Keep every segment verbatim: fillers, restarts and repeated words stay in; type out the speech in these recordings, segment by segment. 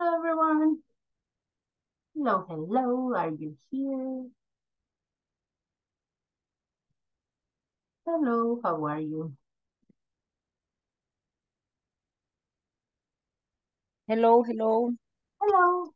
everyone. Hello, hello. Are you here? Hello, how are you? Hello, hello. Hello.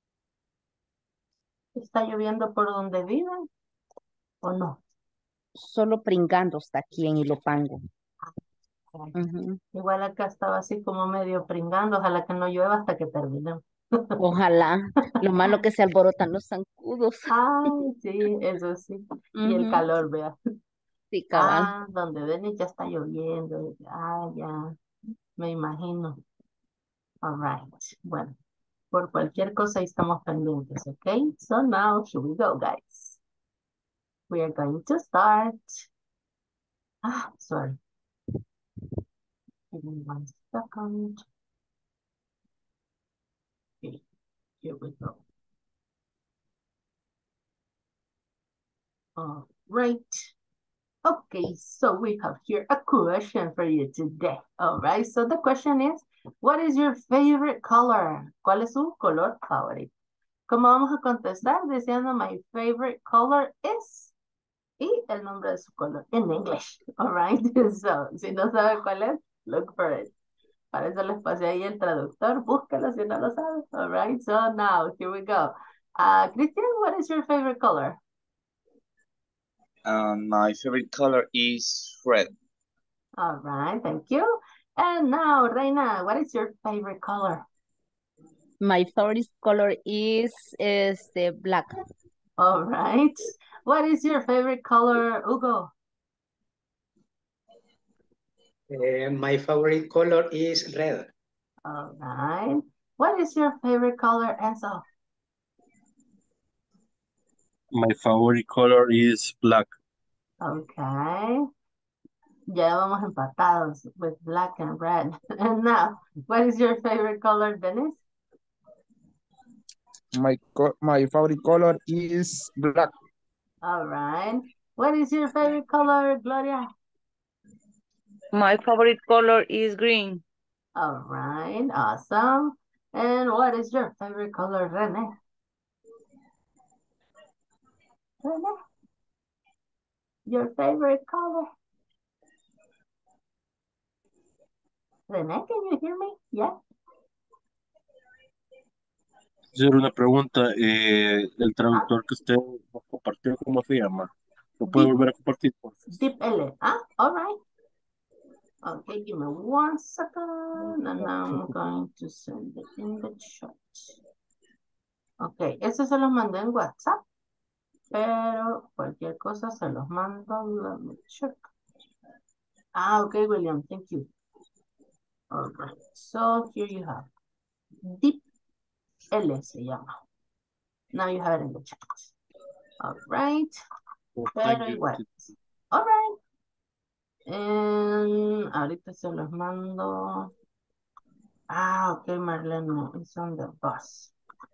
¿Está lloviendo por donde viven o no? Solo pringando está aquí en Ilopango. Okay. Ujú. Igual acá estaba así como medio pringando. Ojalá que no llueva hasta que termine. Ojalá. Lo malo que se alborotan los zancudos. Ay, sí, eso sí. Y el Ujú. calor, vea. Sí, cabal. Ah, donde ven ya está lloviendo. Ah, ya, me imagino. All right. Bueno, por cualquier cosa ahí estamos pendientes, ¿ok? So now, here we go, guys. We are going to start. Ah, sorry. Give me one second. Okay, here we go. All right. Okay, so we have here a question for you today. All right, so the question is, what is your favorite color? ¿Cuál es su color favorito? ¿Cómo vamos a contestar? Diciendo my favorite color is y el nombre de su color in English. All right, so si no sabe cuál es, look for it. Para eso les pasé ahí el traductor. Búscalo si no lo sabes. All right, so now here we go. Uh, Christian, what is your favorite color? And my favorite color is red. All right, thank you. And now, Reina, what is your favorite color? My favorite color is este black. All right. What is your favorite color, Hugo? Uh, my favorite color is red. All right. What is your favorite color, Enzo? My favorite color is black. Okay. Ya vamos empatados with black and red. And now, what is your favorite color, Dennis? My co my favorite color is black. All right. What is your favorite color, Gloria? My favorite color is green. All right. Awesome. And what is your favorite color, Rene? Rene? Your favorite color? Rene, can you hear me? Yes. Hacer una pregunta, eh, el Ah, traductor que usted nos compartió, ¿cómo se llama? ¿Lo puede deep, volver a compartir, por favor? deep L. Ah, all right. Okay, give me one second and I'm going to send it in the chat. Ok, eso se los mandé en WhatsApp, pero cualquier cosa se los mando. Let me check. Ah, ok, William, thank you. All right, so here you have. Deep L se llama. Now you have it in the chat. All right, Oh, thank pero you. igual. All right. And ahorita se los mando. Ah, ok, Marlene, it's on the bus.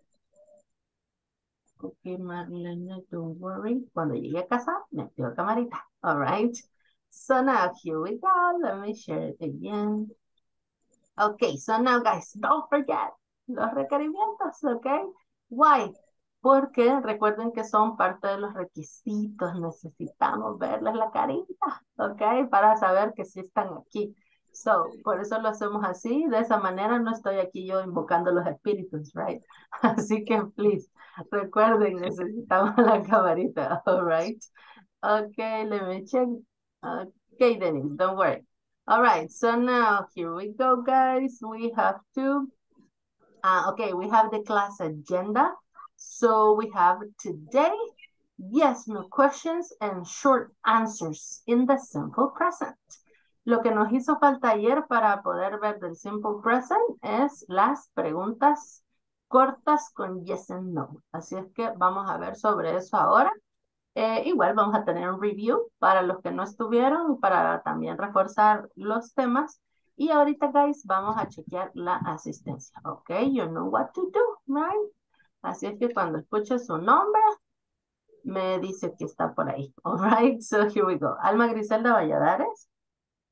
Ok, Marlene, don't worry. Cuando llegue a casa, me activo camarita. All right. So now here we go. Let me share it again. Okay, so now guys, don't forget los requerimientos, okay? Why? Porque recuerden que son parte de los requisitos. Necesitamos verles la carita, okay? Para saber que sí están aquí. So, por eso lo hacemos así. De esa manera no estoy aquí yo invocando los espíritus, right? Así que, please, recuerden, necesitamos la camarita, all right? Okay, let me check. Okay, Dennis, don't worry. All right, so now here we go, guys. We have to, uh, okay, we have the class agenda. So we have today, yes, no questions and short answers in the simple present. Lo que nos hizo falta ayer para poder ver del simple present es las preguntas cortas con yes and no. Así es que vamos a ver sobre eso ahora. Eh, igual vamos a tener un review para los que no estuvieron, para también reforzar los temas. Y ahorita, guys, vamos a chequear la asistencia. Ok, you know what to do, right? Así es que cuando escuche su nombre, me dice que está por ahí. All right, so here we go. Alma Griselda Valladares.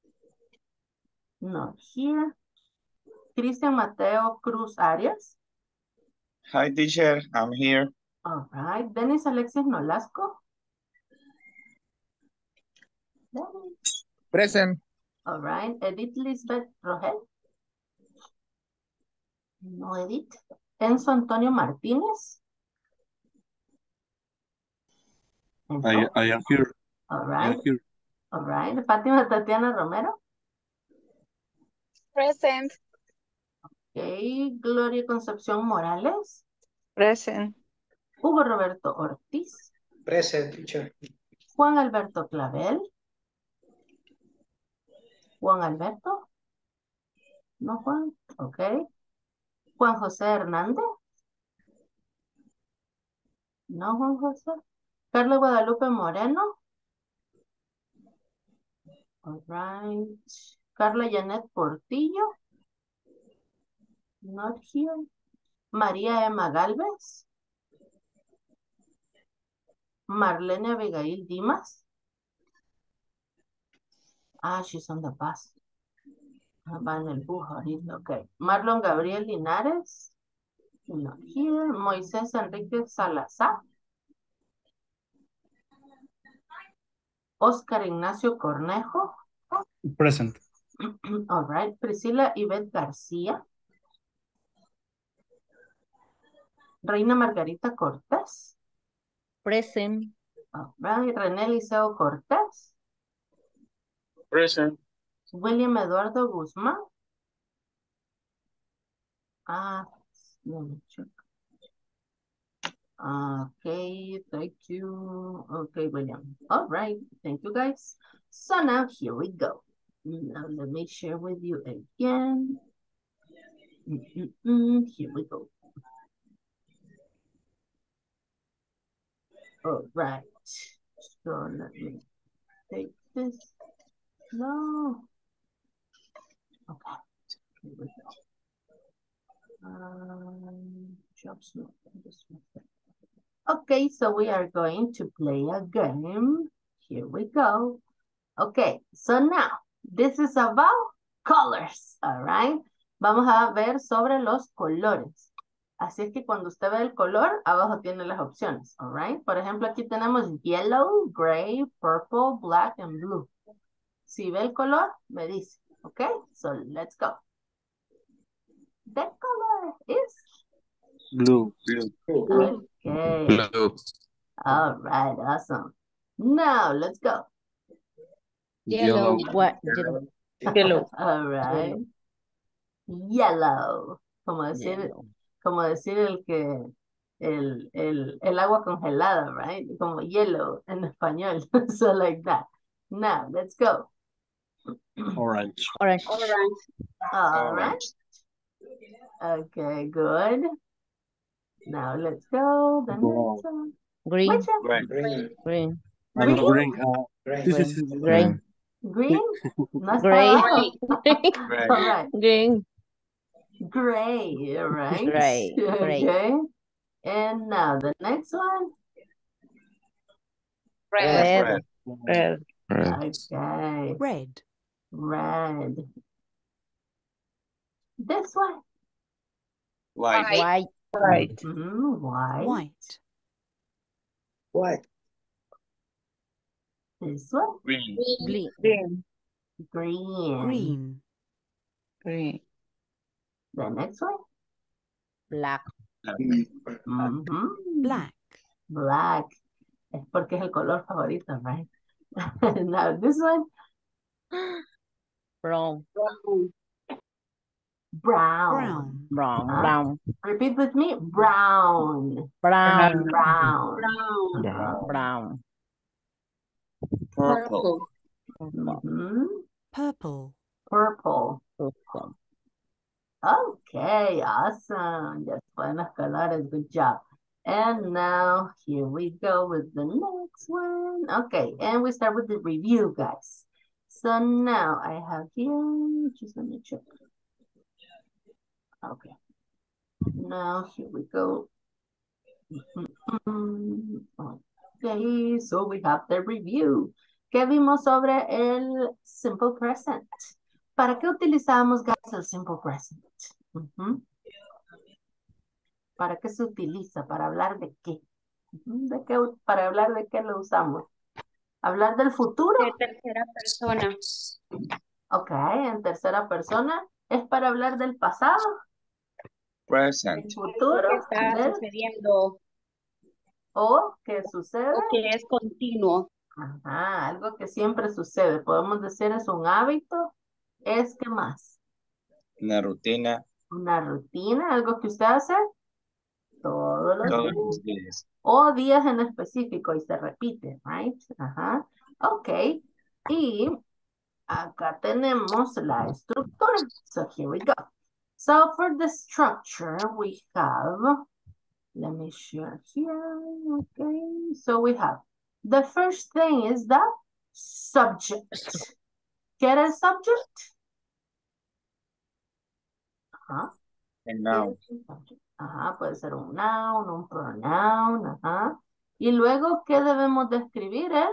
Not here. Cristian Mateo Cruz Arias. Hi, teacher. I'm here. All right. Dennis Alexis Nolasco. Dennis. Present. All right. Edith Lisbeth Rogel. No, Edith. Enzo Antonio Martínez. Enzo. I, I am here. All I am right. here. All right. Fátima Tatiana Romero. Present. Okay. Gloria Concepción Morales. Present. Hugo Roberto Ortiz. Present, teacher. Juan Alberto Clavel. Juan Alberto. No, Juan. Ok. Juan José Hernández. No, Juan José. Carlos Guadalupe Moreno. All right. Carla Janet Portillo. Not here. María Emma Galvez. Marlene Abigail Dimas. Ah, she's on the bus. Ah, va en el bus ahorita, ok. Marlon Gabriel Linares. Not here. Moisés Enrique Salazar. Oscar Ignacio Cornejo. Present. All right. Priscila Ivette García. Reina Margarita Cortés. Present. All right. René Liceo Cortés. Present. William Eduardo Guzmán. Ah, let me check. Okay, thank you. Okay, William. All right, thank you guys. So now here we go. Now let me share with you again. Mm-mm-mm. Here we go. All right. So let me take this. No. Okay. Here we go. Um, jobs not this one. Okay, so we are going to play a game. Here we go. Okay, so now this is about colors, all right? Vamos a ver sobre los colores. Así es que cuando usted ve el color, abajo tiene las opciones, all right? Por ejemplo, aquí tenemos yellow, gray, purple, black, and blue. Si ve el color, me dice, okay? So let's go. The color is Blue. Blue. okay. Blue. All right, awesome. Now let's go. Yellow. Yellow. What? Yellow. Yellow. All right. Yellow. Como decir, Yellow. como decir el que el, el, el agua congelada, right? Como yellow en español. So like that. Now let's go. Orange. Orange. All right. Orange. Okay, good. Now let's go. The Brown. next one. Green. Which one? Red. Green. Green. Ah, no, green. Ah, Green. sí, sí, sí. sí. Green. Green? No está Gray. abajo. Red. All right. Green. Gray, right? Gray. Gray. Okay. And now the next one. Red. Red. Red. Red. Okay. Red. Red. This one. White. White. White. Mm, white. White. White. This one. Green. Green. Green. Green. Green. Green. The next one. Black. Mhm. Black. Black. Es porque es el color favorito, right? Now this one. Brown. Brown. Brown. Brown. Ah. Brown. Repeat with me. Brown. Brown. Brown. Brown. Brown. Purple. Mhm. Purple. Purple. Purple. Okay, awesome. Yes, buenos colores. Good job. And now here we go with the next one. Okay, and we start with the review, guys. So now I have here, just let me check. Okay. Now here we go. Okay, so we have the review. ¿Qué vimos sobre el simple present? ¿Para qué utilizamos, guys, el simple present? Uh-huh. ¿Para qué se utiliza? ¿Para hablar de qué? Ujú, ¿De qué? u- ¿Para hablar de qué lo usamos? ¿Hablar del futuro? De tercera persona. Ok, en tercera persona. ¿Es para hablar del pasado? Present. ¿Del Algo futuro? que está ¿Del sucediendo o qué sucede? o que es continuo. Ajá, algo que siempre sucede. Podemos decir es un hábito. ¿Es qué más? Una rutina. Una rutina, algo que usted hace todos los Todos días. los días. O días en específico y se repite, right? Ajá. Ok. Y acá tenemos la estructura. So here we go. So for the structure we have, let me share here. Okay. So we have, the first thing is the subject. ¿Qué era el subject? Ajá. And ¿Qué now. es el subject? Ajá, puede ser un noun, un pronoun, ajá. Y luego, ¿qué debemos de escribir? El,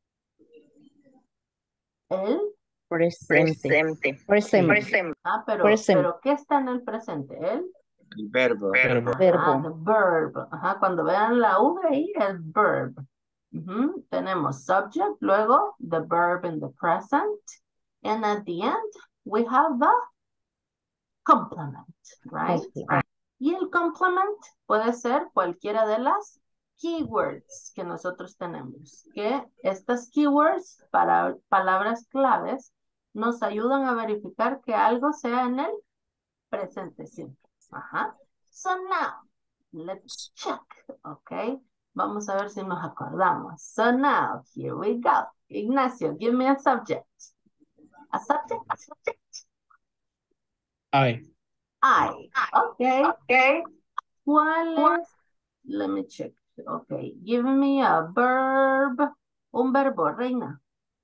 el, Presente. Presente. ah, pero, Present. pero, ¿qué está en el presente? El, El verbo. Verbo. ajá, Verbo. the verb. Ajá, cuando vean la V ahí, el verb. Ujú, tenemos subject, luego the verb in the present, and at the end, we have the complement, right? Complement. Y el complement puede ser cualquiera de las keywords que nosotros tenemos. Que estas keywords, para palabras claves, nos ayudan a verificar que algo sea en el presente simple. Ajá. So now, let's check, ok. Vamos a ver si nos acordamos. So now, here we go. Ignacio, give me a subject. A subject? A subject. I. I. Okay. Okay. ¿Cuál es? Let me check. Okay. Give me a verb. Un verbo, reina.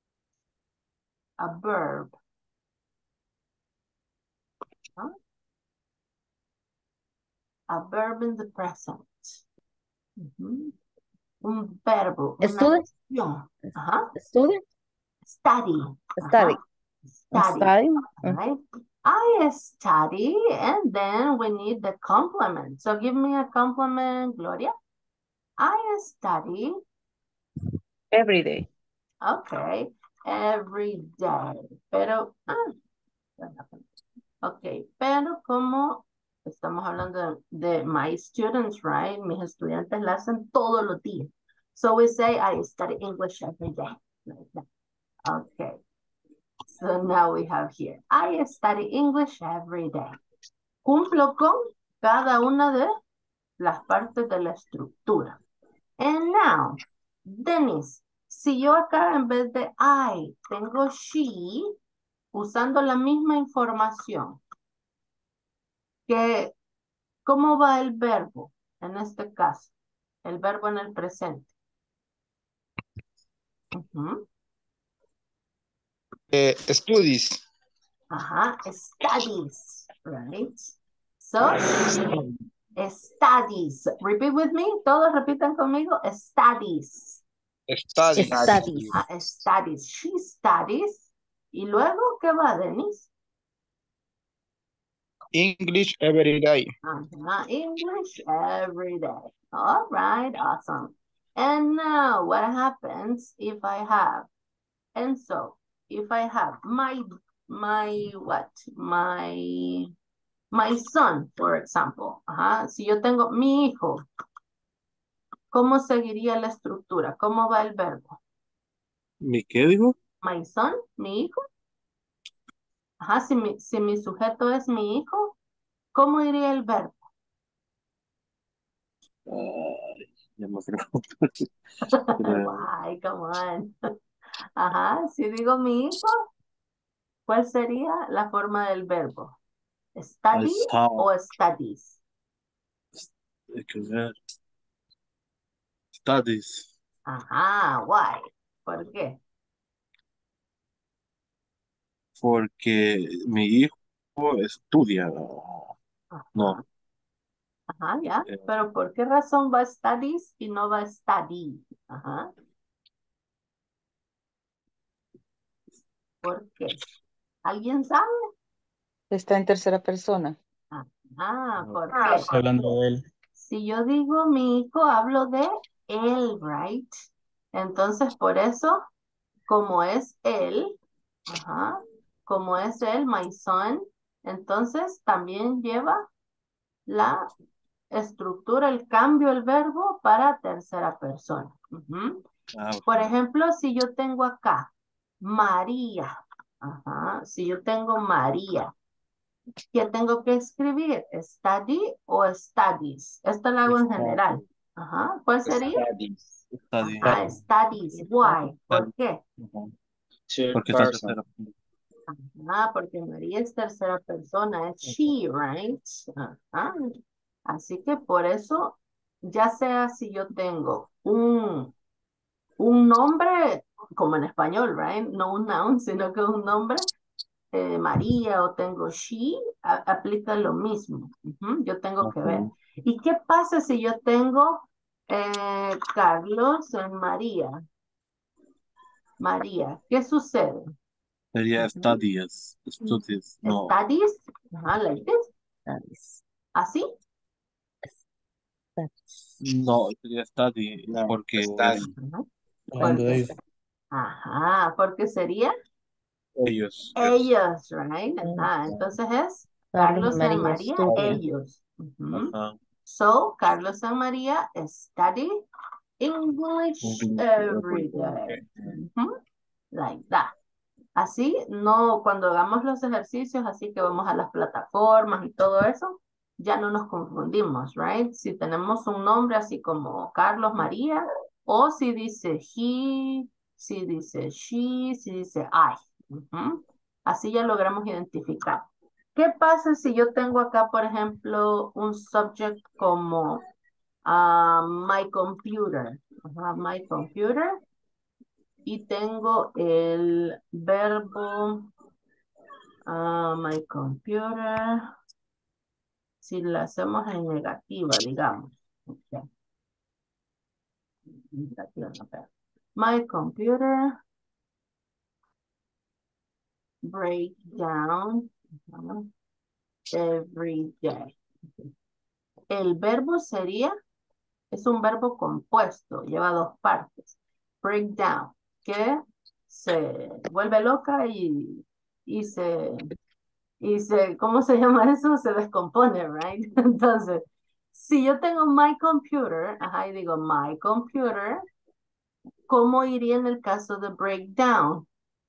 A verb. Huh? A verb in the present. Ujú. Un verbo. Una Study. acción. Ajá. Student. Study. Study. Ajá. Study. Study. Right? I study, and then we need the complement. So give me a complement, Gloria. I study. Every day. Okay. Every day. Pero, ah, ok, pero como estamos hablando de, de my students, right? Mis estudiantes la hacen todos los días. So we say, I study English every day. Like that. Okay. So now we have here, I study English every day. Cumplo con cada una de las partes de la estructura. And now, Dennis, si yo acá en vez de I tengo she, usando la misma información, que, ¿cómo va el verbo en este caso? El verbo en el presente. Ujú. Eh, studies. Ajá, studies, right? So, studies. Repeat with me. Todos repitan conmigo. Studies. Studies. Studies. Ah, studies. She studies. Y luego, ¿qué va, Denise? English every day. Uh-huh. English every day. All right, awesome. And now, what happens if I have? And so, if I have my, my, what? My, my son, for example. Ajá. Si yo tengo mi hijo, ¿cómo seguiría la estructura? ¿Cómo va el verbo? ¿Mi qué dijo? My son, mi hijo. Ajá, si mi, si mi sujeto es mi hijo, ¿cómo iría el verbo? Ay, ya me fregaron. Ay, come on. Ajá, si digo mi hijo, ¿cuál sería la forma del verbo? ¿Study Está- o studies? hay que ver. Studies. Ajá, why? ¿Por qué? Porque mi hijo estudia. Ajá, No. ajá, ya. eh, Pero ¿por qué razón va studies y no va study? Ajá. ¿Por qué? ¿Alguien sabe? Está en tercera persona. Ah, ¿por Ah, qué? Está hablando de él. Si yo digo mi hijo, hablo de él, right? Entonces, por eso, como es él, ajá, como es él, my son, entonces también lleva la estructura, el cambio, el verbo para tercera persona. Ujú. Ah, Por ok. ejemplo, si yo tengo acá María, ajá, si yo tengo María, ¿qué tengo que escribir? ¿Study o studies? Esto lo hago en general. Study. Ajá, ¿cuál sería? Studies. Study. Ajá, studies. Why? ¿Por qué? Ujú. Third Porque está person. tercera. Ah, porque María es tercera persona, es she, right? Ajá. Así que por eso, ya sea si yo tengo un, un nombre, como en español, right? No un noun, sino que un nombre, eh, María o tengo she, a- aplica lo mismo. Ujú, yo tengo que ver. Ok. ¿Y qué pasa si yo tengo eh, Carlos en María? María, ¿qué sucede? Sería Ujú. studies. Studies. No. Studies, ajá, like this, Studies. así. Studies. No, sería study. No, Porque es study. Ajá. Hablando de Porque, ellos. ajá, porque sería ellos. ellos, right? Eh, Ajá, entonces es Carlos y Carlos y María María, estudian. ellos. Ujú. Ajá. So, Carlos and María study English English every every day. day. Ujú. Like that. Así, no, cuando hagamos los ejercicios, así que vamos a las plataformas y todo eso, ya no nos confundimos, right? Si tenemos un nombre así como Carlos María, o si dice he, si dice she, si dice I. Ujú. Así ya logramos identificar. ¿Qué pasa si yo tengo acá, por ejemplo, un subject como ah, my computer? Ajá, my computer. Y tengo el verbo ah, my computer. Si lo hacemos en negativa, digamos. Ok, negativa, no, pero. My computer break down ajá, every day. El verbo sería, es un verbo compuesto, lleva dos partes. Break down, que se vuelve loca y, y se y se, ¿cómo se llama eso? Se descompone, right? Entonces, si yo tengo my computer, ajá, y digo my computer, ¿cómo iría en el caso de breakdown?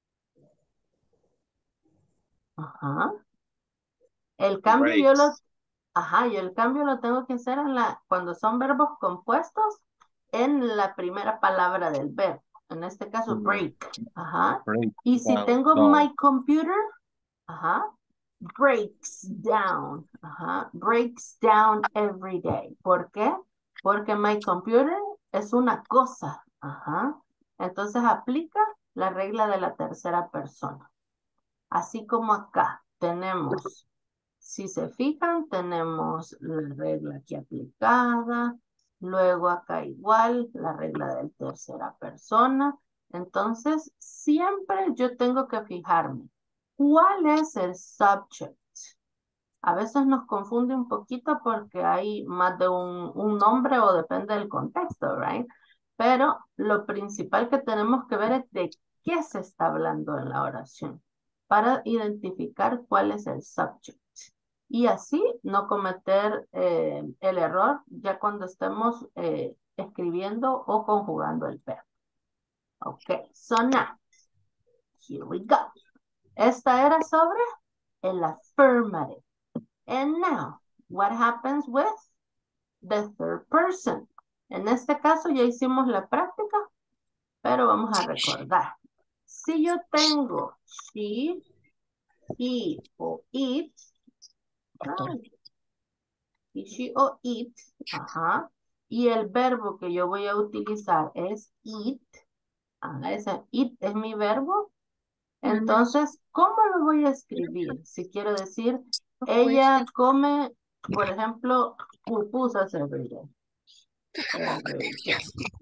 Ajá. El cambio yo lo, Breaks. ajá, y el cambio lo tengo que hacer en la, cuando son verbos compuestos, en la primera palabra del verbo. En este caso, Mm, break. Ajá. break Y si down. tengo Down. my computer, ajá, breaks down, ajá, breaks down every day. ¿Por qué? Porque my computer es una cosa, ajá. Entonces aplica la regla de la tercera persona. Así como acá tenemos, si se fijan, tenemos la regla aquí aplicada, luego acá igual la regla de tercera persona. Entonces, siempre yo tengo que fijarme, ¿cuál es el subject? A veces nos confunde un poquito porque hay más de un, un nombre o depende del contexto, right? Pero lo principal que tenemos que ver es de qué se está hablando en la oración para identificar cuál es el subject. Y así no cometer eh, el error ya cuando estemos eh, escribiendo o conjugando el verbo. Ok, so now, here we go. Esta era sobre el affirmative. And now, what happens with the third person? En este caso ya hicimos la práctica, pero vamos a recordar. Si yo tengo she, he o it, ay, he, she o it, ajá, y el verbo que yo voy a utilizar es it, ajá, ese it es mi verbo, entonces, ¿cómo lo voy a escribir? Si quiero decir, ella come, por ejemplo, pupusas every day. Every day.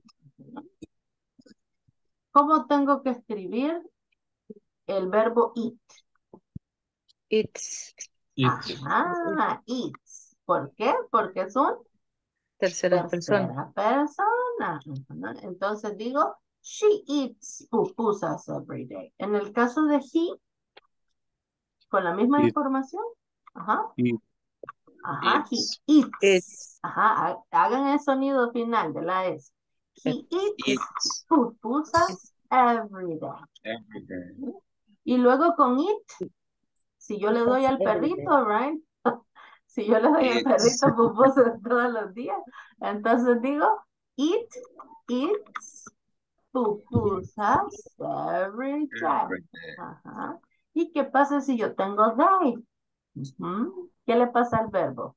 ¿Cómo tengo que escribir el verbo eat? It's It. Ajá, eats. ¿Por qué? Porque es un Tercera persona. Tercera persona. Ujú. Entonces digo, she eats pupusas every day. En el caso de he, con la misma Eat. información. Ajá. Eat. Ajá. He Eats. eats. It's Ajá. ha- Hagan el sonido final de la S. He eats Eats pupusas every day. every day. Y luego con it, si yo le doy al every day. perrito, right? Si yo le doy al Eats. perrito pupusas todos los días, entonces digo, it eats pupusas every day. Every day. Ajá. ¿Y qué pasa si yo tengo day? Ujú. ¿Qué le pasa al verbo?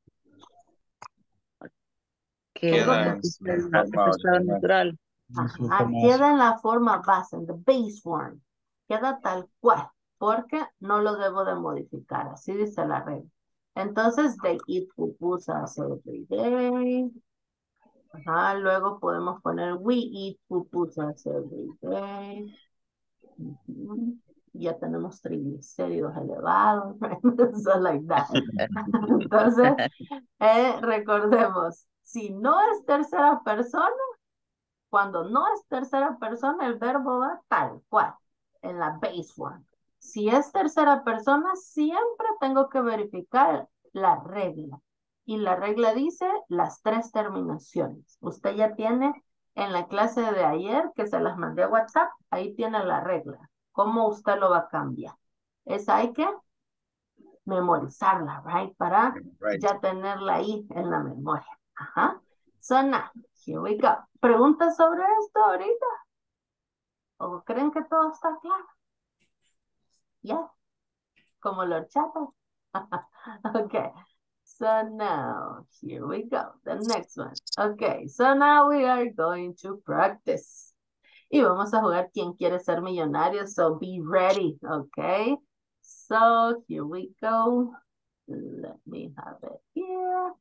que Tengo Queda que... en su el forma estado original. natural. Ajá, queda en la forma base, en the base form. Queda tal cual, porque no lo debo de modificar. Así dice la regla. Entonces, they eat pupusas every day. Ajá, luego podemos poner we eat pupusas every day. Ujú. Ya tenemos triglicéridos elevados, right? So like that. Entonces, eh, recordemos, si no es tercera persona, cuando no es tercera persona, el verbo va tal cual, en la base form. Si es tercera persona, siempre tengo que verificar la regla. Y la regla dice las tres terminaciones. Usted ya tiene en la clase de ayer, que se las mandé a WhatsApp, ahí tiene la regla. ¿Cómo usted lo va a cambiar? Esa hay que memorizarla, right? Para Right. ya tenerla ahí en la memoria. Ajá. So now, here we go. ¿Preguntas sobre esto ahorita? ¿O creen que todo está claro? Yes. Como los chatos. Okay. So now, here we go. The next one. Okay. So now we are going to practice. Y vamos a jugar ¿Quién quiere ser millonario? So be ready. Okay. So here we go. Let me have it here.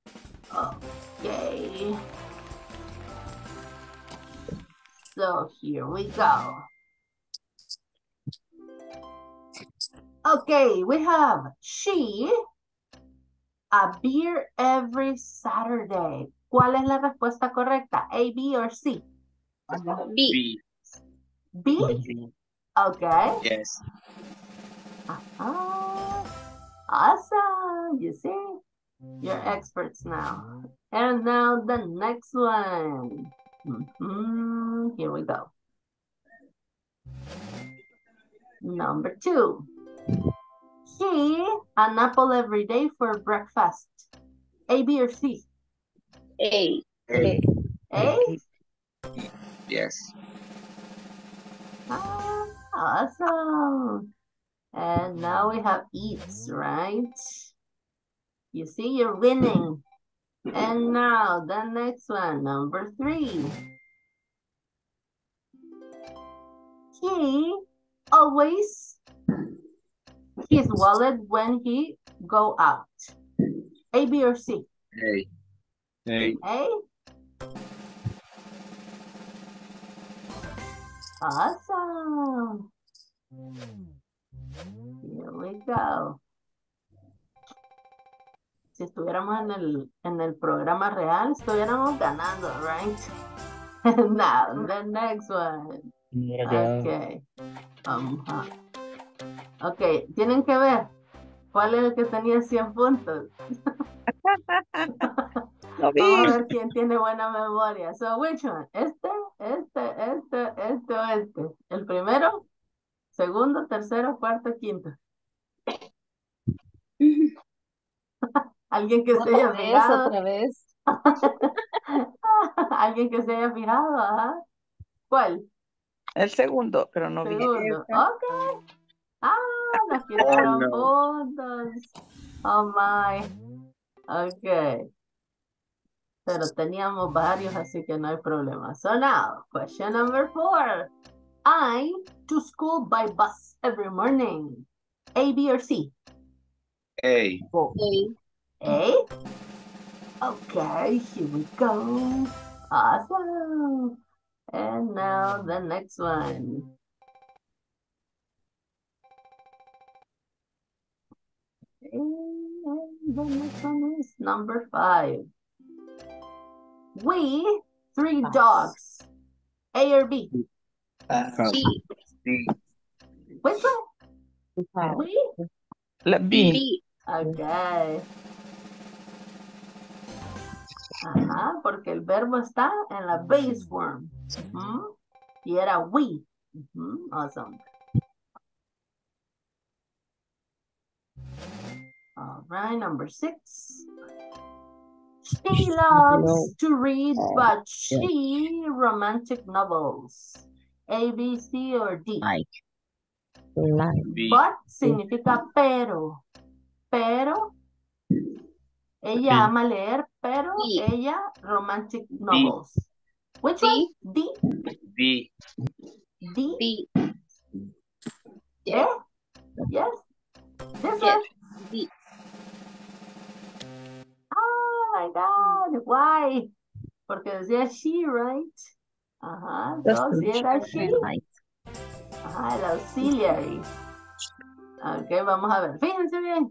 Okay. So here we go. Okay, we have she a beer every Saturday. ¿Cuál es la respuesta correcta? A, B, or C? B. B. B? Okay. Yes. Ah, awesome. You see? You're experts now. And now the next one. Mhm. Here we go. Number two. He an apple every day for breakfast. A, B, or C? A. A. A? Yes. Ah, awesome. And now we have eats, right? You see, you're winning. And now the next one, number three. He always his wallet when he go out. A, B, or C? A. A. A? Awesome. Here we go. Si estuviéramos en el, en el programa real, estuviéramos ganando, right? Now, the next one. Okay. Um, ok, tienen que ver cuál es el que tenía cien puntos. Lo vi. Vamos a ver quién tiene buena memoria. So, which one? ¿Este, este, este, este o este? ¿El primero? ¿Segundo, tercero, cuarto, quinto? ¿Alguien que se haya Otra vez, fijado? otra vez. ¿Alguien que se haya fijado? Ajá. ¿Cuál? El segundo, pero no vi. Segundo. Ok. Ah, nos quitaron no. puntos. Oh my. Ok. Pero teníamos varios, así que no hay problema. So now, question number four. I to school by bus every morning. A, B, or C? A. A? Okay, here we go. Awesome. And now the next one. And the next one is number five. We, three dogs. A or B? Uh, False. B. B. Which one? False. We? La B. B. Okay. Ajá, porque el verbo está en la base form. Ujú. Y era we. Ujú, awesome. All right, number six. She loves to read, but she romantic novels. A, B, C, or D. Like. Like. B. But significa pero. Pero. Ella ama leer, pero B. ella romantic novels. Which D. one? D. B. D. D. Eh? Yes. This Yes. one. D. Oh my God. Why? Porque decía she, right? Ajá. So, si era she. Like. Ajá, el auxiliary. Ok, vamos a ver. Fíjense bien.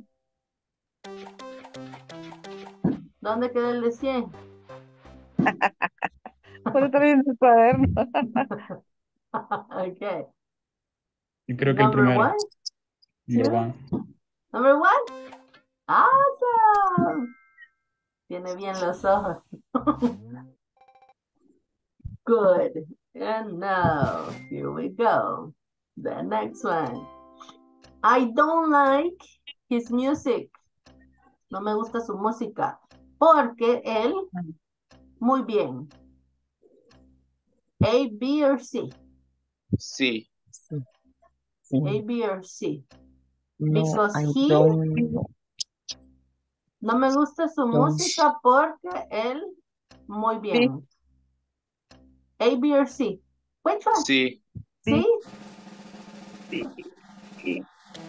¿Dónde quedó el de cien? Por eso viendo el cuaderno. Ok. Yo creo que el Number primero. one. Number ¿Sí? one. Number one. Awesome. Tiene bien los ojos. Good. And now, here we go. The next one. I don't like his music. No me gusta su música. Porque él, muy bien. A, B, or C. C. A, B, or C. No, Because I he- don't know. No me gusta su No. música porque él, muy bien. A, B, or C. Which one? C. C? Sí.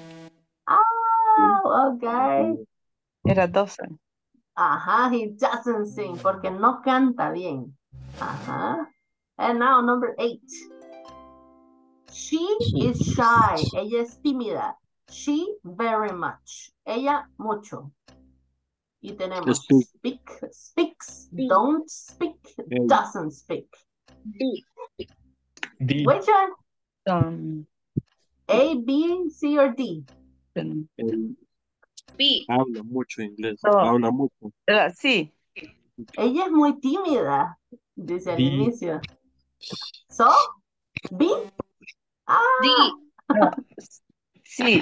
Oh, okay. Era doce. Ajá, he doesn't sing porque no canta bien. Ajá. And now number eight. She She is shy. Ella es tímida. She very much. Ella mucho. Y tenemos Speak. speak, speaks, don't speak, Eh. doesn't speak. D. D. Which one? Um, A, B, C, or D? um, Él B. habla mucho inglés. No. Habla mucho. Era sí. Ella es muy tímida, dice al D. inicio. So, B? Ah, D. No. Sí.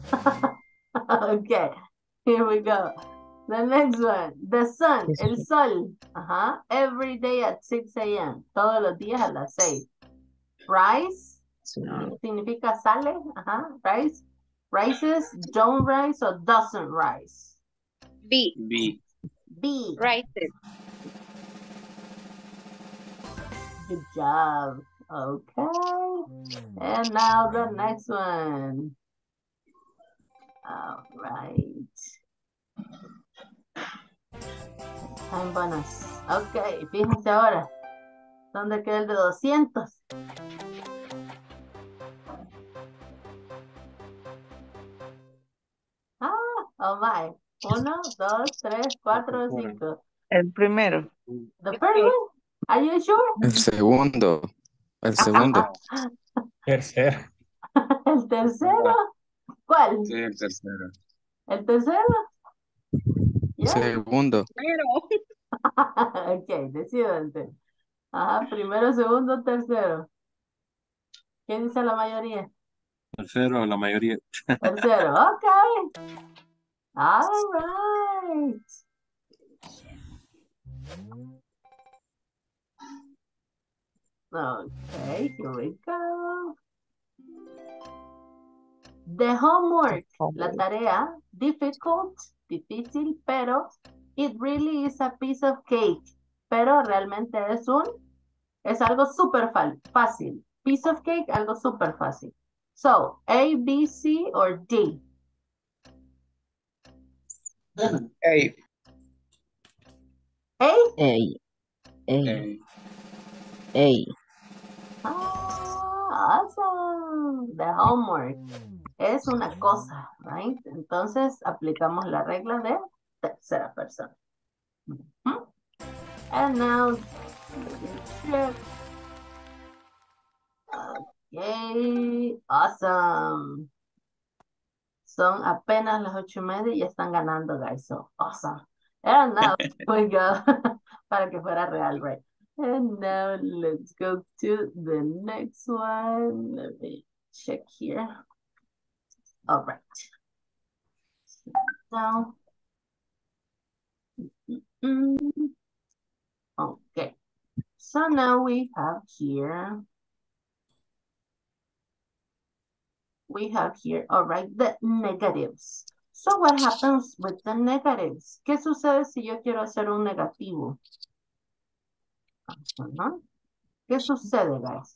okay, here we go. The next one, the sun, Yes, el yes. sol. Ajá, every day at six A M Todos los días a las seis. Rise, So, significa sale. Ajá, rise. Rises, don't rise, or doesn't rise. B. B. B. Right. Good job. Okay. And now the next one. All right. Time bonus. Ok, fíjense ahora. ¿Dónde queda el de doscientos? Ah, oh my. Uno, dos, tres, cuatro, cinco. El primero. The first one? Are you sure? El segundo. El segundo. Tercero. ¿El tercero? ¿Cuál? Sí, el tercero. ¿El tercero? Yes. Segundo. Ok, decídanse. Ajá, primero, segundo, tercero. ¿Qué dice la mayoría? Tercero, la mayoría. Tercero, ok. All right. Okay, here we go. The homework, la tarea, difficult, difícil, pero it really is a piece of cake. Pero realmente es un, es algo súper fácil. Piece of cake, algo súper fácil. So, A, B, C, or D? A. A? A. A. A. A. Ah, awesome. The homework es una cosa, right? Entonces aplicamos la regla de tercera persona. Ujú. And now, check. Okay, awesome. Son apenas las ocho y media y ya están ganando, guys. So, awesome. And now, we go. Para que fuera real, right? And now, let's go to the next one. Let me check here. All right. Now, mm, okay. So now we have here, we have here, all right, the negatives. So what happens with the negatives? ¿Qué sucede si yo quiero hacer un negativo? Ajá. ¿Qué sucede, guys?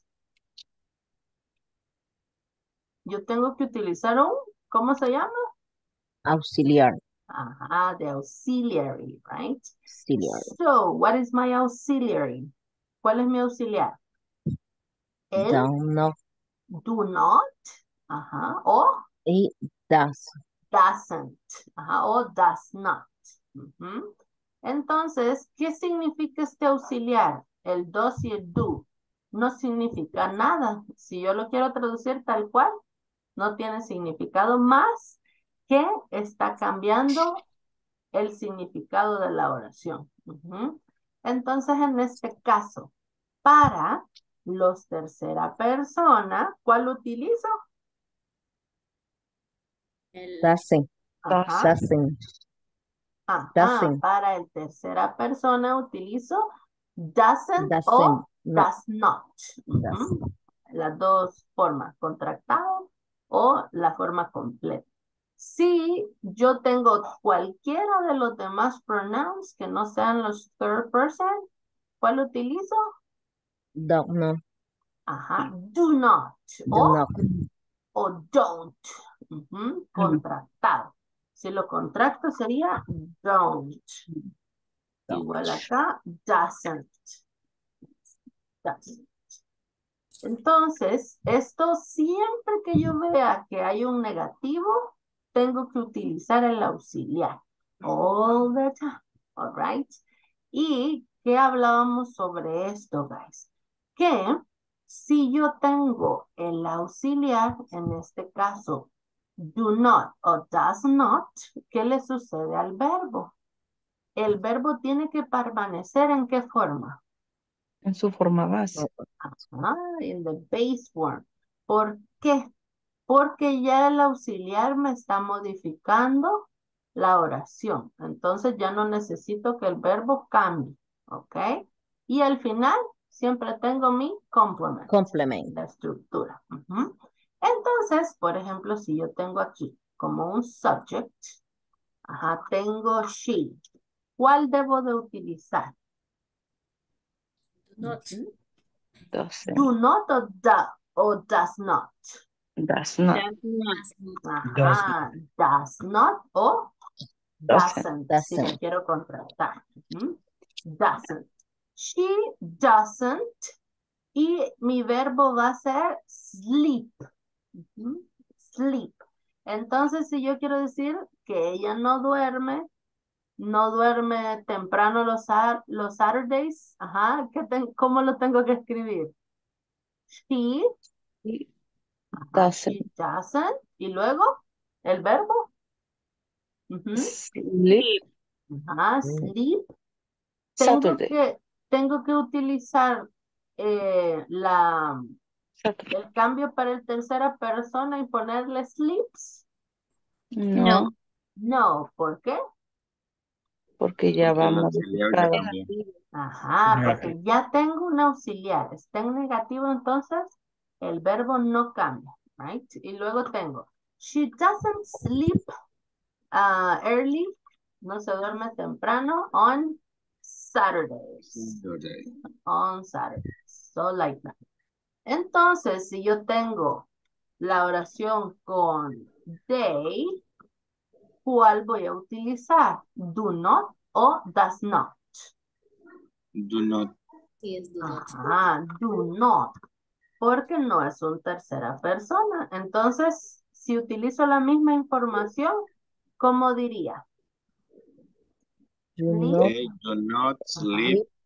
Yo tengo que utilizar un, ¿cómo se llama? Auxiliar. Ajá, the auxiliary, right? Auxiliar. So, what is my auxiliary? ¿Cuál es mi auxiliar? El Down, no. do not, ajá, o It does. doesn't, ajá, o does not. Ujú. Entonces, ¿qué significa este auxiliar? El does y el do. No significa nada. Si yo lo quiero traducir tal cual, no tiene significado más que está cambiando el significado de la oración. Ujú. Entonces, en este caso, para los tercera persona, ¿cuál utilizo? Doesn't. Ajá, Doesn't. ajá, Doesn't. para el tercera persona utilizo doesn't, Doesn't. o No. does not. Ujú. Doesn't. Las dos formas, contractado o la forma completa. Si yo tengo cualquiera de los demás pronouns que no sean los third person, ¿cuál utilizo? Don't, no. Ajá, do not Do o, not. o don't. Ujú, contractado. Si lo contracto sería don't. Igual acá, doesn't. Doesn't. Entonces, esto siempre que yo vea que hay un negativo, tengo que utilizar el auxiliar. All the time. All right. ¿Y qué hablábamos sobre esto, guys? Que si yo tengo el auxiliar, en este caso, do not o does not, ¿qué le sucede al verbo? El verbo tiene que permanecer ¿en qué forma? En su forma base. Ah, in the base form. ¿Por qué? Porque ya el auxiliar me está modificando la oración. Entonces ya no necesito que el verbo cambie. ¿Ok? Y al final siempre tengo mi complement. Complement. La estructura. Ujú. Entonces, por ejemplo, si yo tengo aquí como un subject, ajá, tengo she. ¿Cuál debo de utilizar? Ujú. Doesn't. Do not o, do, o does not. Does not. Ajá, does not o Doesn't. doesn't, si Doesn't. lo quiero contractar. Ujú. Doesn't. She doesn't. Y mi verbo va a ser sleep. Ujú. Sleep. Entonces, si yo quiero decir que ella no duerme, no duerme temprano los, sat- los Saturdays, ajá, ¿qué ten- ¿cómo lo tengo que escribir? She, ajá, she Doesn't. doesn't. Y luego, el verbo. Ujú. Sleep. Ajá, sleep. Tengo Saturday. que, tengo que utilizar eh, la, Saturday. el cambio para el tercera persona y ponerle sleeps. No, No, ¿por qué? porque ya Porque el va auxiliar ya modificado. cambió. Ajá, porque Negativo. ya tengo un auxiliar. Está en negativo, entonces el verbo no cambia, right? Y luego tengo, she doesn't sleep uh, early, no se duerme temprano on Saturdays. Saturday. On Saturdays. So like that. Entonces, si yo tengo la oración con they, ¿cuál voy a utilizar? Do not o does not. Do not. Ajá, do not. Porque no es un tercera persona. Entonces, si utilizo la misma información, ¿cómo diría? Do Sleep. not They do not sleep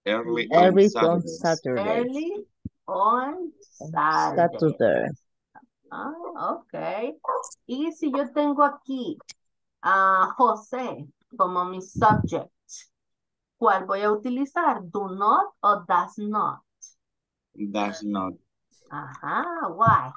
Early on Every on Saturdays. Saturdays. Early on Saturday. Saturday. Ah, ok. Y si yo tengo aquí a José como mi subject, ¿cuál voy a utilizar? Do not o does not. Does not. Ajá, why?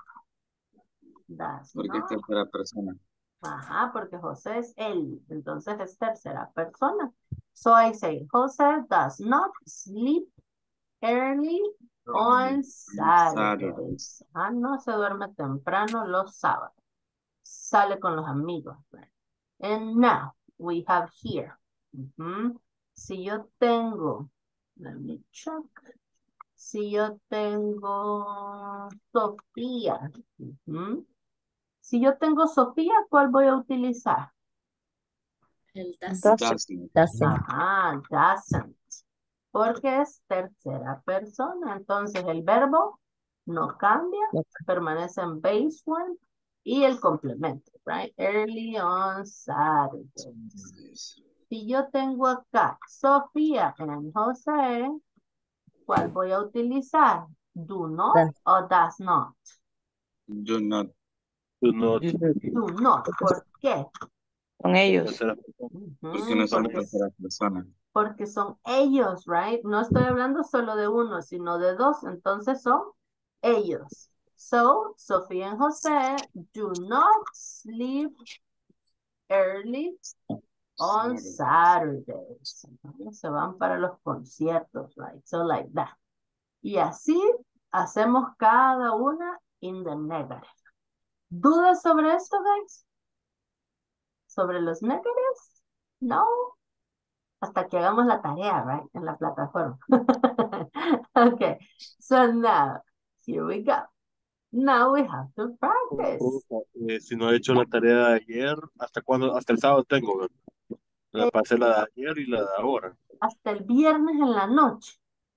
Does Porque es not. tercera persona. Ajá, porque José es él, entonces es tercera persona. So I say, José does not sleep early on Saturdays. Ah, no se duerme temprano los sábados. Sale con los amigos. And now we have here. Ujú. Si yo tengo, let me check. Si yo tengo Sofía. Ujú. Si yo tengo Sofía, ¿cuál voy a utilizar? El Doesn't. Doesn't. Doesn't. Ajá, doesn't. Porque es tercera persona. Entonces el verbo no cambia, No. permanece en base one y el complemento, right? Early on Saturdays. Si yo tengo acá Sofía and José, ¿cuál voy a utilizar? Do not Does. o does not? Do not. Do not. Do not. ¿Por qué? Con ellos. Tercera persona. Ujú, Porque no son porque, tercera persona. porque son ellos, right? No estoy hablando solo de uno, sino de dos. Entonces son ellos. So, Sofía and José do not sleep early on Saturdays. Entonces, se van para los conciertos, right? So, like that. Y así hacemos cada una in the negative. ¿Dudas sobre esto, guys? ¿Sobre los negatives? No. Hasta que hagamos la tarea, right? En la plataforma. Okay. So now, here we go. Now we have to practice. Eh, si no he hecho la tarea de ayer, ¿hasta cuándo? Hasta el sábado tengo, ¿verdad? La Eh, pasé la de ayer y la de ahora. Hasta el viernes en la noche.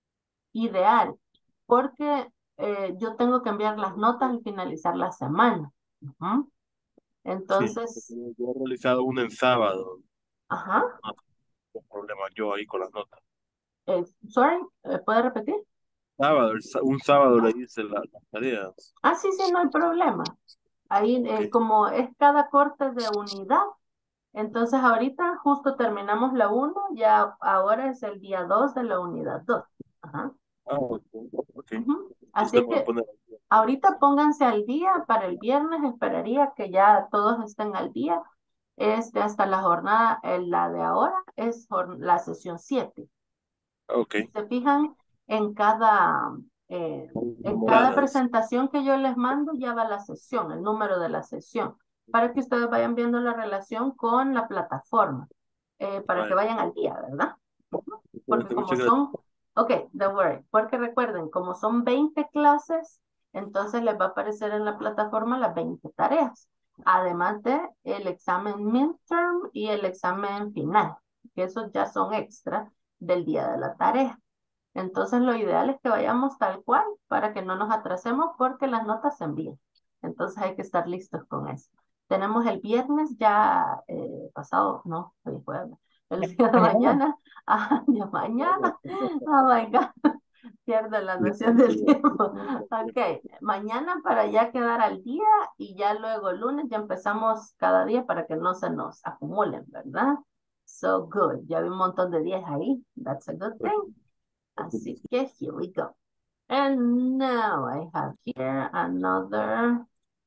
Ideal. Porque eh, yo tengo que enviar las notas al finalizar la semana. Ujú. Sí, Entonces, porque yo he realizado una en sábado. ajá. No tengo problema yo ahí con las notas. Eh, sorry, eh, ¿puede repetir? Sábado, el sá- un sábado le hice la- las tareas. Ah, sí, sí, no hay problema. Ahí, eh, Ok. como es cada corte de unidad, entonces ahorita justo terminamos la uno, ya ahora es el día dos de la unidad dos. Ajá. Ah, ok. Ok. Ujú. Así Entonces es me voy a que poner. ahorita pónganse al día para el viernes, esperaría que ya todos estén al día. Este, hasta la jornada, eh, la de ahora es jor- la sesión siete. Ok. Si se fijan, en cada, eh, en cada Moradas. presentación que yo les mando ya va la sesión, el número de la sesión, para que ustedes vayan viendo la relación con la plataforma, eh, para que Vale. vayan al día, ¿verdad? Porque Excelente, como muchas gracias. son, ok, don't worry, porque recuerden, como son veinte clases, entonces les va a aparecer en la plataforma las veinte tareas, además de el examen midterm y el examen final, que esos ya son extra del día de la tarea. Entonces lo ideal es que vayamos tal cual para que no nos atrasemos porque las notas se envían. Entonces hay que estar listos con eso. Tenemos el viernes ya eh, pasado, no, hoy fue el día de mañana. Ah, ya mañana. Oh my God. Pierdo la noción del tiempo. Ok, mañana para ya quedar al día y ya luego el lunes ya empezamos cada día para que no se nos acumulen, ¿verdad? So good. Ya vi un montón de días ahí. That's a good thing. Así que here we go. And now I have here another.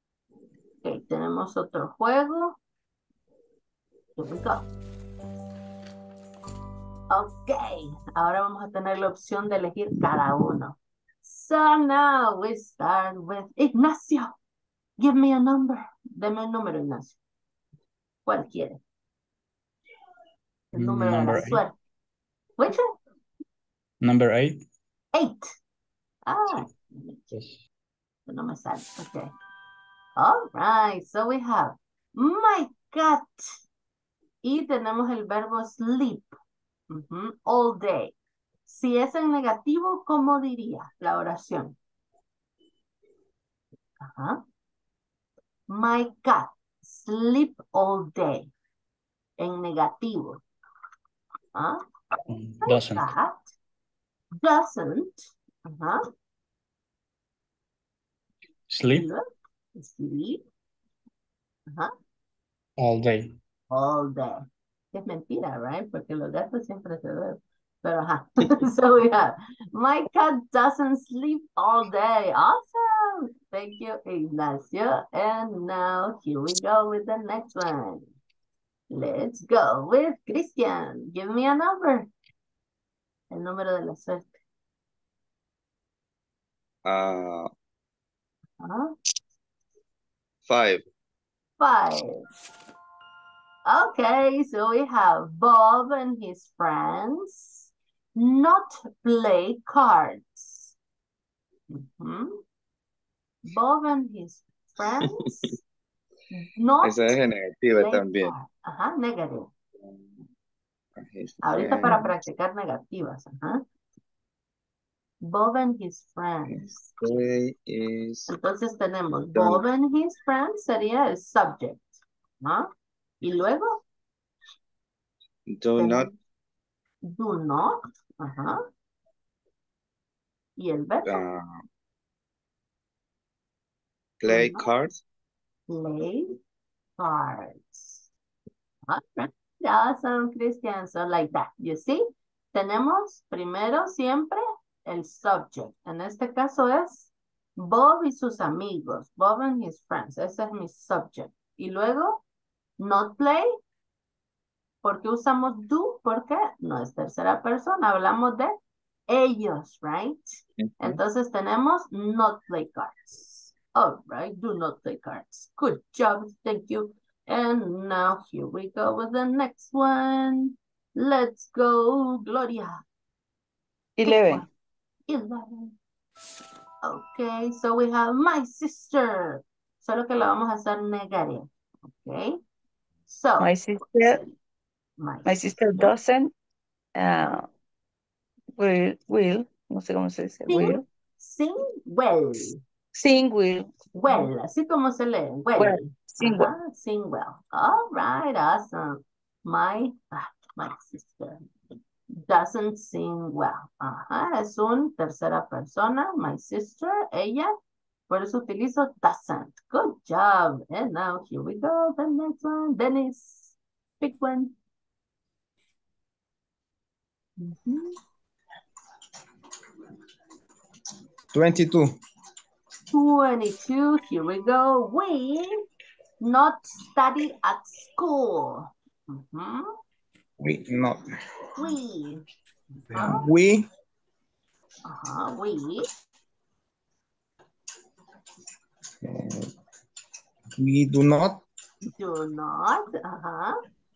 Okay, tenemos otro juego. Here we go. Ok, ahora vamos a tener la opción de elegir cada uno. So now we start with Ignacio. Give me a number. Deme un número, Ignacio. ¿Cuál quiere? El número de la Number eight. suerte. Which one? Number eight. Eight. Ah, Yes. no me sale. Okay. All right, so we have my cat. Y tenemos el verbo sleep. Ujú, all day. Si es en negativo, ¿cómo diría la oración? Ajá. My cat sleep all day. En negativo. ¿Ah? My Doesn't. cat doesn't, ajá, Sleep look, sleep, ajá, all day. all day. Es mentira, right? Porque los gatos siempre se duermen. Pero ajá. So we have, my cat doesn't sleep all day. Awesome. Thank you, Ignacio. And now here we go with the next one. Let's go with Christian. Give me a number. El número de la suerte. Uh, Ajá. five. Five. Okay, so we have Bob and his friends not play cards. Mhm. Bob and his friends not Esa es negativa play también. cards. Ajá, negative. His Ahorita para friend practicar negativas. Ajá. Bob and his friends. play is Entonces tenemos don't, Bob and his friends sería el subject. ¿No? Y luego do not tenemos do not. Ajá. Y el verbo uh, play do not cards. play cards. Alright. Awesome, Christian. So like that. You see? Tenemos primero siempre el subject. En este caso es Bob y sus amigos. Bob and his friends. Ese es mi subject. Y luego, not play. ¿Por qué usamos do? Porque no es tercera persona. Hablamos de ellos, right? Ujú. Entonces tenemos not play cards. All right, do not play cards. Good job, thank you. And now here we go with the next one. Let's go, Gloria. Pick Eleven. one. Eleven. Okay, so we have my sister. Solo que la vamos a hacer negative. Okay. So, My sister, my, my sister sister doesn't, uh, will, will, no sé cómo se dice, sing, will, sing well. sing will, Well, así como se lee. Well. well, sing well. Ajá, sing well. All right, awesome. My, ah, my sister doesn't sing well. Ajá, es un tercera persona. My sister, ella. Por eso utilizo doesn't. Good job. And now here we go. The next one. Dennis. Pick one. Mhm. twenty-two. twenty-two. Here we go. We not study at school. Mhm. We not. We. Uh-huh. We Uh-huh. We. uh, we do not Do not. Uh-huh.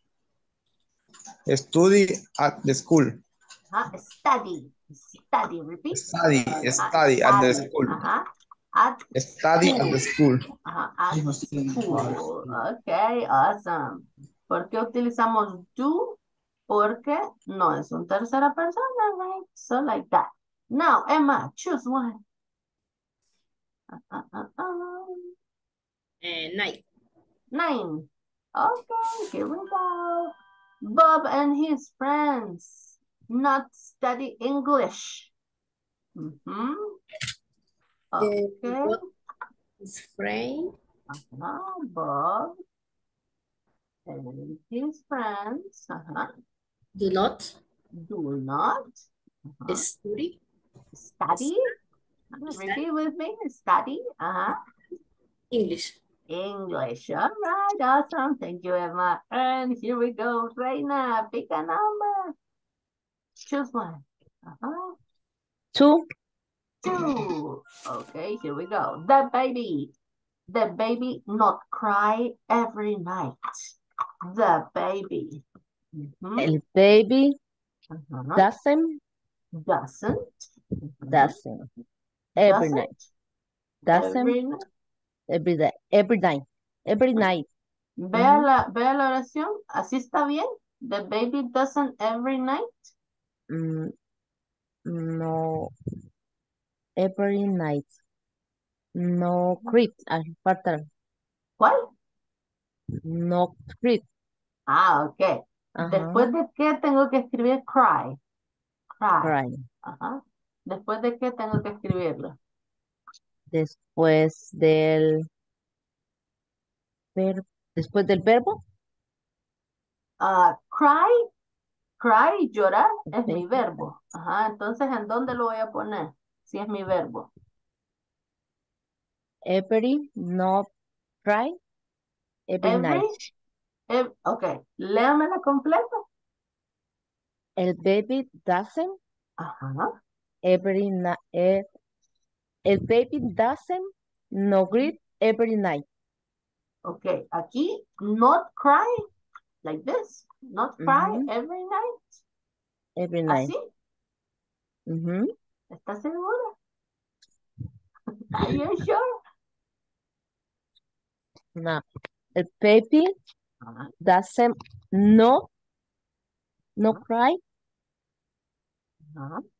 study at the school. Uh-huh. Study. Study. Repeat. Study, Uh, study at the study. school. Uh-huh. At Study at the school. uh-huh. At school. Okay, awesome. ¿Por qué utilizamos do? Porque no es un tercera persona, right? So like that. Now, Emma, choose one. Uh, uh, uh, uh. Uh, nine. Nine. Okay, here we go. Bob and his friends not study English. Mm-hmm. Okay. Bob is friend Uh-huh. Bob and his friends uh-huh. do not do not uh-huh. study study. Uh, repeat with me. Study. Uh-huh. English. English. All right. Awesome. Thank you, Emma. And here we go. Reina, pick a number. Choose one. Uh-huh. Two. Two. Okay, here we go. The baby. The baby not cry every night. The baby. Mhm. El baby Uh-huh. doesn't, Doesn't. Mhm. doesn't. Every Doesn't. night. Doesn't Every night. every day. Every night. Every night. Vea Ujú. la, vea la oración. ¿Así está bien? The baby doesn't every night. Mm, no. Every night. No creep. Ah, falta. ¿Cuál? No creep. Ah, ok. Ajá. Después de qué tengo que escribir cry. Cry. Cry. Ajá. ¿Después de qué tengo que escribirlo? Después del verbo. Después del verbo. Ah, cry, cry, llorar, es mi Okay. verbo. Ajá, entonces, ¿en dónde lo voy a poner? Si es mi verbo. Every, no cry. Every Every, night. ev- ok, léamela completa. El baby doesn't. Ajá. Every night. El baby doesn't no greet every night. Ok, aquí, not cry, like this. Not cry Ujú. every night. Every night. ¿Así? Ujú. ¿Estás segura? Are you sure? No. El baby Ajá. doesn't no no cry. Ajá.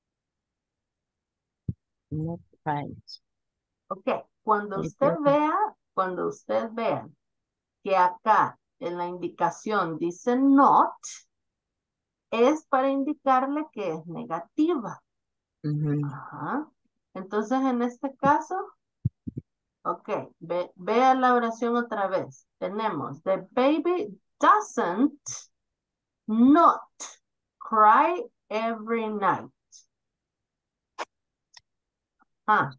No cry. Ok, cuando El usted baby. vea, cuando usted vea que acá en la indicación dice not, es para indicarle que es negativa. Ujú. Ajá. Entonces, en este caso, ok, ve, vea la oración otra vez. Tenemos, the baby doesn't not cry every night. Ah,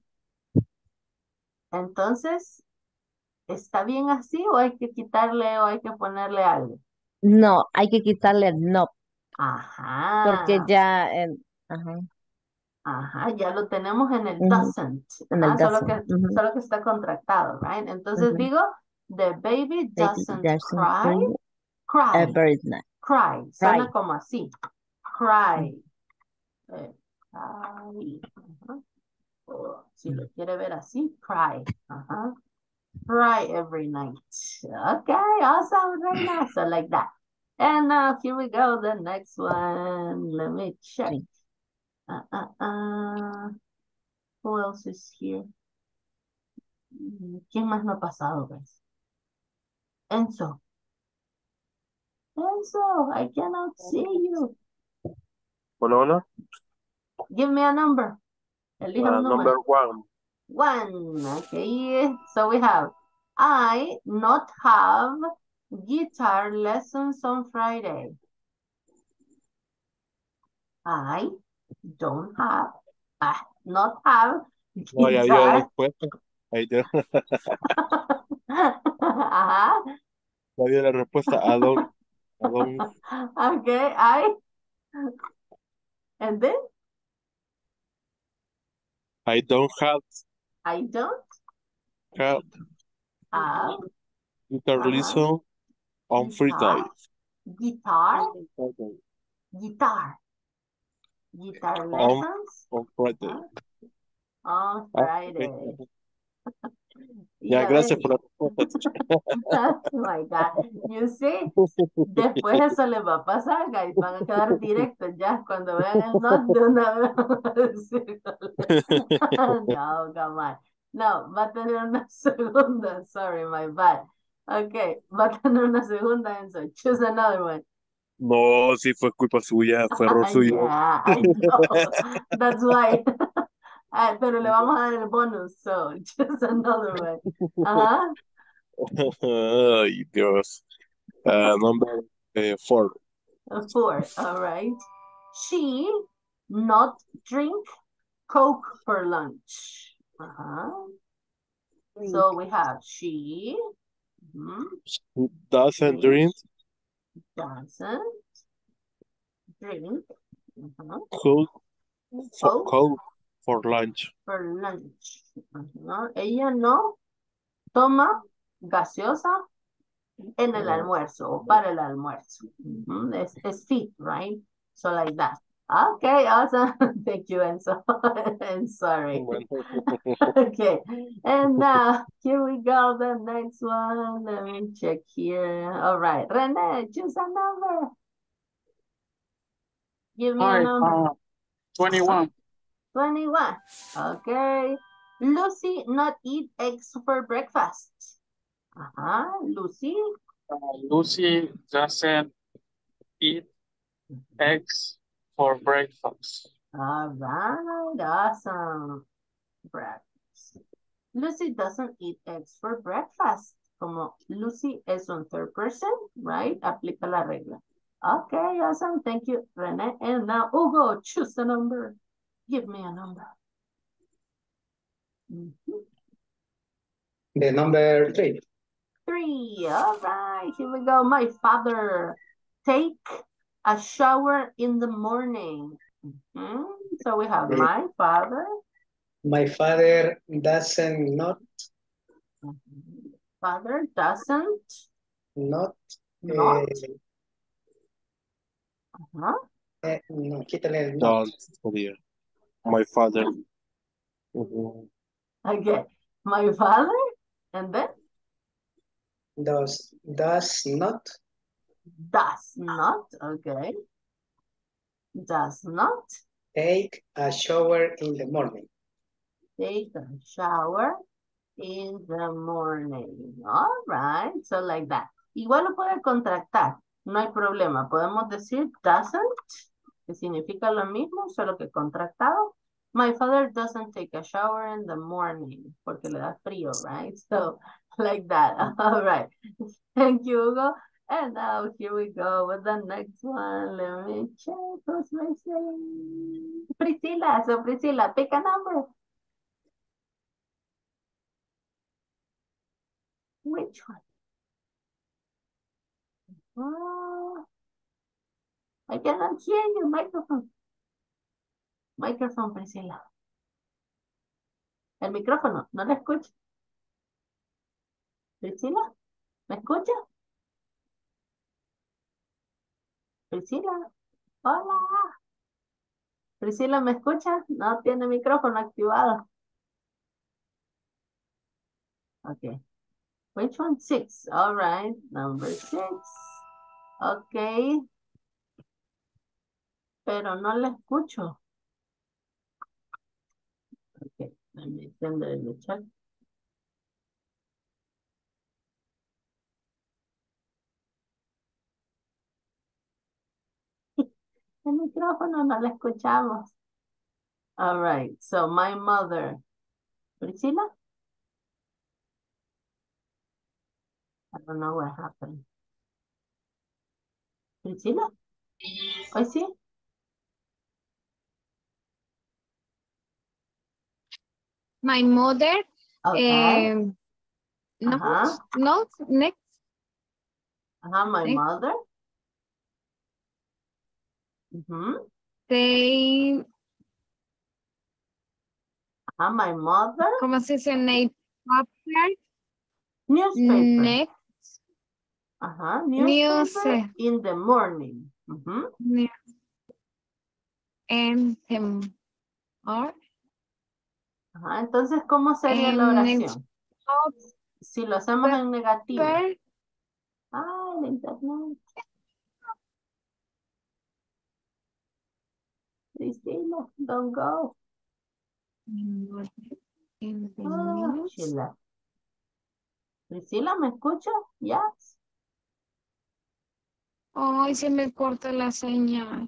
entonces, ¿está bien así o hay que quitarle o hay que ponerle algo? No, hay que quitarle el no, porque Ajá, ya en, ajá, ajá, ya lo tenemos en el ujú, doesn't. en el Ajá, solo doesn't. que, Ujú, solo que está contractado, right? Entonces ujú. digo, the baby Baby doesn't doesn't cry, cry cry, every night. cry. Cry. Suena como así. Cry. Eh, cry. Ajá. O si lo quiere ver así, cry. Ajá. Cry every night. Okay, awesome, Reina. So like that. And now here we go, the next one. Let me check. Sí. Uh, uh, uh. Who else is here? Mm, ¿quién más no ha pasado, guys? Enzo. Enzo, I cannot see you. Hola, hola. Give me a number. Elija Uh, un number número. one. One. Okay, so we have I not have guitar lessons on Friday. I don't have, ah, not have No, ya dio la guitar. respuesta. Ahí dio, Ajá. ya dio la respuesta. I don't, I don't Okay, I, and then I don't have, I don't have have guitar uh-huh, lesson on free guitar, time. guitar, Okay. guitar, guitar On, lessons on Friday. uh, on Ah, Friday. ok. Ya, Ya gracias ven. por la respuesta. Oh my God. You see, después eso les va a pasar, guys. Van a quedar directos ya cuando vean el not de una vez. van a decir, no, come on. No, va a tener una segunda. Sorry, my bad. Okay, va a tener una segunda, Enzo. Choose another one. No, sí fue culpa suya, fue error suyo. Yeah, I know. That's why. Ah, pero le vamos a dar el bonus, so choose another one. Ajá. Ay, Dios. Uh, number uh, four. A four, all right. She not drink Coke for lunch. Uh-huh. So we have she mhm, Doesn't drink doesn't drink uh-huh, Coke for, Coke Coke for lunch. for lunch. Uh-huh. Ella no toma gaseosa en el almuerzo o para el almuerzo. Mhm, it's, it's fit, right? So like that. Okay, awesome. Thank you, Enzo. And sorry. Bueno. Okay, and now here we go. The next one. Let me check here. All right, Rene, choose a number. Give me a Hi, number. uh, twenty-one. twenty-one. Okay. Lucy not eat eggs for breakfast. Uh-huh. Lucy. Uh, Lucy doesn't eat eggs for breakfast. All right, awesome. Breakfast. Lucy doesn't eat eggs for breakfast. Como Lucy es un third person, right? Aplica la regla. Okay, awesome. Thank you, Rene. And now, Hugo, choose a number. Give me a number. Mhm. The number three. Three. All right, here we go. My father take a shower in the morning. Mhm. So we have my father. My father doesn't not Father doesn't not not. eh, Uh-huh. eh, no, quítale el not. Don't sería. My father. Ujú. Okay. My father and then Does does not does not. Okay. Does not take a shower in the morning. take a shower in the morning. All right. So like that. Igual lo puede contractar. No hay problema. Podemos decir doesn't, que significa lo mismo, solo que contractado. My father doesn't take a shower in the morning, porque le da frío, right? So, like that. All right. Thank you, Hugo. And now here we go with the next one. Let me check who's missing. Priscilla. So, Priscilla, pick a number. Which one? Oh, I cannot hear you. Microphone. Microphone, Priscilla. El micrófono, no le escucho. Priscila, ¿me escucha? Priscila, hola. Priscila, ¿me escucha? No tiene micrófono activado. Okay. Which one? Six. All right. Number six. Okay. Pero no la escucho. Okay. Let me send it in the chat. El micrófono no la escuchamos. All right. So my mother. Priscila? I don't know what happened. Priscila? ¿Hoy sí? My mother, Okay. um, no, Ajá. no, next, Ajá, my next. mother. Ujú. They, Ajá, my mother. ¿cómo se dice? Newspaper, Newspaper. next, Ajá, news, newspaper eh, in the morning. Ujú. news, and them, or, Ajá, entonces, ¿cómo sería la and next, oración? Si lo hacemos en negativo. paper, Ah, el internet. Priscila, don't go. in the Ah, news. she left. Priscila, ¿me escucha? Yes. Ay, se me corta la señal.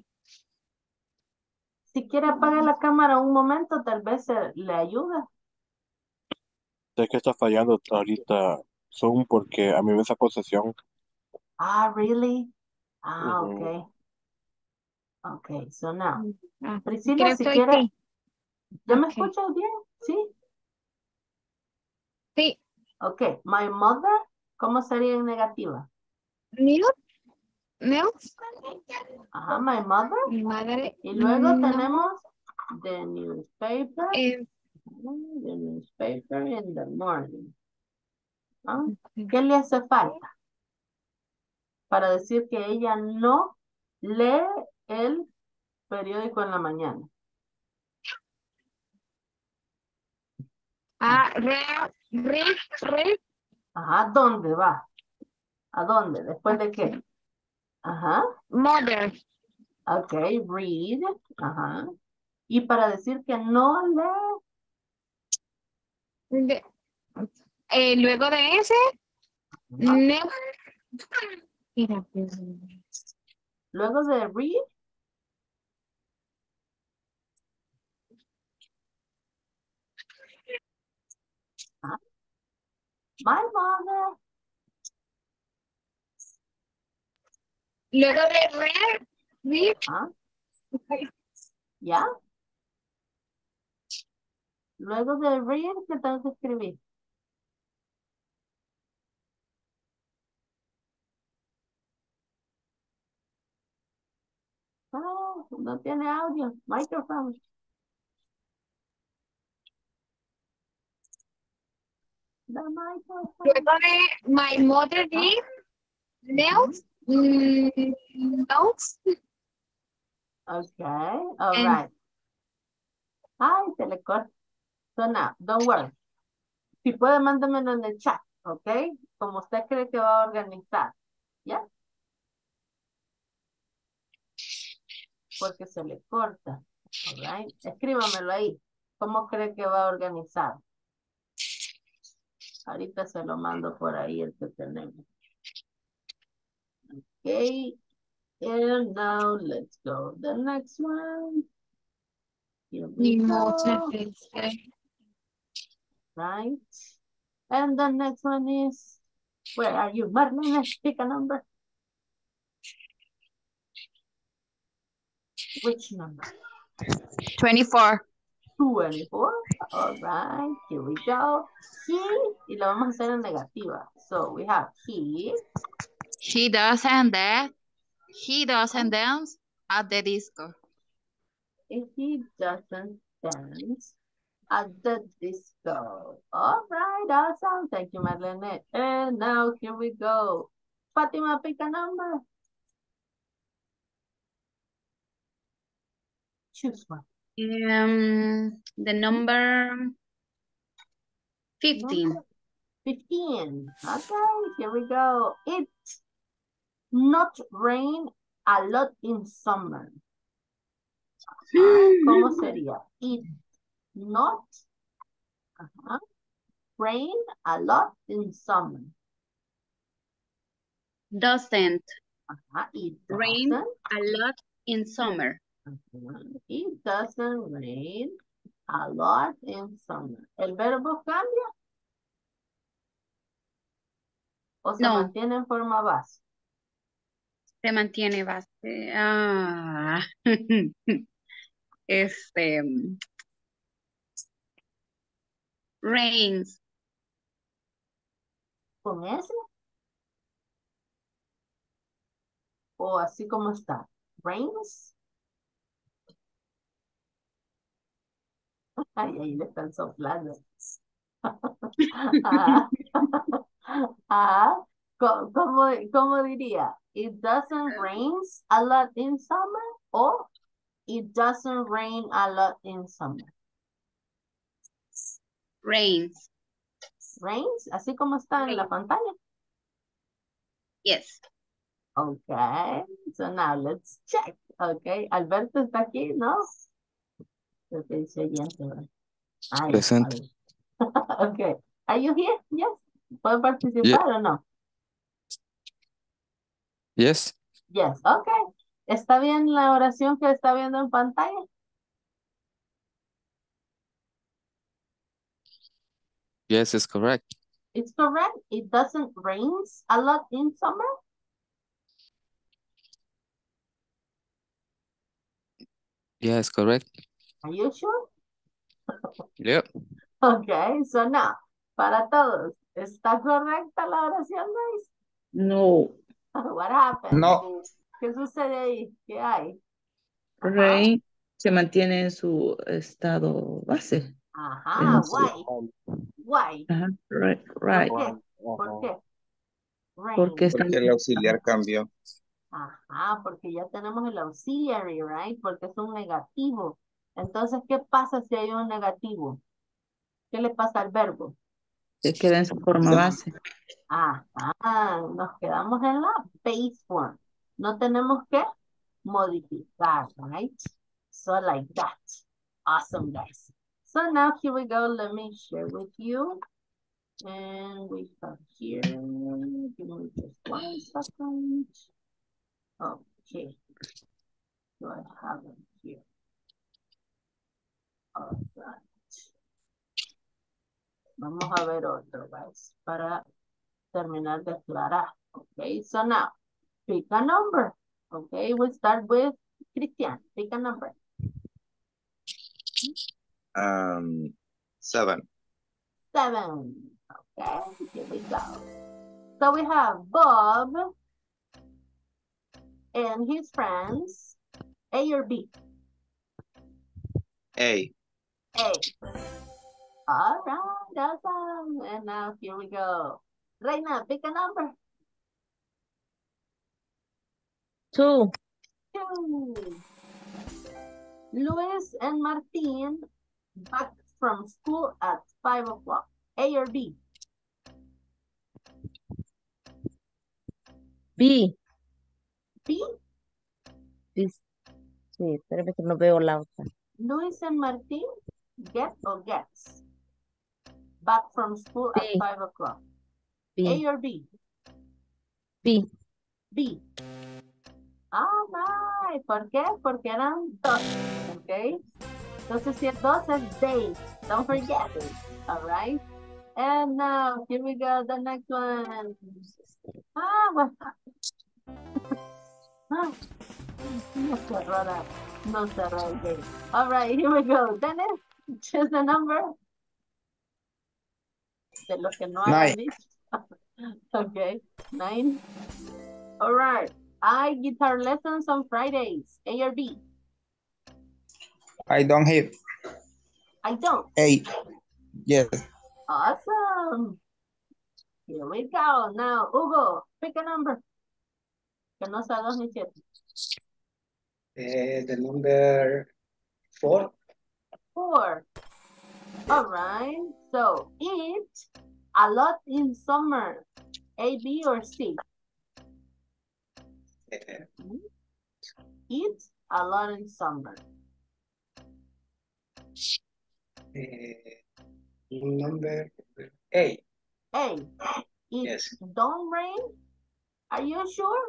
Si quiere apagar la cámara un momento, tal vez se- le ayuda. Sé que está fallando ahorita Zoom porque a mí me sacó sesión. Ah, really? Ah, Ujú. ok. Ok, so now. Ah, Priscila, creo si que quiere, sí. ¿ya me Ok. escuchas bien? ¿Sí? Sí. Ok, my mother, ¿cómo sería en negativa? News, news, Ajá, my mother. mi madre, Y luego no, tenemos the newspaper. eh, The newspaper in the morning. ¿Ah? ¿Qué le hace falta? Para decir que ella no lee el periódico en la mañana. ah, read, read, read, Ajá, ¿dónde va? ¿A dónde? ¿Después de qué? Ajá, mother, ok, read. Ajá. Y para decir que no lee. de- eh, luego de ese, never, mira, pues, Luego de read. My mother. Luego de read, read. ¿Ah? ¿Ya? Luego de read, ¿qué tengo que escribir? Oh, no tiene audio. Microphone. The microphone. Luego de my mother did nails. Mm, notes. Okay, all And- right. Ay, se le corta. So now, don't worry. Si puede, mándamelo en el chat, ¿ok? Como usted cree que va a organizar. ¿Ya? Porque se le corta. All right. Escríbamelo ahí. ¿Cómo cree que va a organizar? Ahorita se lo mando por ahí el que tenemos. Okay. And now let's go. The next one. Here we Mi mother go. did say. Right. And the next one is, where are you, Marlene? Pick a number. Which number? twenty-four. twenty-four. All right, here we go. He, y lo vamos a hacer en negativa. So we have he. He doesn't dance. He doesn't dance at the disco. If he doesn't dance at the disco. All right, awesome. Thank you, Marlene. And now here we go. Fatima, pick a number. Choose one. Um, the number fifteen. Number fifteen. Okay, here we go. It not rain a lot in summer. Ajá, ¿cómo sería? It not ajá, rain a lot in summer. Doesn't Ajá, it rain doesn't. a lot in summer. Ajá, it doesn't rain a lot in summer. ¿El verbo cambia? ¿O se No. mantiene en forma base? Se mantiene base. Ah. Este. Rains. ¿Con ese? ¿O así como está? Rains. Ay, ahí le están soplando. Ah, ah, co- ¿cómo, cómo diría? It doesn't rain a lot in summer o it doesn't rain a lot in summer. Rains. Rains, así como está en la pantalla. Yes. Okay, so now let's check. Okay, Alberto está aquí, ¿no? Creo que dice oyente, ¿verdad? Ay, Presente. ay. Okay, are you here? Yes. ¿Puedo participar o no? Yes. Yes, okay. ¿Está bien la oración que está viendo en pantalla? Yes, it's correct. It's correct. It doesn't rain a lot in summer. Yes, correct. Are you sure? Yep. Okay, so now, para todos, ¿está correcta la oración, Grace? No. What happened? No. ¿Qué sucede ahí? ¿Qué hay? Ajá. Rain se mantiene en su estado base. Ajá, En su- why? Why? Ajá, right, right. ¿Por qué? ¿Por qué? Rain. Porque está Porque el auxiliar cambió. Ajá, porque ya tenemos el auxiliary, right? Porque es un negativo. Entonces, ¿qué pasa si hay un negativo? ¿Qué le pasa al verbo? se queda en su forma base. Ajá, nos quedamos en la base form. No tenemos que modificar, right? So like that. Awesome, guys. So now here we go. Let me share with you. And we have here, give me just one second. Okay. Do I have it here? All right. Vamos a ver otro, guys, para terminar de aclarar. Okay, so now, pick a number. Okay, we start with Christian. Pick a number. Um, seven. Seven. Okay, here we go. So we have Bob and his friends. A or B? A. A. All right, awesome. And now here we go. Reina, pick a number. Two. Two. Luis and Martin back from school at five o'clock. A or B? B. B. Sí, sí, espérame que no veo la otra. Luis and Martin get or gets back from school B. at five o'clock. B. A or B? B. B. All right. ¿Por qué? Porque eran dos. Ok. Entonces, si es dos, es they. Don't forget it. All right. And now, here we go. The next one. Ah, well. Ah, no cerró la, no cerró el game. All right, here we go. Dennis, choose the number. De lo que no hayan Nine. dicho. Okay, nine. All right. I guitar lessons on Fridays. A or B? I don't have. I don't. Eight. Yes. Awesome. Here we go. Now, Hugo, pick a number. Que no sea dos ni siete. Uh, the number four. Four. All right. So, eat a lot in summer. A, B, or C? Uh, Eat a lot in summer. uh, number A. A. It Yes. don't rain? Are you sure?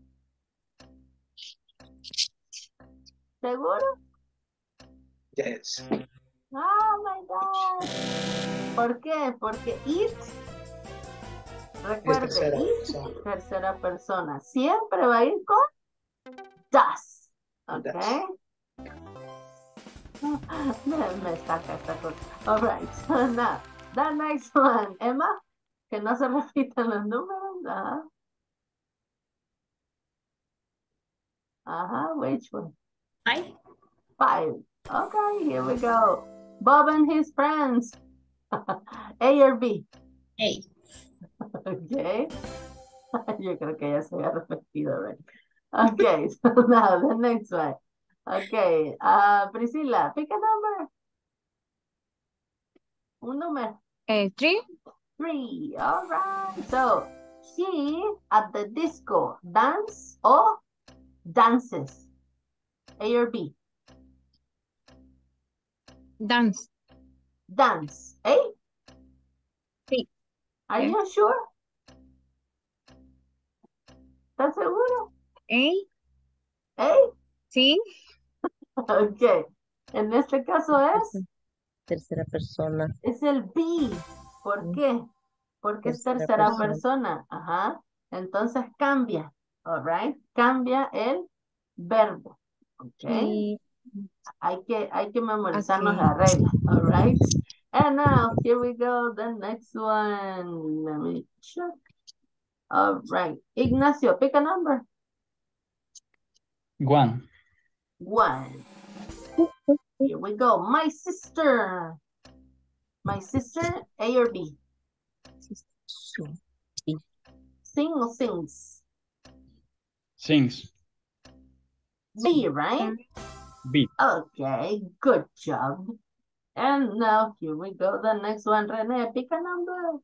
¿Seguro? Yes. Oh my God. ¿Por qué? Porque it, recuerde, tercera it, persona. tercera persona, siempre va a ir con does. ¿Ok? Me, me saca esta cosa. All right. So now, the next one. Emma, que no se repitan los números. Ajá. Ajá, which one? Five. Five. Okay, here we go. Bob and his friends. A or B? A. Okay. Yo creo que ya se había repetido, right? Okay, so now the next one. Okay, uh, Priscilla, pick a number. Un número. Uh, three. Three. All right. So, she at the disco dance or dances? A or B? Dance. Dance. A? Sí. Are Yeah. you sure? ¿Estás seguro? A. A? Sí. Ok. En este caso es, Tercera persona. es el B. ¿Por qué? Porque es Tercera tercera persona. persona. Ajá. Entonces cambia. All right. Cambia el verbo. Ok. Y Hay que, hay que memorizarnos Ok. la regla. All right. And now, here we go. The next one. Let me check. All right. Ignacio, pick a number. One. One. Here we go. My sister. My sister, A or B? Sing or sings? Sings. B, right? B. Okay, good job. And now here we go. The next one, Rene, pick a number.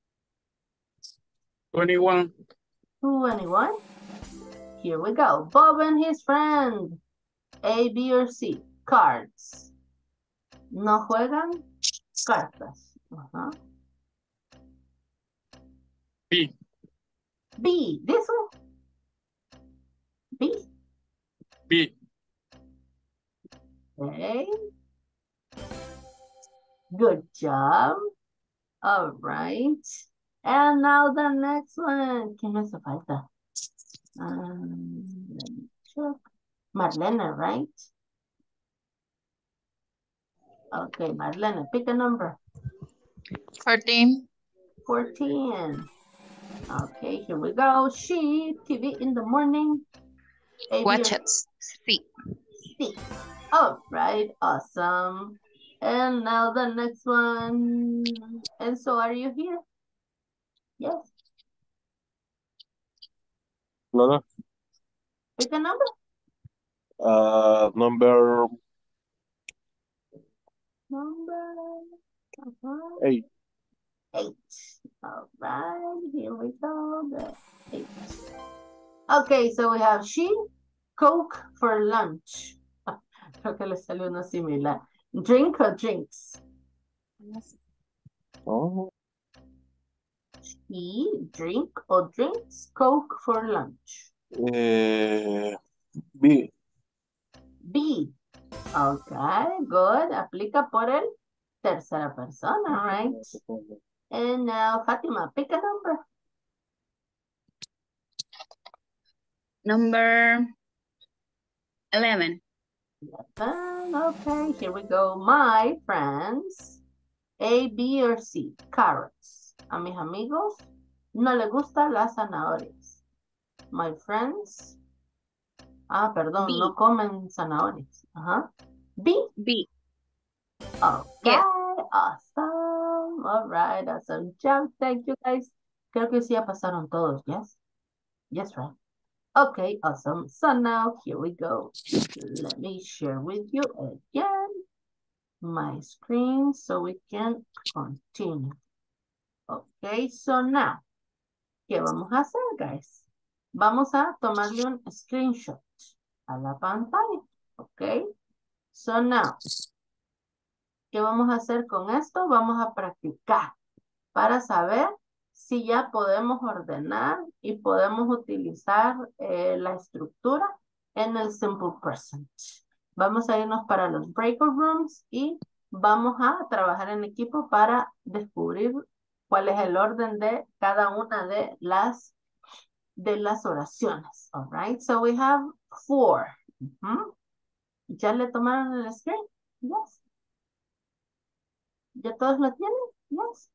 Twenty-one. twenty-one. Here we go. Bob and his friend. A, B, or C? Cards. No juegan cartas. Uh-huh. B. B, this one. B. B. Okay. Good job. All right. And now the next one. ¿Quién me hace falta? Um, let me check. Marlene, right? Okay, Marlene, pick a number. fourteen. fourteen. Okay, here we go. She, T V in the morning. A, B, Watch or it. See. C. All right, awesome. And now the next one. And so are you here? Yes. No, no. Pick a number. Uh, number Number uh-huh. eight. Eight. All right, here we go. The eight. Okay, so we have she, Coke for lunch. Creo que le salió uno similar. Drink or drinks? Oh, She, drink or drinks, Coke for lunch. eh, B. B. Okay, good. Aplica por el tercera persona, right? And now, Fatima, pick a number. Number eleven. eleven. Okay, here we go. My friends, A, B, or C, carrots. A mis amigos no les gustan las zanahorias. My friends, ah, perdón, B. no comen zanahorias. Ajá. B. B. Okay, Yes. awesome. All right, awesome job. Thank you, guys. Creo que sí ya pasaron todos, yes? Yes, right. Okay, awesome. So now here we go. Let me share with you again my screen so we can continue. Okay, so now, ¿qué vamos a hacer, guys? Vamos a tomarle un screenshot a la pantalla. Okay, so now, ¿qué vamos a hacer con esto? Vamos a practicar para saber si ya podemos ordenar y podemos utilizar eh, la estructura en el simple present. Vamos a irnos para los breakout rooms y vamos a trabajar en equipo para descubrir cuál es el orden de cada una de las, de las oraciones. All right, so we have four. Uh-huh. ¿Ya le tomaron el screen? Yes. ¿Ya todos lo tienen? Yes.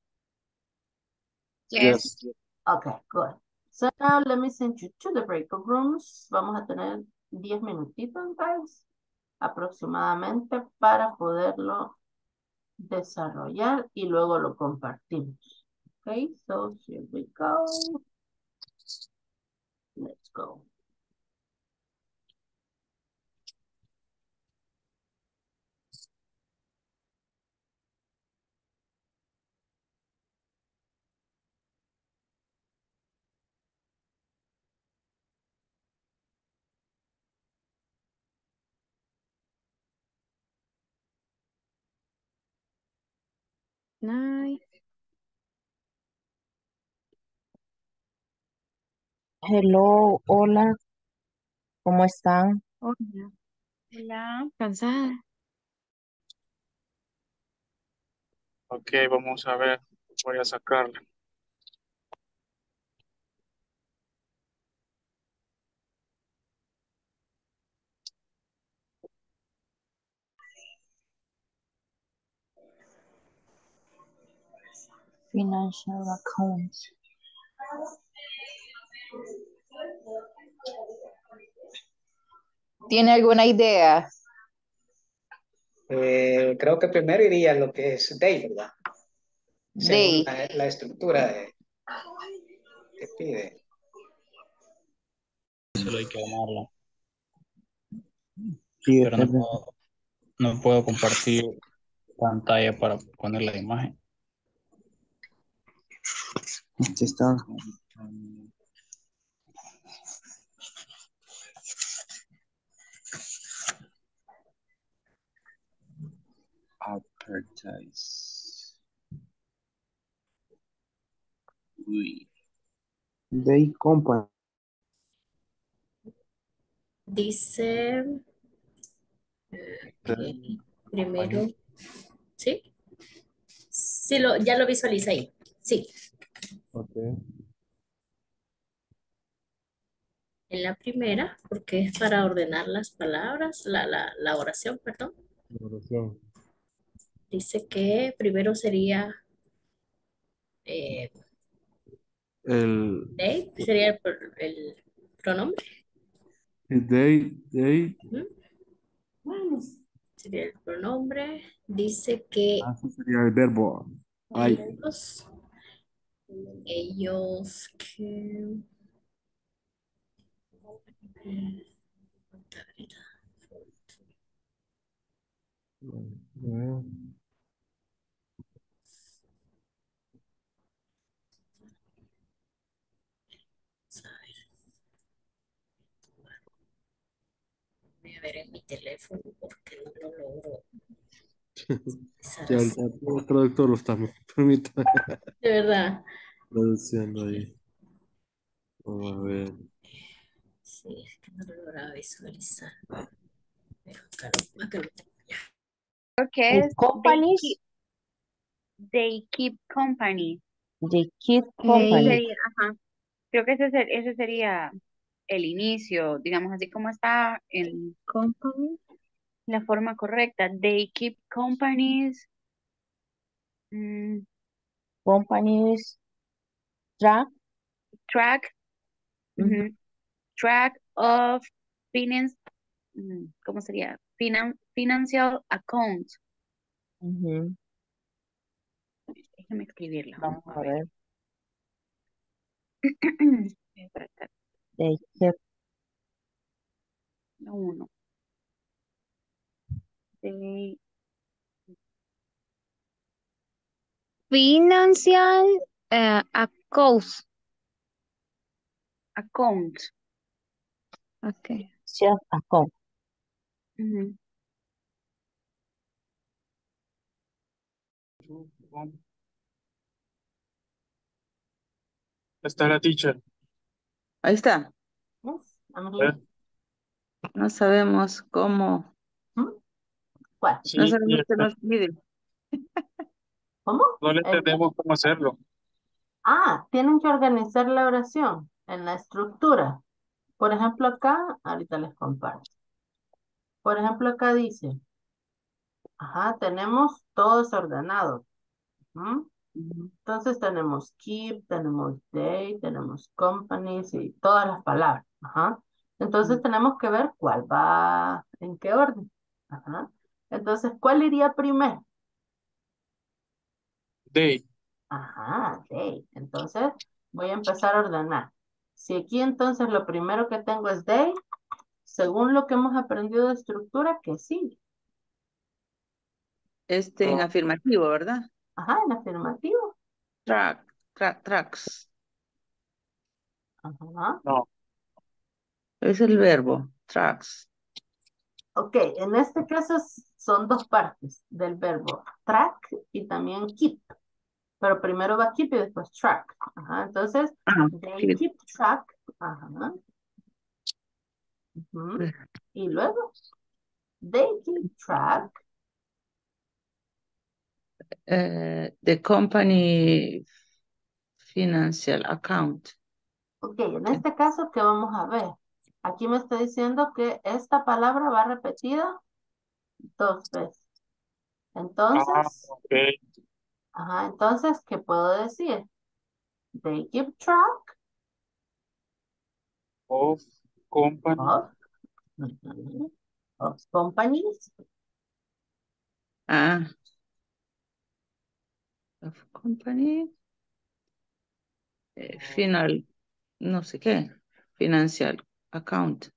Yes. Yes. Okay, good. So now let me send you to the breakout rooms. Vamos a tener diez minutitos, guys, aproximadamente para poderlo desarrollar y luego lo compartimos. Okay, so here we go. Let's go. Nine. Hello, hola, ¿cómo están? Hola. Hola. Cansada. Ok, vamos a ver. Voy a sacarla. Financial accounts. ¿Tiene alguna idea? Eh, creo que primero iría lo que es day, ¿verdad? Según Day. la, la estructura de, que pide. Solo hay que armarla. Sí, Pero no es verdad. puedo, no puedo compartir pantalla para poner la imagen. Aquí está. Advertise. Uy. Day company. Dice, eh, ok, primero, ¿sí? Sí, lo, ya lo visualiza ahí. Sí, Okay. en la primera, porque es para ordenar las palabras, la, la, la oración, perdón. Oración. Dice que primero sería eh, El, they, sería el, pro- el pronombre. they, they, Ujú. Sería el pronombre. Dice que así sería el verbo. I. ellos, ellos que... eh, Voy a ver en mi teléfono porque no lo logro. Ya el, el traductor lo está, permítame, De verdad. traduciendo ahí. Vamos a ver. Sí, es que no lo lograba visualizar. Pero acá lo, acá lo tengo ya. El Okay, they companies, keep, they keep company. the kid Ese company. sería, ajá. Creo que ese, ser- ese sería el inicio, digamos así como está en Company. la forma correcta. They keep companies. mm, Companies track. track. Ujú, ujú, track of finance. mm, ¿Cómo sería? Finan- financial account. ujú. Déjame escribirla. Vamos Vamos a a ver. ver. Voy a tratar. They kept. La uno. They Financial uh, account. account. Okay. Self account. ujú. Está la teacher. Ahí está. Yes, I'm ¿Eh? here. No sabemos cómo. ¿Mm? ¿Cuál? Sí, No y sabemos qué está. nos pide. ¿Cómo? No le ¿El qué? entendemos cómo hacerlo. Ah, tienen que organizar la oración en la estructura. Por ejemplo, acá, ahorita les comparto. Por ejemplo, acá dice, ajá, tenemos todo desordenado. ¿Mm? Ujú. Entonces tenemos keep, tenemos day, tenemos companies y todas las palabras. Ajá. Entonces tenemos que ver cuál va en qué orden. Ajá. Entonces, ¿cuál iría primero? They. Ajá, day. Entonces, voy a empezar a ordenar. Si aquí entonces lo primero que tengo es day, según lo que hemos aprendido de estructura, que sí. Este en No, afirmativo, ¿verdad? Ajá, en afirmativo. Track, track, tracks. Ajá. no. Es el verbo, tracks. Ok, en este caso s- son dos partes del verbo track y también keep. Pero primero va keep y después track. Ajá, entonces, Ah, they sí. keep track. Ajá. Ujú. Y luego, they keep track. Eh, the company financial account. Ok, en este caso, ¿qué vamos a ver? Aquí me está diciendo que esta palabra va repetida dos veces. Ah, Entonces, ok. ajá, entonces, ¿qué puedo decir? They keep track Of company. of, ujú, of companies. Ah, of company eh, final, no sé qué, financial account.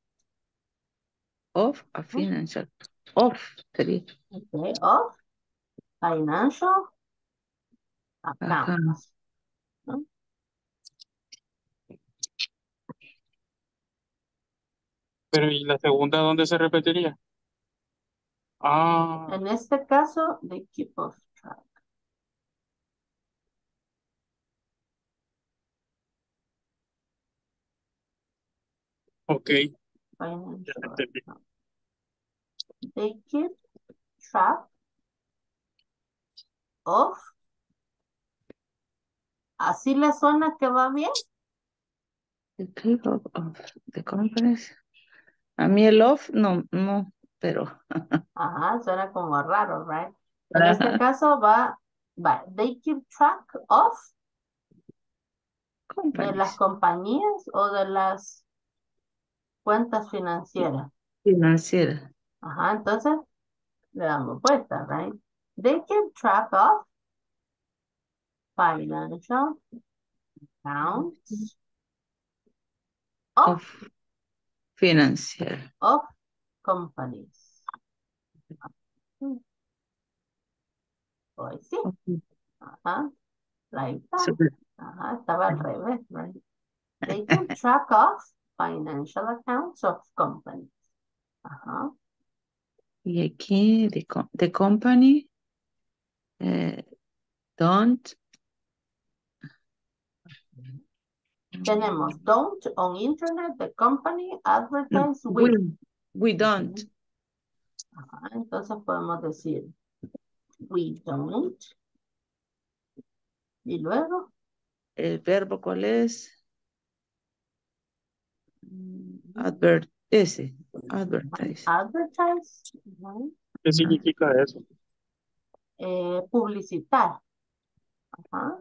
Of a Ujú, financial. Of sería. ok, of financial Ajá. accounts. ¿No? Pero ¿y la segunda dónde se repetiría? Ah, En este caso, they keep of track. ok. Ya Financial entendí. account. They keep track of ¿Así le suena que va bien? The people of the companies. A mí el of, no, no, pero. Ajá, suena como raro, right? En este caso va, va, they keep track of de las Companies compañías o de las cuentas financieras. financieras. Ajá, entonces le damos vuelta, right? They keep track of financial accounts of, Of financiera. of companies. Pues sí, Okay. ajá, like that. So, Ajá, estaba al revés, right? They keep track of financial accounts of companies. Ajá. y aquí, the, co- the company eh, don't. Tenemos don't on internet, the company advertise No, with. we, we don't. Ujú. Ajá, entonces podemos decir we don't. Y luego El verbo, ¿cuál es? Mm, Advert, ese, advertise. advertise. Ujú. ¿Qué significa eso? Eh, publicitar. Ajá.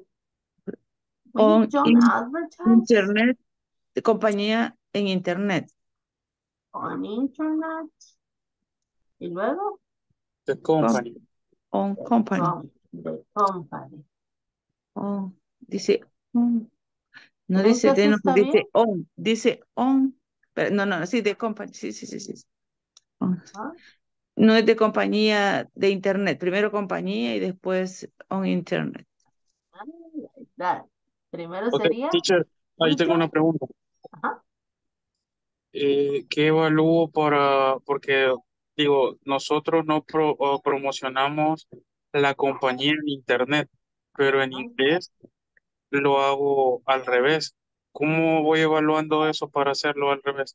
We On don't in- advertise internet, de compañía en internet. on internet. Y luego The Com- company. on the, company. com- the company. Oh, dice, on. No ¿Creen dice que de, así no, está bien? dice on, dice on. Pero no, no, sí, de company, sí, sí, sí, sí. On. Ajá. No es de compañía de internet, primero compañía y después on internet. Ah, like that. Primero Ok, sería teacher, ahí we tengo una don't. pregunta. Ajá. Eh, ¿qué evalúo para, porque digo, nosotros no pro- o promocionamos la compañía en internet, pero en Ajá. inglés lo hago al revés. ¿Cómo voy evaluando eso para hacerlo al revés?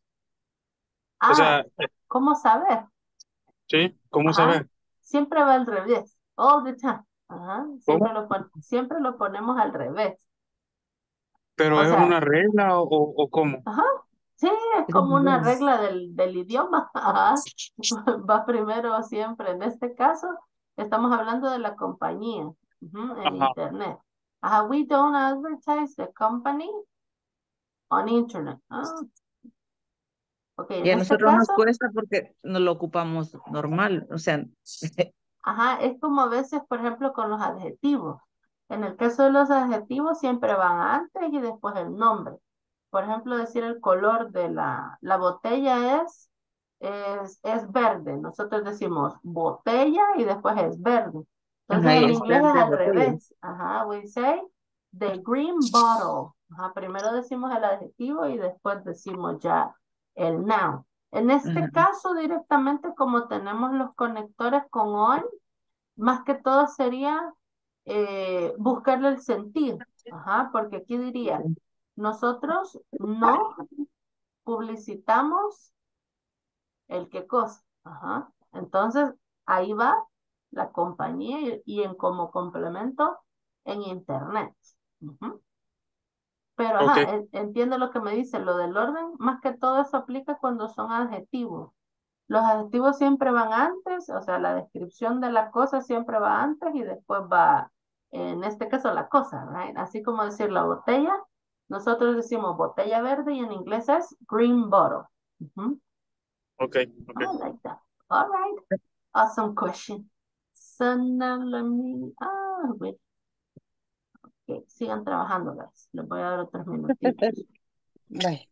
O sea, Ah, ¿cómo saber? ¿sí? ¿Cómo Ajá. saber? Siempre va al revés. All the time. Ajá. Siempre ¿Cómo? lo, pon- siempre lo ponemos al revés. ¿Pero O es sea, una regla o, o cómo? ajá. Sí, es como una regla del, del idioma. Ajá. Va primero siempre. En este caso, estamos hablando de la compañía. Ujú, en Ajá. internet. Ajá. We don't advertise the company on internet. Ah, ok, Y en a este nosotros nos caso, cuesta porque no lo ocupamos normal, o sea, ajá, es como a veces, por ejemplo, con los adjetivos. En el caso de los adjetivos siempre van antes y después el nombre. Por ejemplo, decir el color de la, la botella es, es, es verde. Nosotros decimos botella y después es verde. Entonces ajá, y en es inglés es verde al botella. revés. Ajá, we say the green bottle. Ajá, primero decimos el adjetivo y después decimos ya el noun. En este Ajá. caso, directamente como tenemos los conectores con on, más que todo sería eh, buscarle el sentido. Ajá, porque aquí diría, nosotros no publicitamos el qué cosa. Ajá. Entonces, ahí va la compañía y, y en como complemento en internet. Ujú. Pero, Ok, ajá, en- entiendo lo que me dice, lo del orden, más que todo eso aplica cuando son adjetivos. Los adjetivos siempre van antes, o sea, la descripción de la cosa siempre va antes y después va, en este caso, la cosa, right? Así como decir la botella, nosotros decimos botella verde y en inglés es green bottle. Ujú. ok, ok. I like that. All right. Awesome question. So now let me, ah, wait. Okay, sigan trabajando, guys. Les voy a dar otros minutitos. Bye.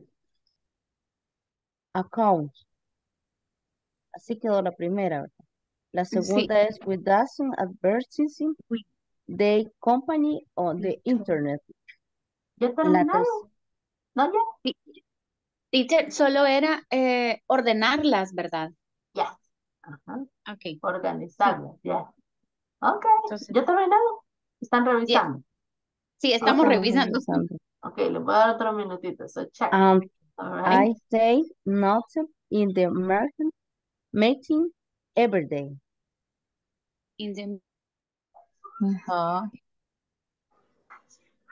Account. Así quedó la primera, ¿verdad? La Sí. segunda es with doesn't advertising the company on the internet. ¿Ya La terminaron? tercera. ¿No ya? Sí. Teacher, solo era eh, ordenarlas, ¿verdad? Yes. Ajá. Ok. Sí. Organizarlas, yes. Ok, Entonces, ¿ya terminaron? ¿Están yes. revisando? Sí, Sí, estamos Ok, estamos revisando. revisando. ok, les voy a dar otro minutito. So check. Um, All I right. say nothing in the market meeting every day. In the- Ajá.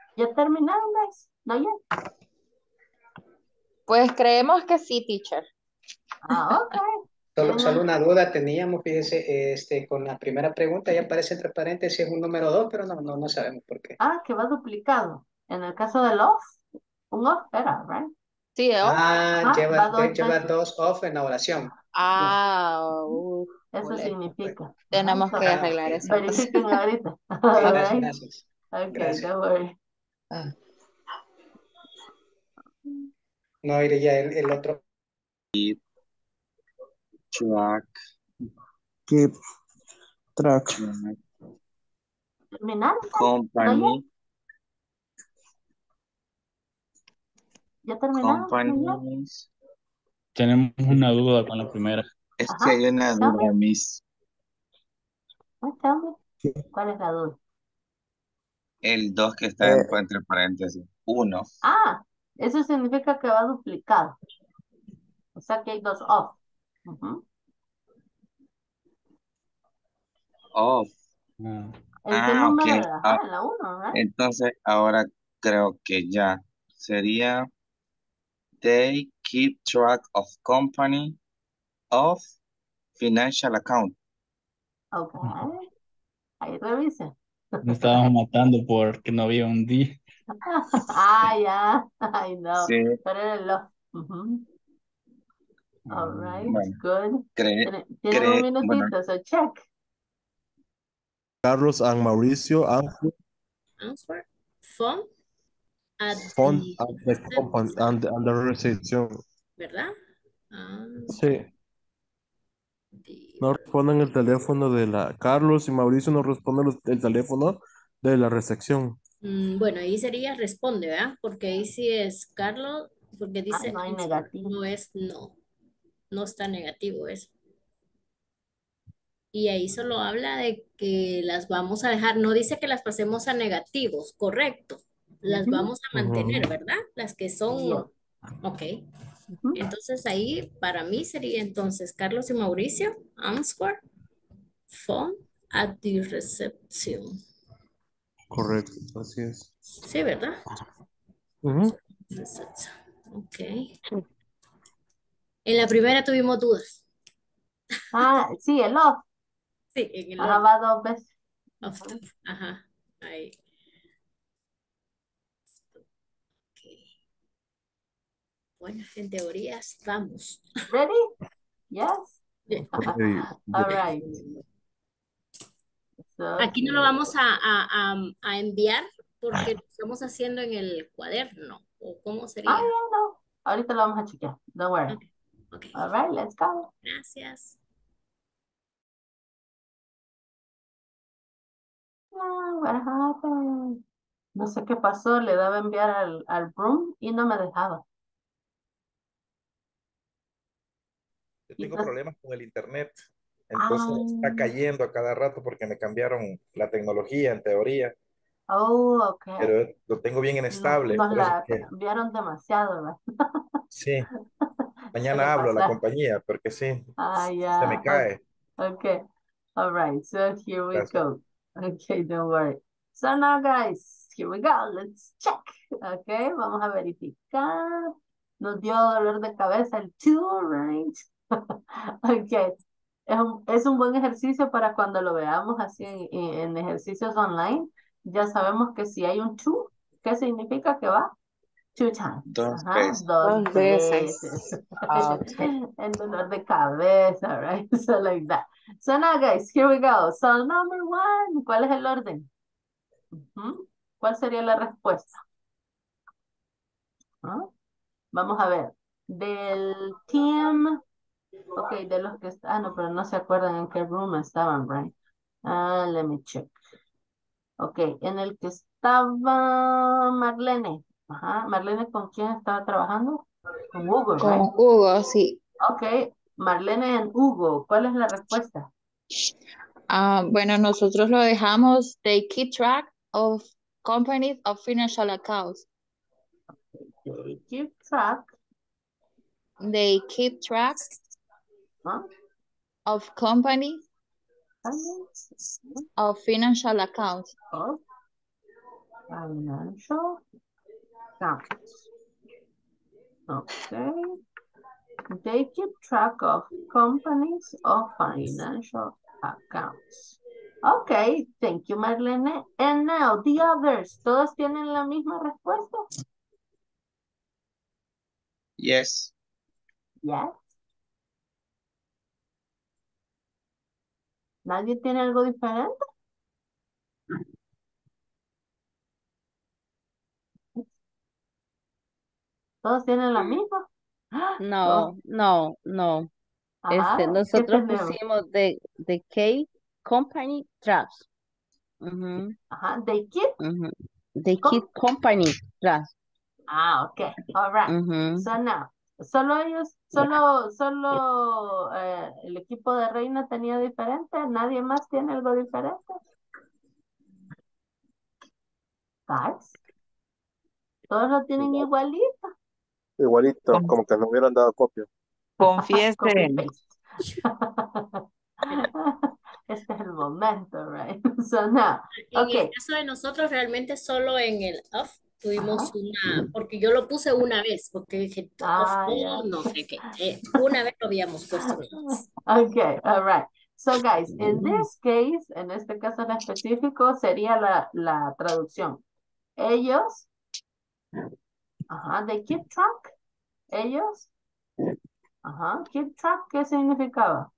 ¿Ya terminaron, guys? ¿No yet? Pues creemos que sí, teacher. Ah, ok. Solo, ¿Tienen solo al- una duda teníamos, fíjese, este, con la primera pregunta ya aparece entre paréntesis un número dos, pero no, no, no sabemos por qué. Ah, que va duplicado. En el caso del off, un off era, right? Sí, ¿o? Ah, Ajá, lleva, va de- dos lleva veces. dos off en la oración. Yes. Ah, uf, Eso molesto. significa. Ajá, Tenemos so, que Ah, arreglar ok. eso. entonces. verifiquen ahorita. Sí, All gracias, right. gracias. Okay, Gracias. don't worry. Ah, no, iré ya el, el otro. Track, Keep track. track, ¿Terminaron, guys? ¿No company, ya? ¿Ya terminaron? ¿No ya? companies. Tenemos una duda con la primera. Es que Ajá. hay una Tell me. duda, Miss. Ah, tell me. ¿Cuál es la duda? El dos que está Eh, en- entre paréntesis. Uno. Ah, eso significa que va duplicado. O sea que hay dos off. Ujú. Off. Ah, ¿En qué Ah, ok. número era? Ah, Ajá, en la uno, ¿right? entonces ahora creo que ya sería they keep track of company of financial account. Ok. Ahí revisen. nos estábamos matando porque no había un D. Ah, ya. I know. Sí, Pero era el off. Ujú. All Ah, right, bueno, good. cree, Tienen, tienen un cree, bueno, minutito, so check. Carlos and Mauricio and Answer. Phone at fund the and the company reception, and, and the reception. ¿verdad? Ah, Sí, the no responden el teléfono de la Carlos y Mauricio no responden los- el teléfono de la recepción. Mm, bueno, ahí sería responde, ¿verdad? Porque ahí sí es Carlos, porque Ah, dice no hay answer, negativo. no es no, no está negativo eso. Y ahí solo habla de que las vamos a dejar, no dice que las pasemos a negativos, correcto. Las Ujú. vamos a mantener, Ujú. ¿verdad? Las que Yeah. son, ok. Ujú. Entonces ahí para mí sería entonces Carlos y Mauricio, answer, phone at the reception. Correcto, así es. Sí, ¿verdad? Ujú. Reception. Ok. En la primera tuvimos dudas. Ah, sí, el off. Sí, en el Ajá, orden. va dos veces. Of Ujú. the- Ajá. Ahí. Ok. Bueno, en teorías vamos. Ready? Yes. Bien. Okay, All yes. right. So Aquí no here lo we vamos go. a, a- a- a enviar porque lo estamos haciendo en el cuaderno. ¿O cómo Ah, sería? yeah, no. Ahorita lo vamos a chequear. Don't worry. Ok, ok. All right, let's go. Gracias. Ah, what happened? No sé qué pasó, le daba enviar al, al Broom y no me dejaba. Yo Y tengo entonces, problemas con el internet, ah, entonces está cayendo a cada rato porque me cambiaron la tecnología en teoría, oh, ok. pero lo tengo bien No, inestable, nos por eso es la que enviaron demasiado, ¿verdad? sí, Suele mañana hablo a la pasar. compañía porque sí, Ah, se me yeah. cae. Okay. All right. So here we Gracias. go. Okay, don't worry. So now, guys, here we go. Let's check. Okay, vamos a verificar. Nos dio dolor de cabeza el two, right? Okay. Es un, es un buen ejercicio para cuando lo veamos así en, en- en ejercicios online. Ya sabemos que si hay un two, ¿qué significa que va? Two times. dos Ajá, veces. dos Dos veces. veces. Ah, ok. El dolor de cabeza, right? So like that. So now, guys, here we go. So number one, ¿cuál es el orden? Ujú. ¿Cuál sería la respuesta? ¿Ah? Vamos a ver. Del team, ok, de los que están, ah, no, pero no se acuerdan en qué room estaban, right? Ah, let me check. Ok, en el que estaba Marlene. Ajá, Marlene, ¿con quién estaba trabajando? Con Hugo, Con right? Hugo, sí. Ok, Marlene en Hugo, ¿cuál es la respuesta? Ah, bueno, nosotros lo dejamos, they keep track of companies of financial accounts. They keep track, They keep track ¿no? of companies También, of financial accounts. of Financial accounts. Okay. They keep track of companies of financial accounts. Okay, thank you, Marlene. And now the others, ¿todos tienen la misma respuesta? Yes. Yes. ¿Nadie tiene algo diferente? ¿Todos tienen la misma? No, no, no. Ajá, Este, ¿qué nosotros tenemos? pusimos de, de K Company Trust. Ujú, Ajá, they keep. ujú. They keep company trust. Ah, ok, all right. Ujú. So now, solo ellos, solo, solo eh, el equipo de Reina tenía diferente, nadie más tiene algo diferente. Guys, todos lo tienen igualito. Igualito, Con- como que no hubieran dado copia. Confiese. Copy paste. Este es el momento, right? So now, En el okay. caso de nosotros, realmente solo en el off tuvimos Ajá. una, porque yo lo puse una vez, porque dije, off, Ah, ya. oh, no sé qué. Eh, una vez lo habíamos puesto en el off. Okay, all right. So guys, in this case, en este caso en específico, sería la, la traducción. Ellos, ajá, they keep track. Ellos, ajá, keep track, ¿qué significaba?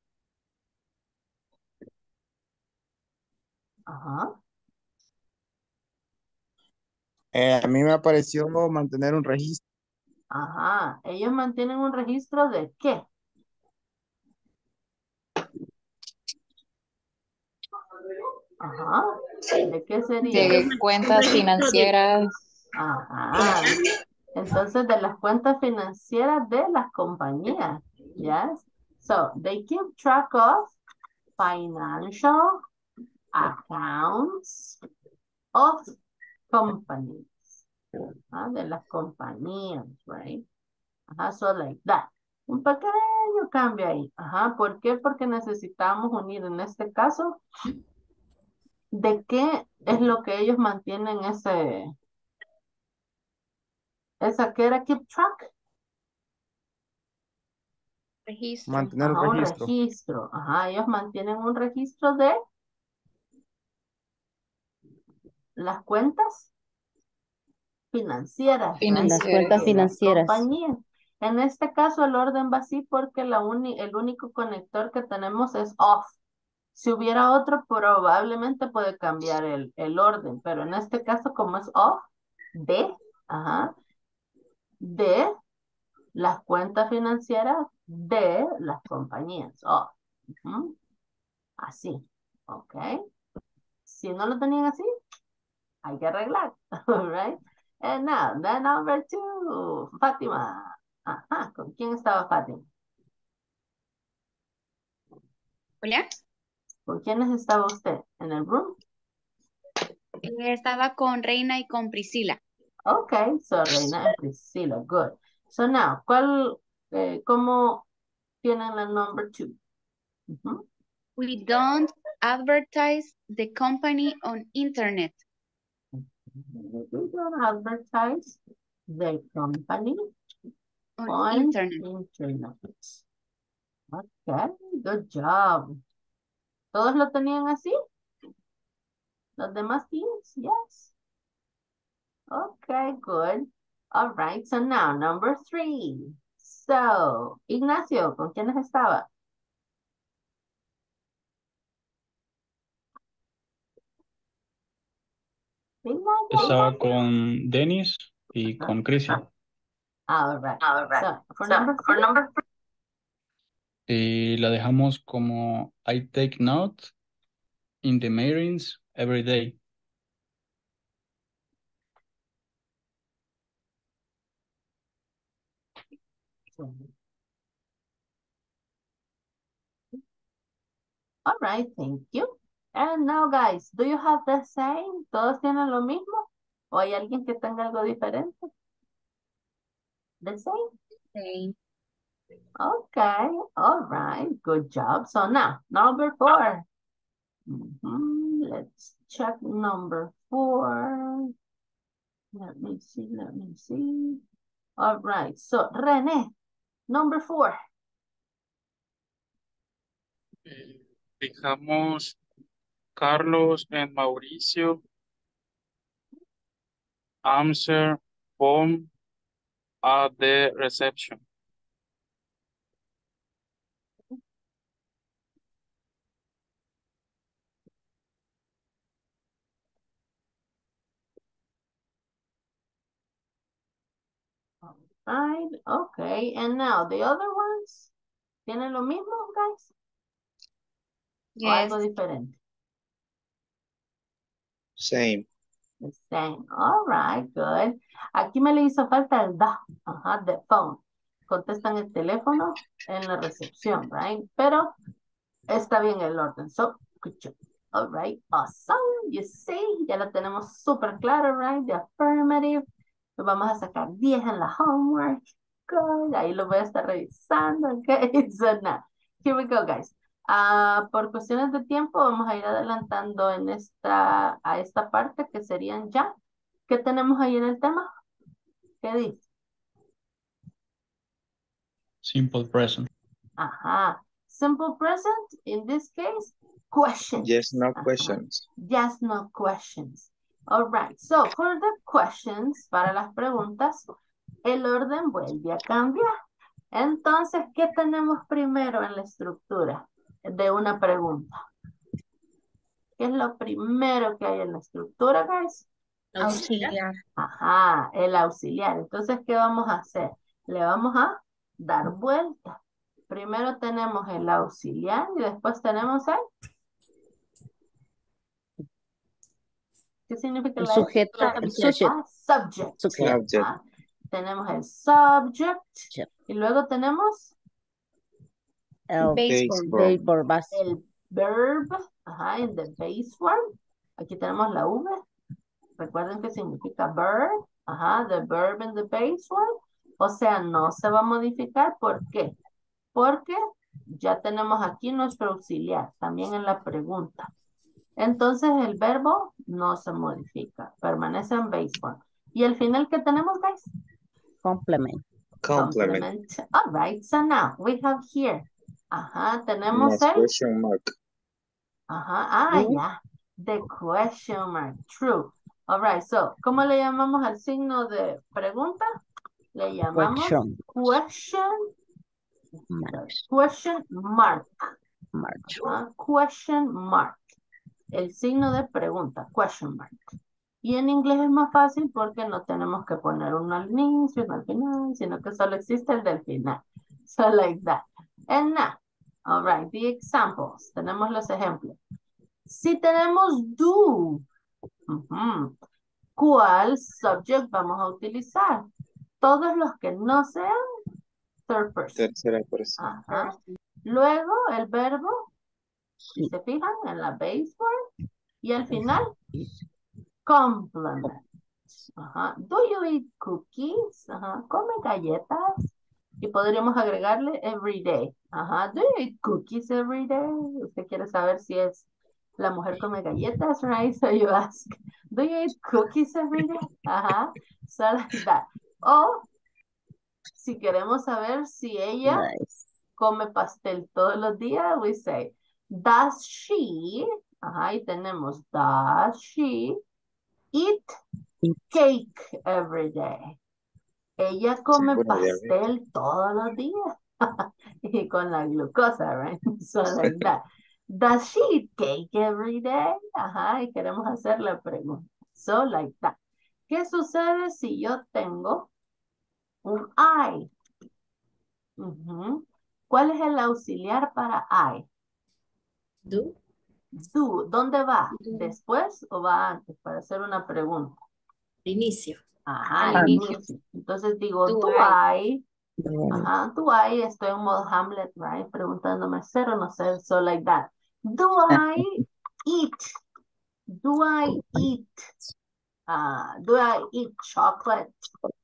Ajá, Eh, a mí me pareció mantener un registro. ajá. Ellos mantienen un registro de qué? Ajá. ¿De qué sería? De Un cuentas registro de, financieras. Ajá. Entonces, de las cuentas financieras de las compañías. Yes. So, they keep track of financial accounts of companies. Ah, de las compañías, right? Ajá, so like that. Un pequeño cambio ahí. Ajá, ¿por qué? Porque necesitamos unir en este caso de qué es lo que ellos mantienen ese, esa que era keep track. Registro. Mantener un Ajá, un registro. registro. Ajá, ellos mantienen un registro de las cuentas financieras, right? Las Financieras. cuentas De las financieras. compañías. En este caso el orden va así porque la uni- el único conector que tenemos es off. Si hubiera otro, probablemente puede cambiar el, el orden, pero en este caso como es off, de, ajá, de las cuentas financieras de las compañías. Off. Ujú. Así, ¿ok? Si no lo tenían así, hay que arreglar, all right? And now, the number two, Fátima. Ajá, ¿con quién estaba Fátima? Hola. ¿Con quiénes estaba usted? ¿En el room? Eh, Estaba con Reina y con Priscila. Okay, so Reina and Priscilla, good. So now, ¿cuál, eh, cómo tienen la number two? Ujú. We don't advertise the company on internet. We don't advertise the company On on internet. internet. Okay, good job. ¿Todos lo tenían así? ¿Los demás teams? Yes. Okay, good. All right, so now number three. So, Ignacio, ¿con quiénes estaba? Ignacio. Estaba con Dennis y Ajá. con Cristian. All right. All right. So, for So, number for three. number three. Y la dejamos como I take note in the meetings every day. All right, thank you. And now, guys, do you have the same? ¿Todos tienen lo mismo? ¿O hay alguien que tenga algo diferente? The same? Okay. Okay, all right, good job. So now, number four. Mhm, let's check number four. Let me see, let me see. All right, so René, number four. Eh, Dejamos Carlos and Mauricio answer phone at the reception. Right, okay, and now the other ones, ¿tienen lo mismo, guys? ¿O Yes. algo diferente? Same. The same. All right, good. Aquí me le hizo falta el da. Ajá, the phone. Contestan el teléfono en la recepción, right? Pero está bien el orden. So, good job. All right, awesome. You see, ya lo tenemos súper claro, right? The affirmative. Lo vamos a sacar diez en la homework. Good. Ahí lo voy a estar revisando, okay? So now, here we go, guys. Ah, por cuestiones de tiempo vamos a ir adelantando en esta, a esta parte que serían ya. ¿Qué tenemos ahí en el tema? ¿Qué dice? Simple present. Ajá. Simple present, in this case, questions. Yes, no Ajá. questions. Yes, no questions. All right. So, for the questions, para las preguntas, el orden vuelve a cambiar. Entonces, ¿qué tenemos primero en la estructura de una pregunta? ¿Qué es lo primero que hay en la estructura, guys? Auxiliar. Ajá, el auxiliar. Entonces, ¿qué vamos a hacer? Le vamos a dar vuelta. Primero tenemos el auxiliar y después tenemos el... ¿Qué significa El la sujeto, el subject. Ah, subject. Subject. Subject. Ah, tenemos el subject Yep. y luego tenemos El Base base form. verb base. el verb, ajá, en the base form. Aquí tenemos la V. Recuerden que significa verb, ajá, the verb in the base form. O sea, no se va a modificar. ¿Por qué? Porque ya tenemos aquí nuestro auxiliar, también en la pregunta. Entonces el verbo no se modifica, permanece en base form. ¿Y al final qué tenemos, guys? Complement. Complement. All right, so now we have here. Ajá, tenemos Más el... question mark. Ajá, ah, True. ya. The question mark, true. All right, so, ¿cómo le llamamos al signo de pregunta? Le llamamos Question. question, Mark. question mark. Mark. Ajá, question mark. El signo de pregunta, question mark. Y en inglés es más fácil porque no tenemos que poner uno al inicio, uno al final, sino que solo existe el del final. So like that. And now, all right, the examples. Tenemos los ejemplos. Si tenemos do, ujú, ¿cuál subject vamos a utilizar? Todos los que no sean third person. Tercera persona. Ajá. Luego el verbo, si se fijan, en la base form. Y al final, complement. Ajá. Do you eat cookies? Ajá. ¿Come galletas? Y podríamos agregarle every day. Ajá. Do you eat cookies every day? Usted quiere saber si es la mujer come galletas, right? So you ask, do you eat cookies every day? Ajá. So like that. O si queremos saber si ella Nice. come pastel todos los días, we say, does she, ajá, y tenemos, does she eat cake every day? Ella come buena idea, pastel todos los días. Y con la glucosa, right? So like that. Does she eat cake every day? Ajá, y queremos hacer la pregunta. So like that. ¿Qué sucede si yo tengo un I? Ujú. ¿Cuál es el auxiliar para I? Do. Do. ¿Dónde va? ¿Después o va antes? Para hacer una pregunta. Inicio. Ajá, Al inicio. inicio. Entonces digo, Do do I? Ajá, do I? Estoy en modo Hamlet, right? Preguntándome ser o no ser, so like that. Do I eat? Do I eat? Uh, do I eat chocolate?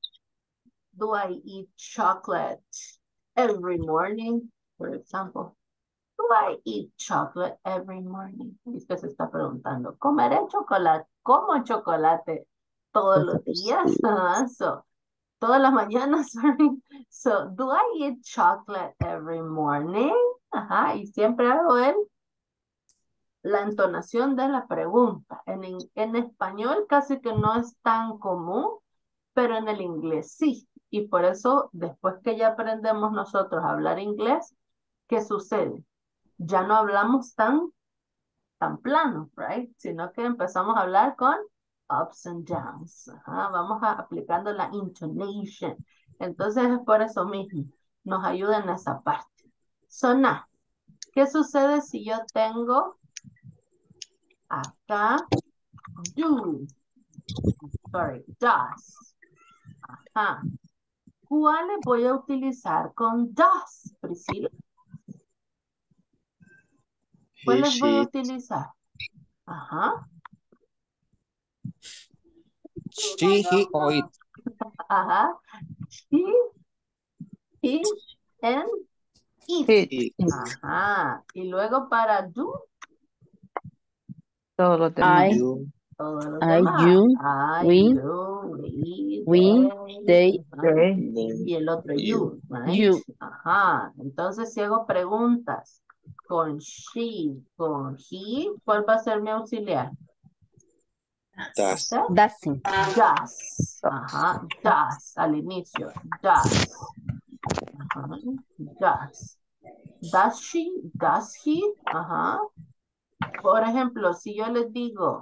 Do I eat chocolate every morning, for example? Do I eat chocolate every morning? Y usted se está preguntando, ¿comeré chocolate? ¿Como chocolate todos los días. Uh, so, todas las mañanas, sorry. So, do I eat chocolate every morning? Ajá, y siempre hago el, la entonación de la pregunta. En, en español casi que no es tan común, pero en el inglés sí. Y por eso, después que ya aprendemos nosotros a hablar inglés, ¿qué sucede? Ya no hablamos tan, tan plano, right? Sino que empezamos a hablar con ups and downs. Ajá, vamos a, aplicando la intonation. Entonces es por eso mismo. Nos ayuda en esa parte. Sonar. ¿Qué sucede si yo tengo acá do? Sorry, does. Ajá. ¿Cuáles voy a utilizar con does, Priscila? He, ¿Cuáles voy a she, utilizar? Ajá. She, he, or it. Ajá. She, he, and it. It. Ajá. Y luego para do, Todos los demás. I, you, todos los I, demás. you, I, we, you, we, we, they. they, Ajá. Okay. they, Y el otro you, you, right? you. Ajá. Entonces, si hago preguntas con she, con he, ¿cuál va a ser mi auxiliar? does, ¿Usted? Doesn't. Does. Ajá. Does. Al inicio. Does. Ajá. Does. Does she? Does he? Ajá. Por ejemplo, si yo les digo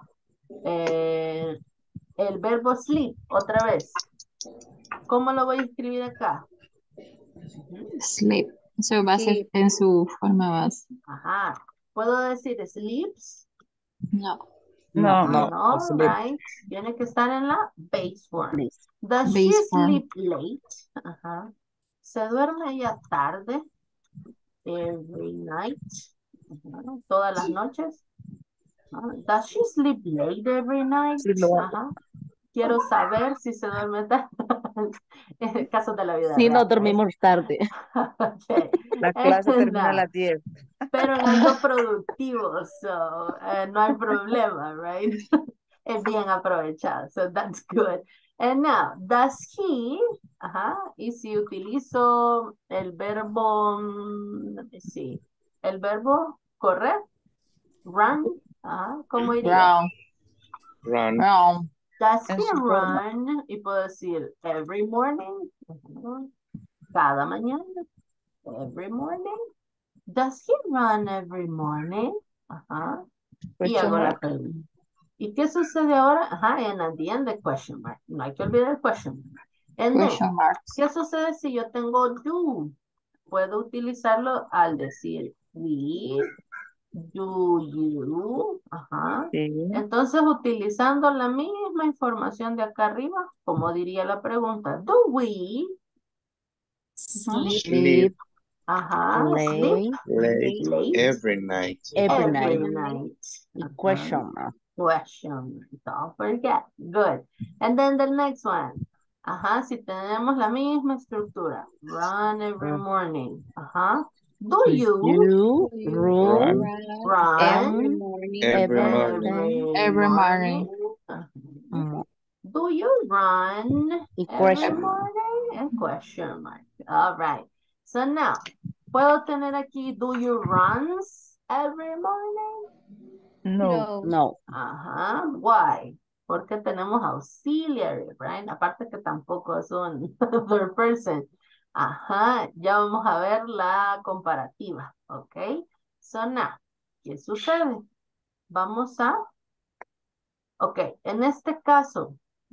eh, el verbo sleep, otra vez. ¿Cómo lo voy a escribir acá? Ujú. Sleep. Eso va a ser Sleep. en su forma base. Ajá. ¿Puedo decir sleeps? No. No. Ajá, No, no, sleep. right. Tiene que estar en la base form. Please. Does she Base form. sleep late? Ajá. ¿Se duerme ella tarde? Every night. Ajá. Todas las noches. Ajá. Does she sleep late every night? Sí, lo- Ajá. Quiero saber si se duerme tarde. En el caso de la vida Si no real, right? dormimos tarde. Okay. La clase termina a No. las diez. Pero en algo productivo, so eh, no hay problema, right? Es bien aprovechado, so that's good. And now, does he, ajá, y si utilizo el verbo, mm, let me see, el verbo correr, run, ajá, ¿cómo iría? Brown. run, Brown. Does En he su forma. run? Y puedo decir every morning, ajá, cada mañana, every morning. Does he run every morning? Ajá. Y Question hago la mark. pregunta. ¿Y qué sucede ahora? Ajá, en at the end the question mark. No hay que olvidar el question mark. And then, Question marks. ¿qué sucede si yo tengo do? Puedo utilizarlo al decir we, do you. Ajá. Sí. Entonces, utilizando la misma información de acá arriba, como diría la pregunta, do we? Ajá. Sleep. sleep Ajá, sleep Late. late late every night. Every every night. night. Y Ajá. question mark. Question. Don't forget. Good. And then the next one. Ajá, si tenemos la misma estructura. Run every Mm. morning. Ajá. Do Do you you You run Run run every run morning. every every morning. morning? Every morning. Ajá. Mm, Do you run Y every question mark. morning? And question mark. All right. So now, ¿puedo tener aquí do you runs every morning? No. No. No. Ajá. Why? Porque tenemos auxiliary, right? Aparte que tampoco es un third person. Ajá. Ya vamos a ver la comparativa. Ok. So now, ¿qué sucede? Vamos a... Ok. En este caso,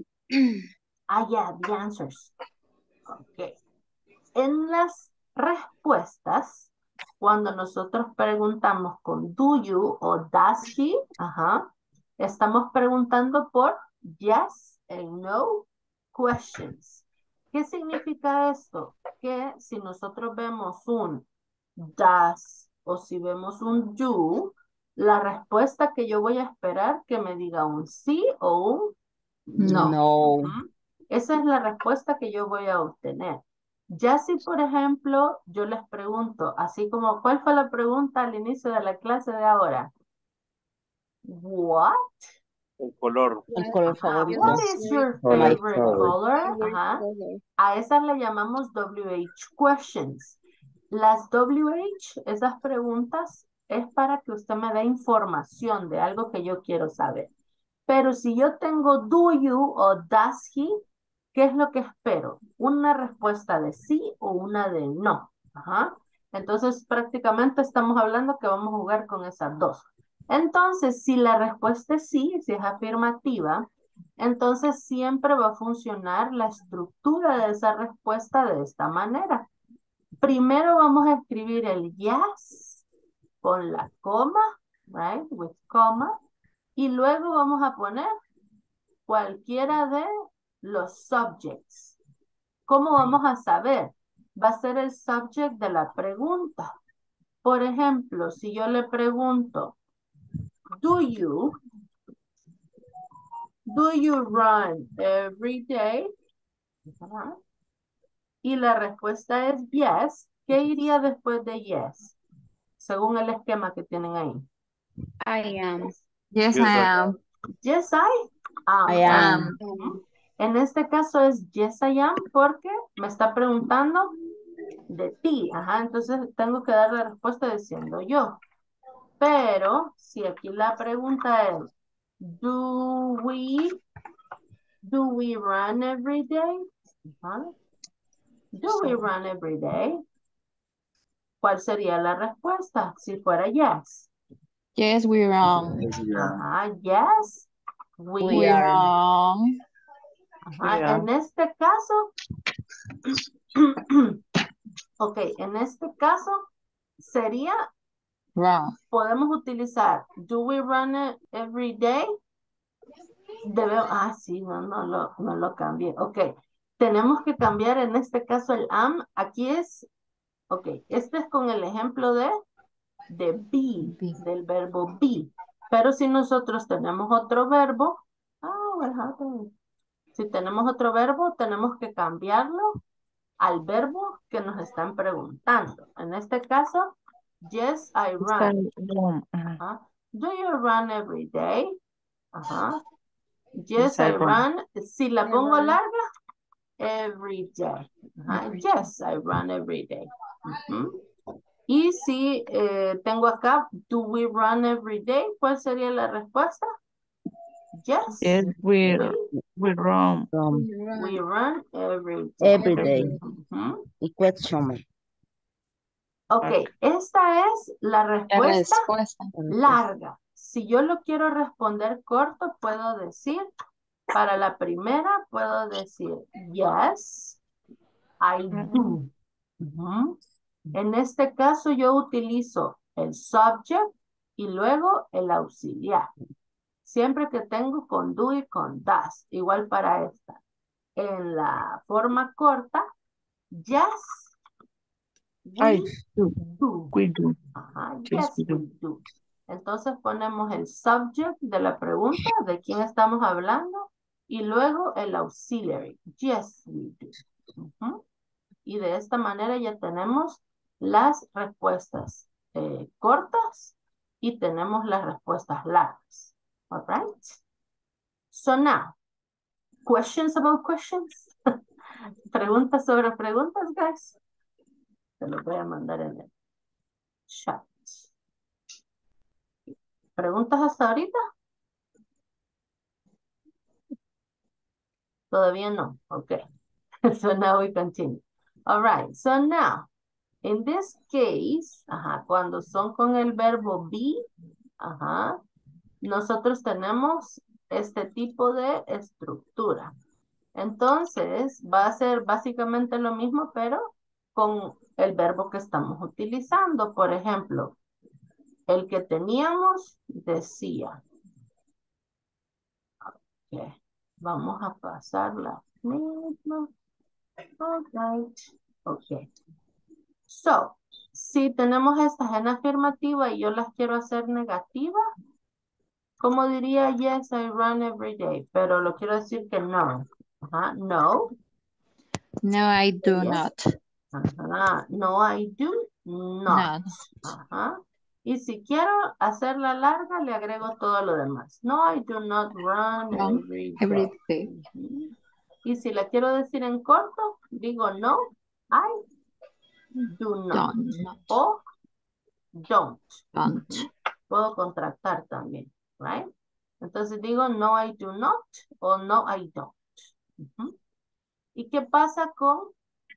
ah, yeah, the answers. Ok. En las respuestas, cuando nosotros preguntamos con do you o does he, ajá, estamos preguntando por yes and no questions. ¿Qué significa esto? Que si nosotros vemos un does o si vemos un do, la respuesta que yo voy a esperar que me diga un sí o un no. No. Ujú. Esa es la respuesta que yo voy a obtener. Ya si, por ejemplo, yo les pregunto, así como, ¿cuál fue la pregunta al inicio de la clase de ahora? What? El color. El color Ajá. favorito. What is your Oh, my favorite God. color? Ajá. A esas le llamamos W H questions. Las W H, esas preguntas, es para que usted me dé información de algo que yo quiero saber. Pero si yo tengo do you o does he, ¿qué es lo que espero? Una respuesta de sí o una de no. Ajá. Entonces, prácticamente estamos hablando que vamos a jugar con esas dos. Entonces, si la respuesta es sí, si es afirmativa, entonces siempre va a funcionar la estructura de esa respuesta de esta manera. Primero vamos a escribir el yes con la coma, right, with comma, y luego vamos a poner cualquiera de los subjects. ¿Cómo vamos a saber? Va a ser el subject de la pregunta. Por ejemplo, si yo le pregunto, do you, do you run every day? Ajá. Y la respuesta es yes. ¿Qué iría después de yes? Según el esquema que tienen ahí. I am. Yes, Yes, I I am. Yes, I am. I am. Ujú. En este caso es yes, I am porque me está preguntando de ti. Ajá, entonces tengo que dar la respuesta diciendo yo. Pero si aquí la pregunta es, do we, do we run every day? Ajá. Do we run every day? ¿Cuál sería la respuesta si fuera yes? Yes, we run. Yes, we are. Ajá, yes, we, We are. run. Ajá, Yeah. en este caso, ok, en este caso sería, Run. podemos utilizar, do we run it every day? Debemos, ah, sí, no, no lo, no lo cambié. Ok, tenemos que cambiar en este caso el am. Aquí es, ok, este es con el ejemplo de, de be, Be. del verbo be. Pero si nosotros tenemos otro verbo, ah, what happened? Si tenemos otro verbo, tenemos que cambiarlo al verbo que nos están preguntando. En este caso, yes, I Está run. bien. Ajá. Ajá. Do you run every day? Ajá. Yes, Yes, I I run. run. Si la pongo larga, every day. Ajá. Yes, I run every day. Ujú. Y si eh, tengo acá, do we run every day? ¿Cuál sería la respuesta? Yes, Yes, we, we, we run. From we run every day. every day. Ujú. Y question mark. Ok, esta es la La respuesta respuesta. larga. Si yo lo quiero responder corto, puedo decir, para la primera, puedo decir, yes, I do. Ujú. En este caso, yo utilizo el subject y luego el auxiliar. Siempre que tengo con do y con does. Igual para esta. En la forma corta, yes, I we do. do. We do. Ajá, Yes, yes, we do. we do. Entonces ponemos el subject de la pregunta, de quién estamos hablando, y luego el auxiliary. Yes, we do. Ujú. Y de esta manera ya tenemos las respuestas eh, cortas y tenemos las respuestas largas. All right? So now, questions about questions? Preguntas sobre preguntas, guys. Se los voy a mandar en el chat. ¿Preguntas hasta ahorita? Todavía no. Okay. So now we continue. All right. So now, in this case, ajá, cuando son con el verbo be, ajá, nosotros tenemos este tipo de estructura. Entonces, va a ser básicamente lo mismo, pero con el verbo que estamos utilizando. Por ejemplo, el que teníamos decía. Ok, vamos a pasar la misma. All right. Ok. So, si tenemos estas en afirmativa y yo las quiero hacer negativa, como diría yes, I run every day, pero lo quiero decir que no. Ajá, no. No, I do Yes. not. Ajá, no, I do not. Not. Ajá. Y si quiero hacerla larga, le agrego todo lo demás. No, I do not run Run every every day. day. Ujú. Y si la quiero decir en corto, digo no, I do not. Don't, not, O don't. don't. Ujú. Puedo contractar también, right? Entonces digo no, I do not o no, I don't. Ujú. ¿Y qué pasa con,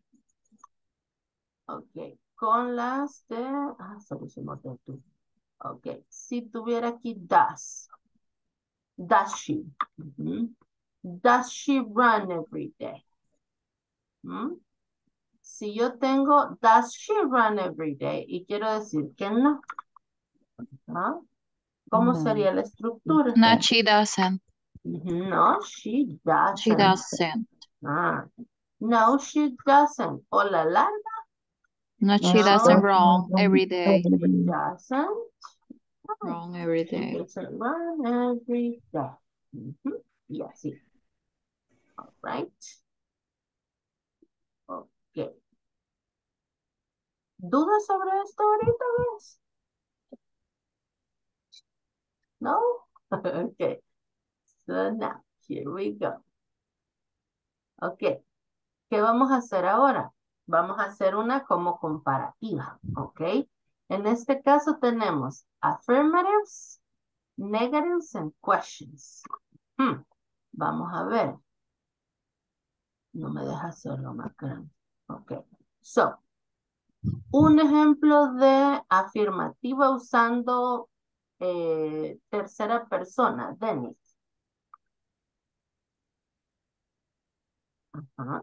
ok, con las de, ah, solo se nota tú. Ok, si tuviera aquí does, does she? Ujú. Does she run every day? ¿Mm? Si yo tengo does she run every day y quiero decir que no, ¿ah? ¿Cómo No. sería la estructura? No, she doesn't. Ujú. No, she She doesn't. doesn't. Ah. No, she doesn't. O la larga, No, she no, doesn't run every day. she doesn't. Run every She day. doesn't run every day. Ujú. Y así. All right. Ok. ¿Dudas sobre esto ahorita, ves? No? Okay. So now, here we go. Ok. ¿Qué vamos a hacer ahora? Vamos a hacer una como comparativa. Ok. En este caso tenemos affirmatives, negatives, and questions. Hmm. Vamos a ver. No me deja hacerlo más grande. Ok. So, un ejemplo de afirmativa usando eh, tercera persona, Dennis. Ajá.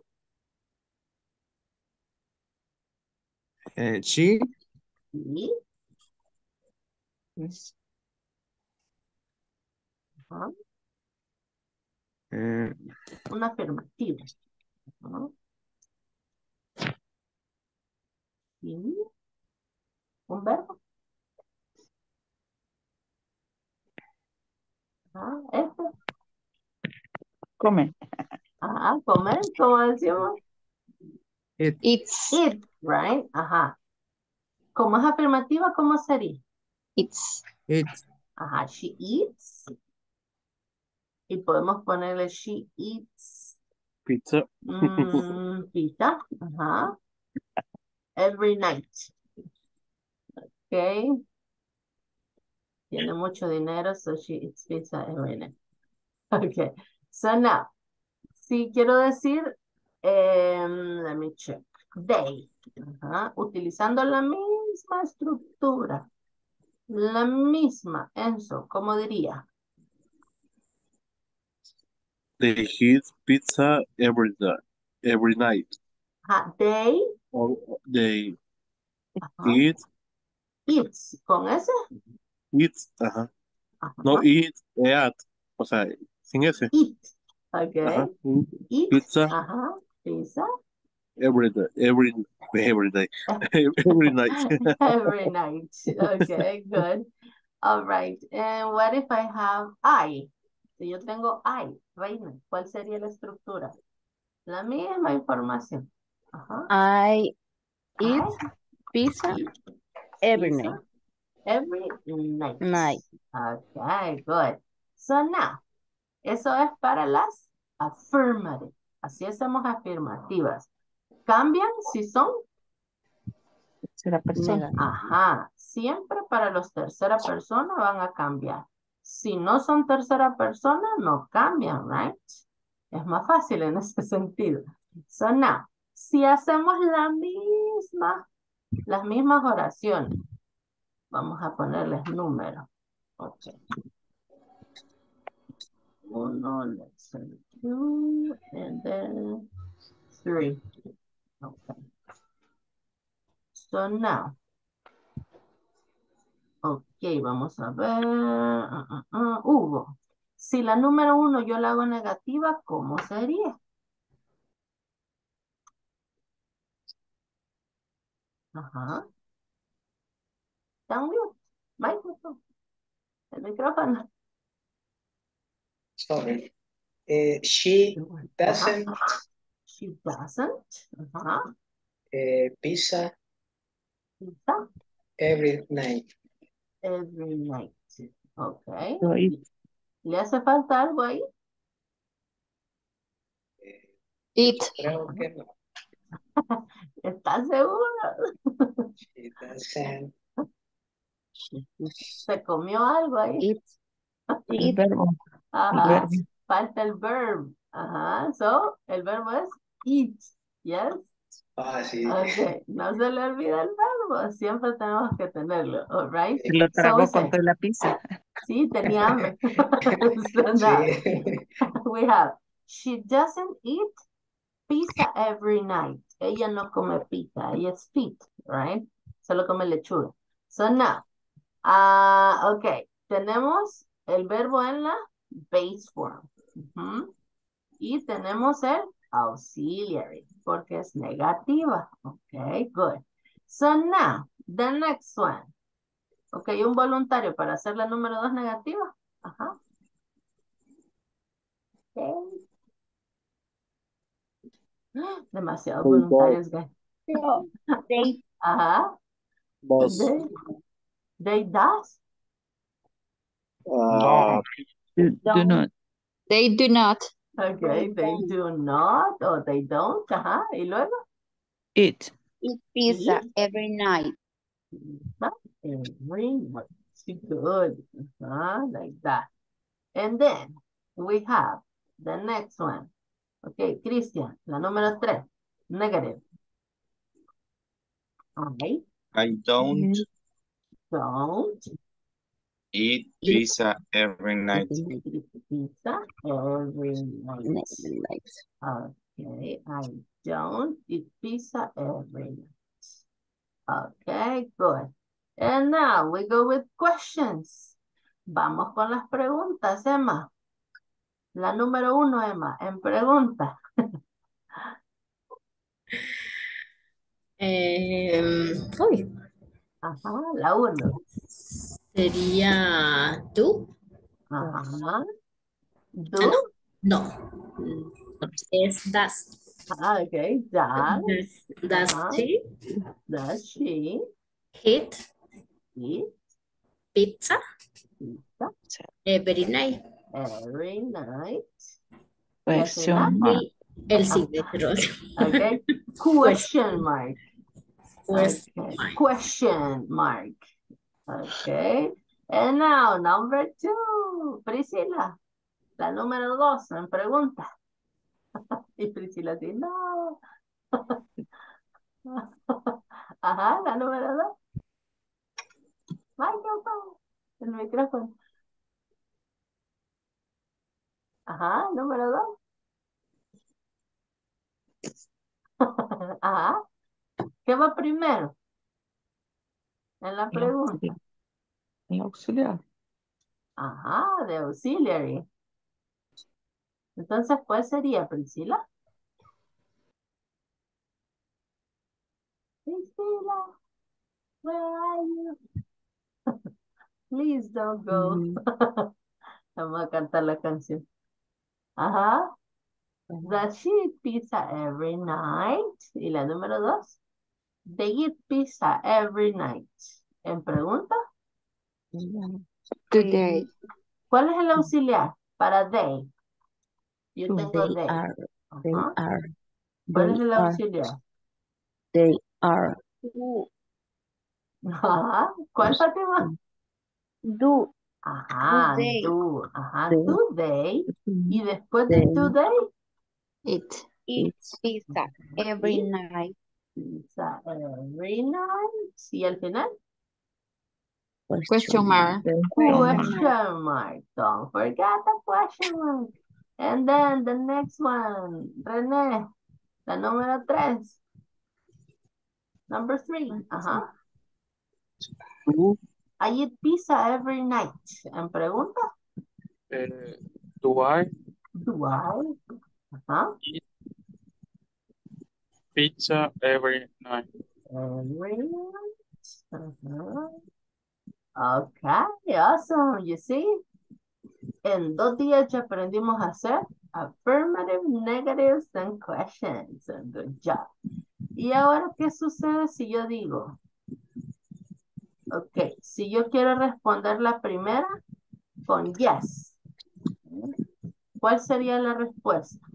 Eh, she, Sí. Ajá. eh, Una afirmativa. Ajá. Sí. Un verbo. Ajá. Este. Come. Ajá. Comer, como decimos. it, It's. Eat, right? Ajá. Como es afirmativa, ¿cómo sería? It's. it, Ajá. She eats. Y podemos ponerle she eats. Pizza. Mm, pizza. Ajá. Every night. Ok. Tiene mucho dinero, so she eats pizza every night. Okay. So now, si quiero decir, em, let me check. They. Ajá. Utilizando la misma estructura. La misma. Enzo, ¿cómo diría? They eat pizza every day, every night. Ajá. They. Or they Ajá. eat, Eats. ¿Con ese? eat, ajá. Ajá. No eat, eat. O sea, sin ese. Eat. Ajá. Okay. Eat. Pizza Ajá. Pizza. every day, every, every day, every night. Every night. Okay, good. All right. And what if I have I? Si yo tengo I, reina, ¿cuál sería la estructura? La misma información. Ajá. I eat I pizza eat every pizza night. every night. Night. Okay, good. So now, eso es para las affirmative. Así hacemos afirmativas. ¿Cambian si son? Tercera persona. Ajá, siempre para los tercera persona van a cambiar. Si no son tercera persona, no cambian, right? Es más fácil en ese sentido. So now, si hacemos la misma, las mismas oraciones, vamos a ponerles números. Ok. Uno, let's say two, and then three. Okay. So now, ok, vamos a ver. Ah, ah, ah, Hugo, si la número uno yo la hago negativa, ¿cómo sería? Ajá. Está mute. Microphone. El micrófono. Sorry. Eh, she doesn't She doesn't. Ajá. eh, pizza Pizza every night. every night. Ok. So eat. ¿Le hace falta algo ahí? Eat. Creo que no. ¿Estás seguro? She doesn't. ¿Se comió algo ahí? Eat. El Eat. verbo. El Ajá. verbo. Falta el verb. Ajá. So, el verbo es eat. Yes. Ah, sí. Ok. No se le olvida el verbo. Siempre tenemos que tenerlo. All right. Se lo So, tragó we con say, toda la pizza. sí, tenía hambre. So now, Sí. we have, she doesn't eat pizza every night. Ella no come pizza. Ella es fit, right? Solo come lechuga. So now, ah, ok. Tenemos el verbo en la base form. Ujú. Y tenemos el auxiliary, porque es negativa. Ok, good. So now, the next one. Ok, un voluntario para hacer la número dos negativa. Ajá. Ok. Demasiados They don't. voluntarios, guys. No, they Ajá. Dos. They, they does. Ah, Do, do don't. not. They do not. Okay, They they don't do not or they don't. Ajá. Y luego. Eat. eat pizza Eat every night. pizza every night. Good. Uh-huh, like that. And then we have the next one. Okay, Christian, la número tres. Negative. I I don't don't eat Eat pizza every night. eat pizza every night. every night. Okay, I don't eat pizza every night. Okay, good. And now we go with questions. Vamos con las preguntas, Emma. La número uno, Emma, en pregunta. Em, uy, Ajá, la uno. sería tú. Ajá. Ah, Do. no, no. Es das. Ah, ok, does. Does, does Ajá. she Does she eat eat pizza pizza every night? every night? Y al Question final, mark. Y el ah, sí, pero ok, question mark. question Okay, mark. question mark. Okay, and now number two, Priscila, la número dos en pregunta. Y Priscila dice, no. Ajá, la número dos. Microphone, el micrófono. Ajá, número dos. Ajá, ¿qué va primero en la El pregunta? auxiliar. El auxiliar. Ajá, de auxiliary. Entonces, ¿cuál sería, Priscila? Priscila, where are you? Please don't go. Mm, Vamos a cantar la canción. Ajá. Does she eat pizza every night? Y la número dos. They eat pizza every night. En pregunta, Today. ¿cuál es el auxiliar para they? Yo tengo They they. are, they Ajá. are, ¿Cuál they es el are, auxiliar? they are. Do. Ajá. ¿Cuál, Fátima? Do. Ajá, they. do. Ajá, They, do they. Y después de they today, Eat. Eat eat pizza every eat night. pizza every night. Y al final, Question question mark. mark. Question mark. question mark. Don't forget the question mark. And then the next one, René, la número tres. Number three. Ajá. two. I eat pizza every night. En pregunta, Eh, do I do I? Ajá. eat pizza every night? Every night. Ajá. Okay, awesome. You see, en dos días ya aprendimos a hacer affirmative, negatives, and questions. Good job. Y ahora, ¿qué sucede si yo digo? Ok, si yo quiero responder la primera con yes, ¿cuál sería la respuesta?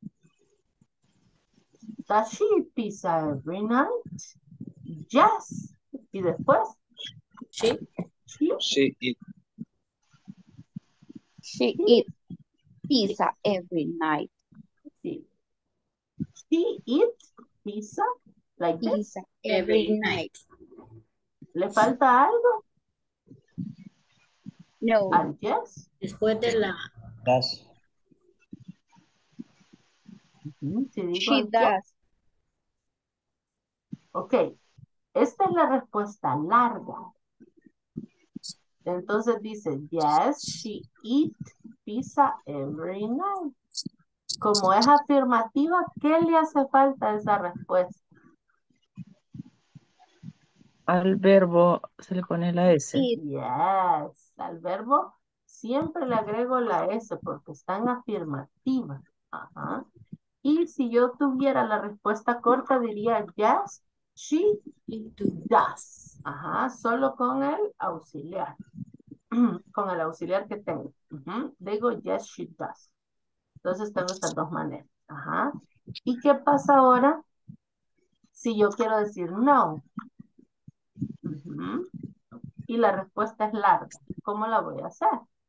Does she eat pizza every night? Yes. Y después, She, she, She eat She she, eats pizza every night. she, she eats pizza like this. Pizza every every night. night. ¿Le falta algo No, al yes? Después de la, Does. Ujú, si digo she yes, does. ok, esta es la respuesta larga. Entonces dice, yes, she eat pizza every night. Como es afirmativa, ¿qué le hace falta a esa respuesta? Al verbo se le pone la S. Eat. Yes, al verbo siempre le agrego la S porque está en afirmativa. Ajá. Y si yo tuviera la respuesta corta, diría yes, she does. Ajá, solo con el auxiliar. Con el auxiliar que tengo. Ujú. Digo yes, she does. Entonces tengo estas dos maneras. Ajá. ¿Y qué pasa ahora si yo quiero decir no? Ujú. Y la respuesta es larga. ¿Cómo la voy a hacer?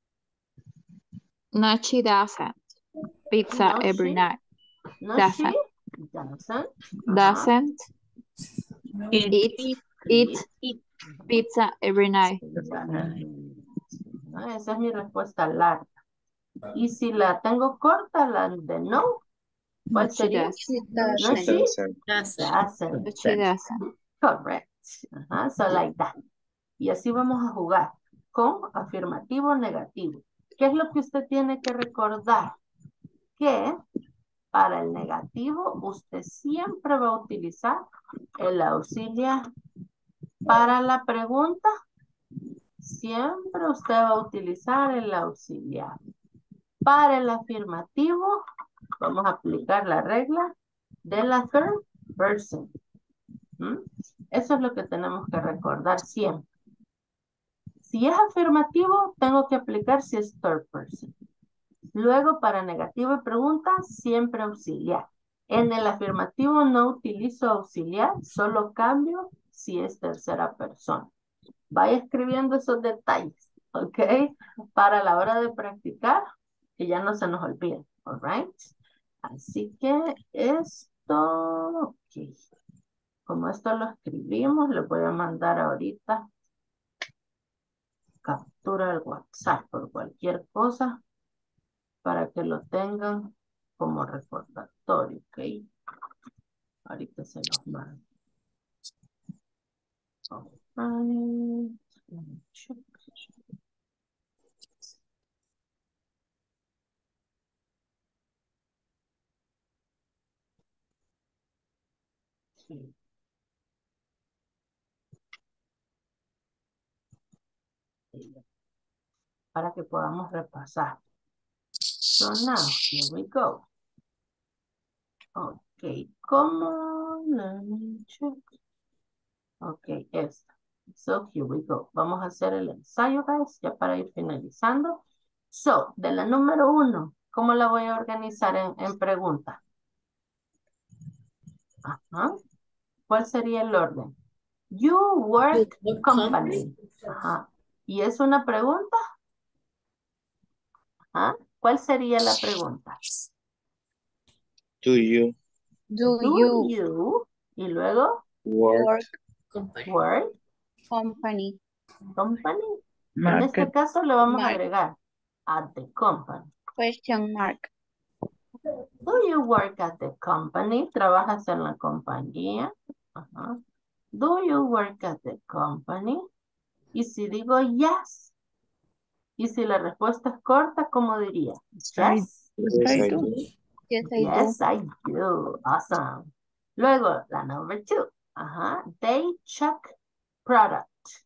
No, she doesn't. Pizza No, every she, night. no, she Doesn't. doesn't. Ajá. Doesn't Eat. eat, eat Eat. pizza every night. Exactamente. Ah, esa es mi respuesta larga. Y si la tengo corta, la de no, ¿cuál She sería? does. She No, doesn't. she doesn't. doesn't. But she doesn't. Correct. Ajá, so like that. Y así vamos a jugar con afirmativo o negativo. ¿Qué es lo que usted tiene que recordar? Que para el negativo usted siempre va a utilizar el auxiliar. Para la pregunta, siempre usted va a utilizar el auxiliar. Para el afirmativo, vamos a aplicar la regla de la third person. ¿Mm? Eso es lo que tenemos que recordar siempre. Si es afirmativo, tengo que aplicar si es third person. Luego, para negativo y pregunta, siempre auxiliar. En el afirmativo no utilizo auxiliar, solo cambio si es tercera persona. Vaya escribiendo esos detalles, ¿ok? Para la hora de practicar, que ya no se nos olvide, ¿all right? Así que esto, ok. Como esto lo escribimos, le voy a mandar ahorita captura del WhatsApp por cualquier cosa para que lo tengan como recordatorio, ¿ok? Ahorita se los mando. All right. Let me check. Sí. Para que podamos repasar. So now, here we go. Ok, ¿cómo? Let me check. Ok, esto. So, here we go. Vamos a hacer el ensayo, guys, ya para ir finalizando. So, de la número uno, ¿cómo la voy a organizar en, en pregunta? Ajá. ¿Cuál sería el orden? You work company. Ajá. ¿Y es una pregunta? Ajá. ¿Cuál sería la pregunta? Do you Do Do you you, y luego work work work company? company. En Market. este caso le vamos a Mark. agregar at the company. Question mark. Do you work at the company? ¿Trabajas en la compañía? Ajá. Do you work at the company? Y si digo yes. Y si la respuesta es corta, ¿cómo diría? I, Yes. yes, Yes, I I do. do. Yes, I do. Yes, I do. Awesome. Luego, la number two. Ajá. They check product.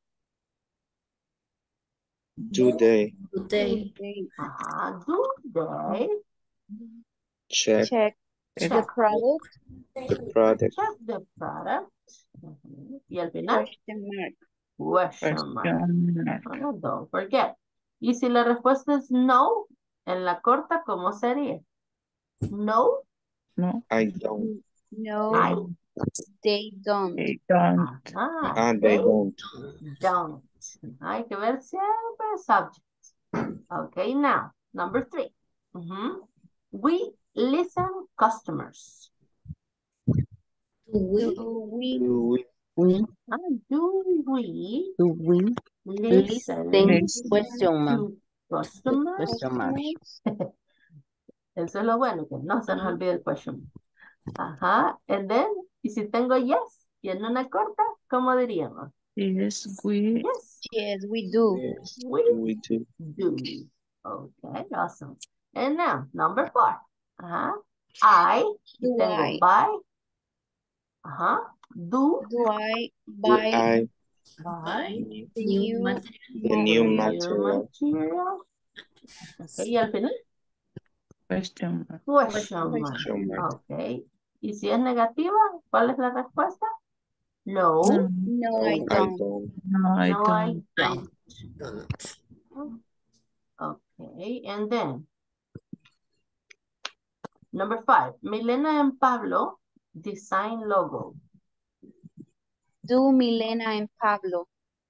Do they do they, They Ajá. Do they check check Check. the product? the product? check the product? Ujú. Y al final, Question mark. Question mark. Question mark. Ah, don't forget. Y si la respuesta es no, en la corta, ¿cómo sería? No, No, I don't. No, I, they don't. they don't. ah, Ah, they they don't. don't. Hay que ver siempre el subject. Okay, now, number three. Mhm. We listen customers. Do we? Do we Do we We Ah, do we do we listen listen question mark. to customers? Question mark. customers? Eso es lo bueno, que no se nos olvide el question. Ajá, and then, y si tengo yes, y en una corta, ¿cómo diríamos? Yes, we Yes, Yes, we do. yes, we we do. do. Okay, awesome. And now, number four. Ajá, I, y Do tengo I? buy. Ajá, do, Do I Do buy I buy, Buy the new new material. the new new material? material. Okay, y al final, question mark. question mark. Question mark. Okay, y si es negativa, ¿cuál es la respuesta? No, No, No, No, I I don't. don't. no, I no, I don't. I don't. don't. Okay, and then number five, Milena and Pablo design logo. Do Milena and Pablo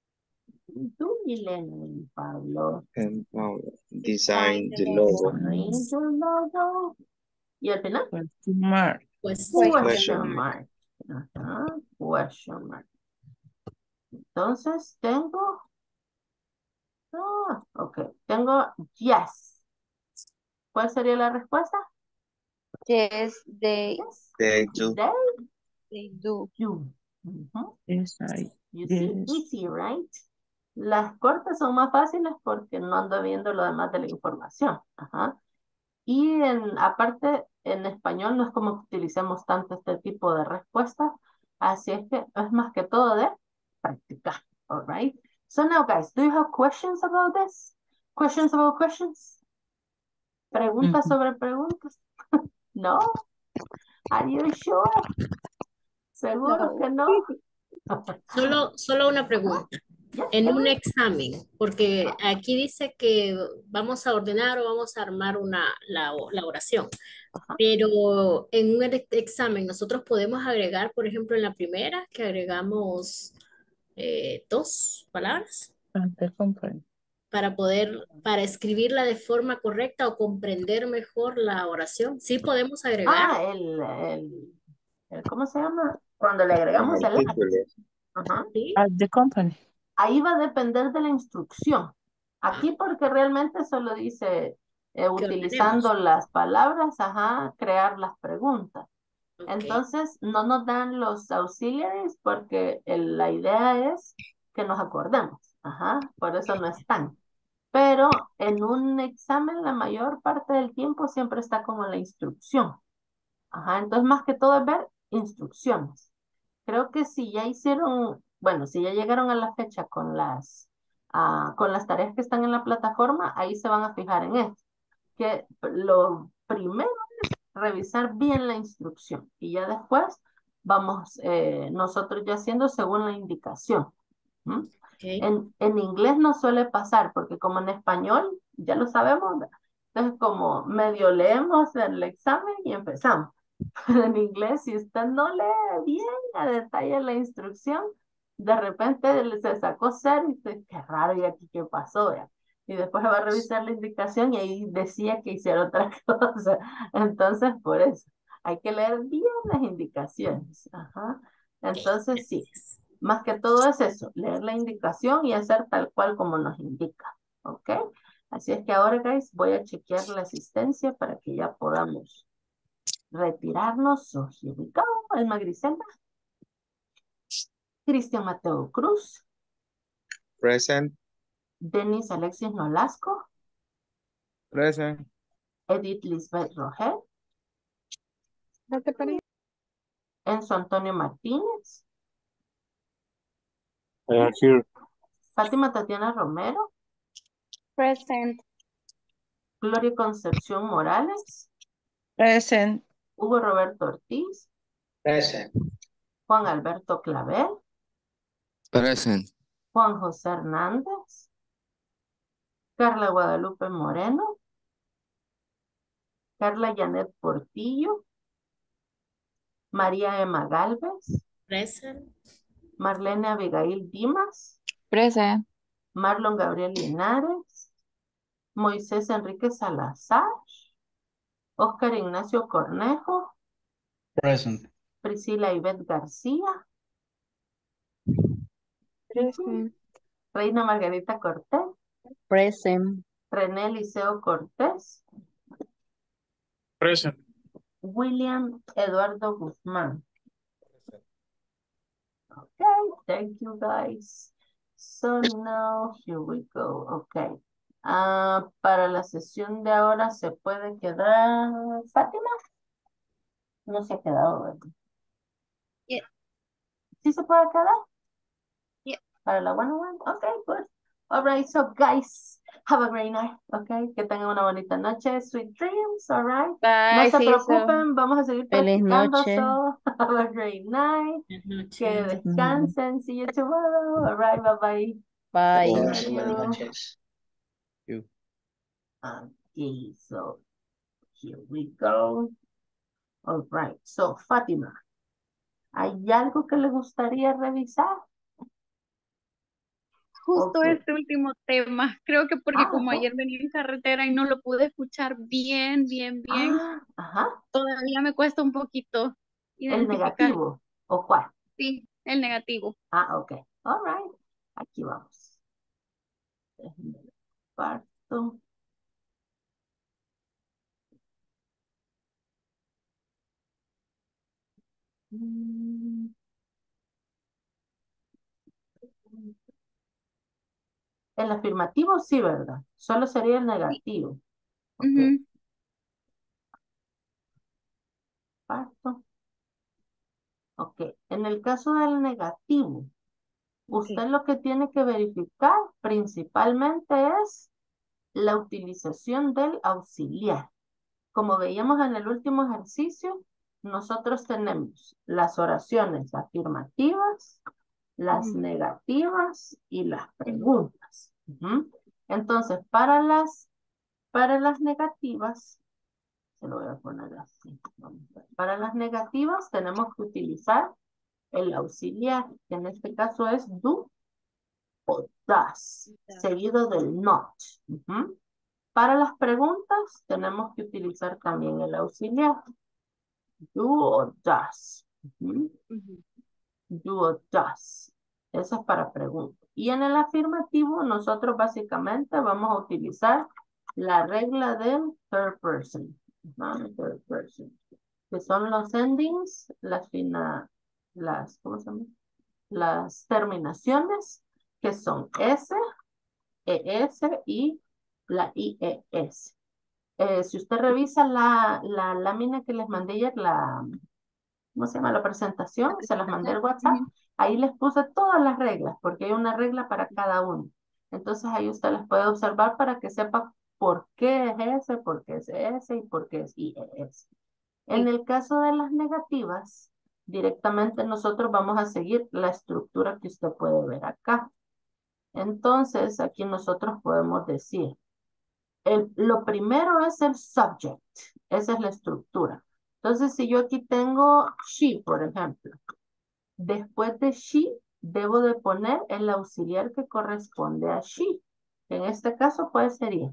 Do Milena and Pablo And now design design the the logo? logo. design the logo? Y al final, Question mark. Question. Question question mark. mark. Ajá, question mark. Entonces tengo, ah, ok, tengo yes. ¿Cuál sería la respuesta? Yes, they Yes, They do. they they do. do. Ujú. Yes, I, You see, yes. easy, right? Las cortas son más fáciles porque no ando viendo lo demás de la información. Ajá. Y en, aparte, en español no es como que utilicemos tanto este tipo de respuestas, así es que es más que todo de practicar, all right? So now, guys, do you have questions about this? Questions about questions? Preguntas Ujú. sobre preguntas? No? Are you sure? ¿Seguros No. que no? Solo, solo una pregunta. Yes, En un sir. examen, porque aquí dice que vamos a ordenar o vamos a armar una, la, la oración, Ajá. pero en un ex- examen nosotros podemos agregar, por ejemplo, en la primera, que agregamos eh, dos palabras Ah, te comprendo. para poder, para escribirla de forma correcta o comprender mejor la oración. Sí podemos agregar. Ah, el, el, el- ¿cómo se llama? Cuando le Los agregamos el at. artículos. Ajá. ¿Sí? At the company. Ahí va a depender de la instrucción. Aquí porque realmente solo dice, eh, Que utilizando ordenemos. las palabras, ajá, crear las preguntas. Ok. Entonces, no nos dan los auxiliaries porque el- la idea es que nos acordemos. Ajá, por eso no están. Pero en un examen, la mayor parte del tiempo siempre está como la instrucción. Ajá, entonces más que todo es ver instrucciones. Creo que si ya hicieron, bueno, si ya llegaron a la fecha con las, ah, con las tareas que están en la plataforma, ahí se van a fijar en esto. Que lo primero es revisar bien la instrucción y ya después vamos eh, nosotros ya haciendo según la indicación. ¿Mm? Ok. En, en inglés no suele pasar porque como en español ya lo sabemos, ¿verdad? Entonces como medio leemos el examen y empezamos. Pero en inglés, si usted no lee bien a detalle la instrucción, de repente le- se sacó cero y dice, qué raro, ¿y aquí qué pasó? ¿Ya? Y después va a revisar la indicación y ahí decía que hiciera otra cosa. Entonces, por eso, hay que leer bien las indicaciones. Ajá. Entonces, sí, Gracias. más que todo es eso, leer la indicación y hacer tal cual como nos indica. ¿Ok? Así es que ahora, guys, voy a chequear la asistencia para que ya podamos retirarnos. So, here we go. Alma Griselda. Cristian Mateo Cruz. Present. Denis Alexis Nolasco. Present. Edith Lisbeth Rogel. Enzo Antonio Martínez. Uh, here. Fátima Tatiana Romero. Present. Gloria Concepción Morales. Present. Hugo Roberto Ortiz. Present. Juan Alberto Clavel. Present. Juan José Hernández, Carla Guadalupe Moreno, Carla Janet Portillo, María Emma Galvez, Present. Marlene Abigail Dimas, Present. Marlon Gabriel Linares, Moisés Enrique Salazar, Oscar Ignacio Cornejo, Present. Priscila Ivette García, Present. Reina Margarita Cortés, Present. René Liceo Cortés, Present. William Eduardo Guzmán. Okay, thank you guys. So now here we go. Okay. Ah, para la sesión de ahora se puede quedar Fátima. No se ha quedado, ¿verdad? Yeah. ¿Sí se puede quedar? Yeah. Para la one on one. Okay, good. All right, so guys, have a great night. Okay, que tengan una bonita noche. Sweet dreams, all right. No Bye, se see you soon. preocupen, vamos a seguir Feliz practicando. noche. So, have a great night. Buenas Que noches. descansen. See you tomorrow. All right, bye bye. Bye. Buenas Love buenas you. noches. You. Okay, so here we go. All right, so Fátima, ¿hay algo que le gustaría revisar? Justo Ok. este último tema, creo que porque Ah, como ok. ayer venía en carretera y no lo pude escuchar bien, bien, bien, Ah, ajá. todavía me cuesta un poquito ¿El identificar, negativo o cuál? sí, el negativo. Ah, ok. All right. Aquí vamos. Déjenme lo comparto. Mm. El afirmativo sí, ¿verdad? Solo sería el Sí. negativo. Ok. Ujú. Comparto. Ok. En el caso del negativo, usted lo que tiene que verificar principalmente es la utilización del auxiliar. Como veíamos en el último ejercicio, nosotros tenemos las oraciones afirmativas, las Ujú. negativas y las preguntas. Ujú. Entonces, para las, para las negativas, se lo voy a poner así. Vamos a ver. Para las negativas tenemos que utilizar el auxiliar, que en este caso es do o does, seguido del not. Ujú. Para las preguntas tenemos que utilizar también el auxiliar. Do o does. Ujú. Ujú. Do o does. Eso es para preguntas. Y en el afirmativo nosotros básicamente vamos a utilizar la regla del third person. Ajá, third person. Que son los endings, las fina, las, ¿cómo se llama? Las terminaciones, que son S, E S y la I E S. Eh, si usted revisa la, la lámina que les mandé ayer, la, ¿cómo se llama? La presentación, se las mandé al WhatsApp, Ujú. ahí les puse todas las reglas, porque hay una regla para cada uno. Entonces ahí usted las puede observar para que sepa por qué es ese, por qué es ese y por qué es I E S. En Sí. el caso de las negativas, directamente nosotros vamos a seguir la estructura que usted puede ver acá. Entonces, aquí nosotros podemos decir, el, lo primero es el subject, esa es la estructura. Entonces, si yo aquí tengo she, por ejemplo, después de she, debo de poner el auxiliar que corresponde a she. En este caso, ¿cuál sería?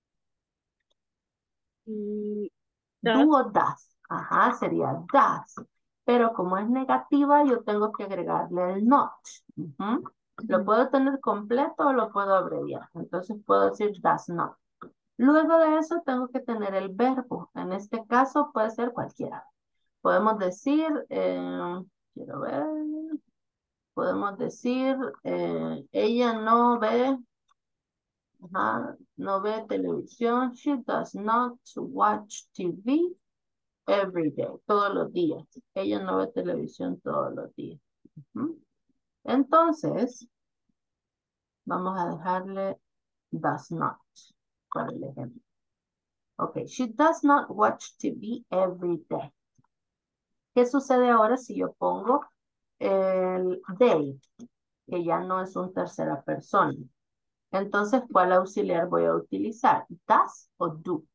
Y Do does. o does. Ajá, sería does. Pero como es negativa, yo tengo que agregarle el not. Ujú. Lo Ujú. puedo tener completo o lo puedo abreviar. Entonces puedo decir does not. Luego de eso tengo que tener el verbo. En este caso puede ser cualquiera. Podemos decir, eh, quiero ver, podemos decir, eh, ella no ve, ajá, no ve televisión. She does not watch T V every day, todos los días. Ella no ve televisión todos los días. Ujú. Entonces, vamos a dejarle does not para el ejemplo. Ok, she does not watch T V every day. ¿Qué sucede ahora si yo pongo el day? que ya no es un tercera persona. Entonces, ¿cuál auxiliar voy a utilizar? ¿Does o do?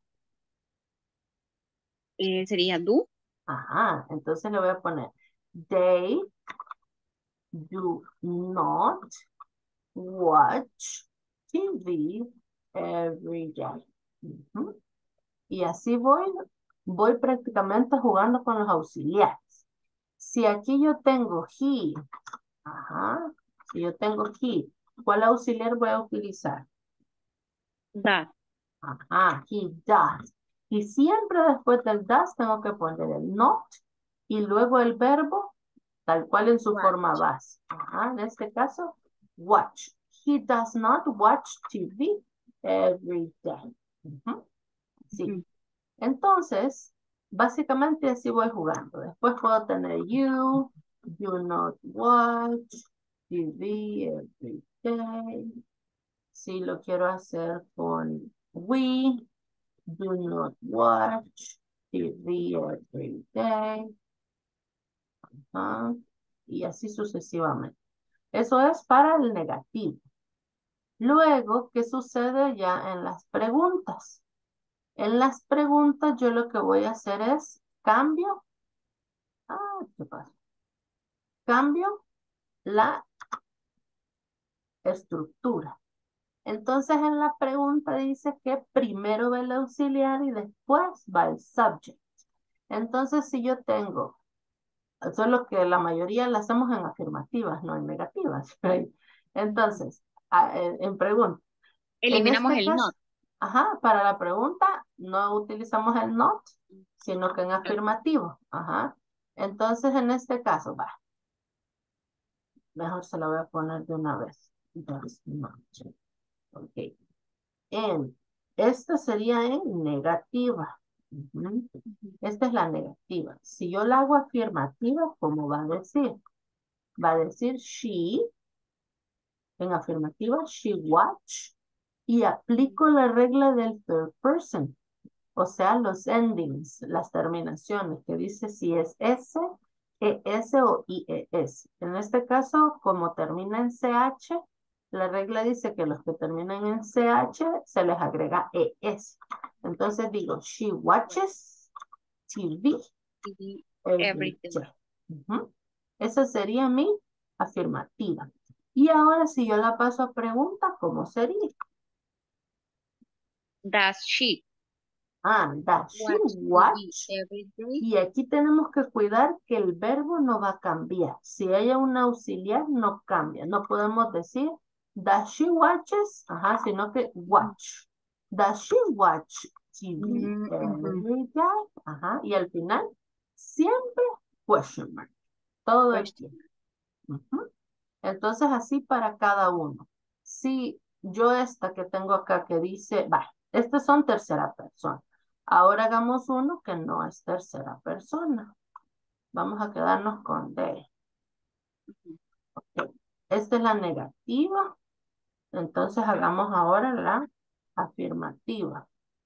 Eh, sería do. Ajá, entonces le voy a poner they do not watch T V every day. Ujú. Y así voy, voy prácticamente jugando con los auxiliares. Si aquí yo tengo he, ajá, si yo tengo he, ¿cuál auxiliar voy a utilizar? Does. Ajá, he does. Y siempre después del does tengo que poner el not y luego el verbo tal cual en su Watch. forma base. Ajá, en este caso, watch. He does not watch T V every day. Ujú. Sí. Ujú. Entonces, básicamente así voy jugando. Después puedo tener you, do not watch T V every day. Si lo quiero hacer con we, do not watch T V every day. Ajá. Y así sucesivamente. Eso es para el negativo. Luego, ¿qué sucede ya en las preguntas? En las preguntas yo lo que voy a hacer es cambio. Ah, ¿qué pasa? Cambio la estructura. Entonces en la pregunta dice que primero va el auxiliar y después va el subject. Entonces si yo tengo, solo que la mayoría la hacemos en afirmativas, no en negativas. ¿Right? Entonces, a- en, en pregunta. En Eliminamos este el caso, not. ajá, para la pregunta no utilizamos el not, sino que en afirmativo. Ajá. Entonces, en este caso, va. Mejor se la voy a poner de una vez. Does not. Ok. En, esta sería en negativa. Ujú. Esta es la negativa. Si yo la hago afirmativa, ¿cómo va a decir? Va a decir she, en afirmativa, she watch, y aplico la regla del third person. O sea, los endings, las terminaciones, que dice si es S, E S o I E S. En este caso, como termina en C H, la regla dice que los que terminan en C H se les agrega E S. Entonces digo, she watches T V T V every every day. day. Ujú. Esa sería mi afirmativa. Y ahora si yo la paso a pregunta, ¿cómo sería? Does she Ah, does she watch T V watch? every day? Y aquí tenemos que cuidar que el verbo no va a cambiar. Si hay un auxiliar, no cambia. No podemos decir, does she watches? Ajá, sino que watch. Does she watch T V Mm, ujú. every day? Ajá, y al final, siempre question mark. Todo el Question. tiempo. Ujú. Entonces, así para cada uno. Si yo esta que tengo acá que dice, va, estas son tercera persona. Ahora hagamos uno que no es tercera persona. Vamos a quedarnos con D. Ok. Esta es la negativa. Entonces hagamos ahora la afirmativa.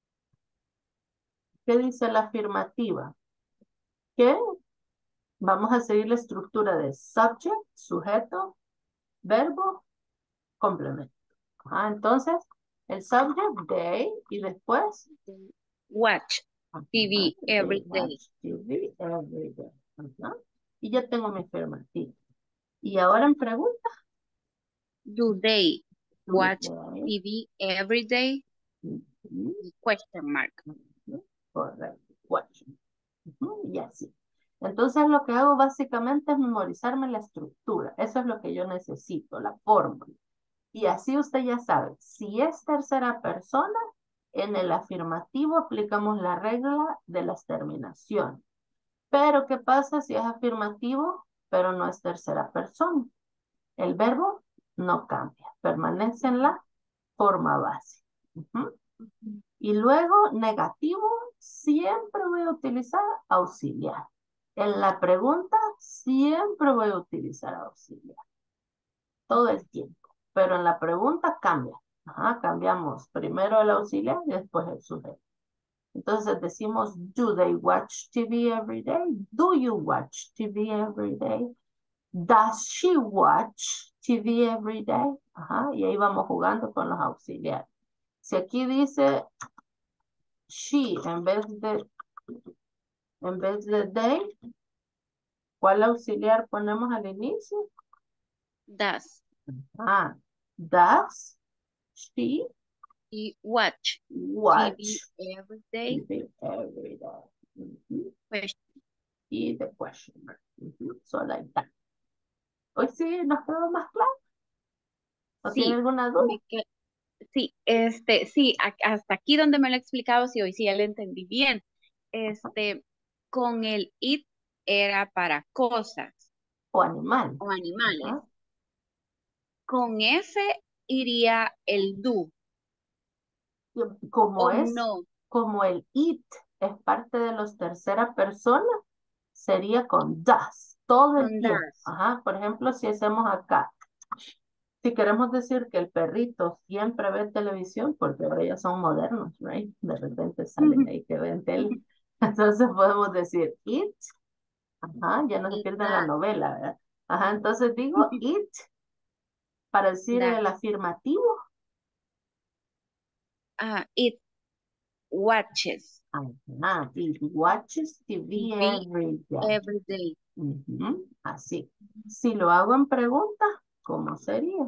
¿Qué dice la afirmativa? Que vamos a seguir la estructura de subject, sujeto, verbo, complemento. Ah, entonces, el subject, they, y después, Watch T V they every day. watch T V every day. Ajá. Y ya tengo mi afirmativa. Y ahora en pregunta, Do they do watch they? T V every day? Ujú, Y question mark. ujú, correcto, watch. Ujú, y así. Entonces lo que hago básicamente es memorizarme la estructura. Eso es lo que yo necesito, la fórmula. Y así usted ya sabe, si es tercera persona, en el afirmativo aplicamos la regla de las terminaciones. Pero, ¿qué pasa si es afirmativo, pero no es tercera persona? El verbo no cambia, permanece en la forma base. Ujú. Y luego, negativo, siempre voy a utilizar auxiliar. En la pregunta, siempre voy a utilizar auxiliar. Todo el tiempo. Pero en la pregunta cambia. Ajá, cambiamos primero el auxiliar y después el sujeto. Entonces decimos, do they watch T V every day? Do you watch T V every day? Does she watch T V every day. Ajá, y ahí vamos jugando con los auxiliares. Si aquí dice she en vez de en vez de they, ¿cuál auxiliar ponemos al inicio? Does. Ah, does she Y watch. watch T V every day. T V every day? Ujú. Question. Y the question mark. Ujú. So like that. Hoy sí nos quedó más claro. ¿O tiene Sí, alguna duda? me que- sí, este, sí, a- hasta aquí donde me lo he explicado, sí, hoy sí ya lo entendí bien. Este, con el it era para cosas O animal. o animales. Ajá. Con ese iría el do Y Como o es, no. como el it es parte de los tercera persona, sería con does, todo el Con tiempo. does. Ajá, por ejemplo, si hacemos acá, si queremos decir que el perrito siempre ve televisión, porque ahora ya son modernos, right? De repente salen ahí que ven tele. Entonces podemos decir it, ajá, ya no se Y pierde en la does. novela, ¿verdad? Ajá, entonces digo it para decir el Does. afirmativo. Ah, it watches Ajá, it watches T V T V every day. every day. Ujú, así. Si lo hago en pregunta, ¿cómo sería?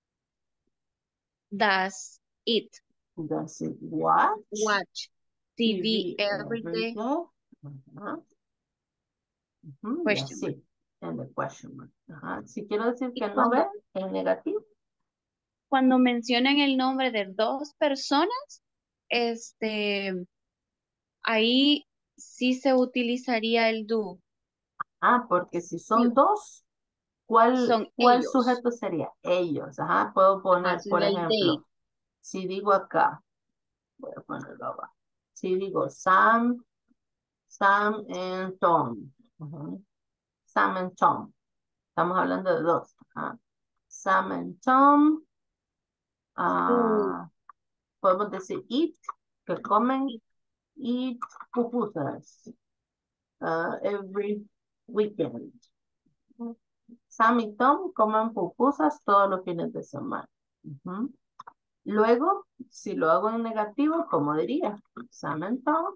Does it Does it watch watch T V T V every every day? day? Ajá, ujú, y Question mark. así, en the question mark. Ajá. Si quiero decir Y que no cuando, ve, en negativo. cuando mencionan el nombre de dos personas, este, ahí sí se utilizaría el do. Ah, porque si Sí, son dos, ¿cuál, son cuál ellos. sujeto sería? Ellos. Ajá, puedo Ajá, poner, por sería el they. ejemplo, si digo acá, voy a ponerlo abajo. Si digo Sam, Sam and Tom. Ujú. Sam and Tom. Estamos hablando de dos. Ajá. Sam and Tom. Do ah, podemos decir eat, que comen, it. eat pupusas ah, every weekend. Sam y Tom comen pupusas todos los fines de semana. Ujú. Luego, si lo hago en negativo, ¿cómo diría? Sam and Tom.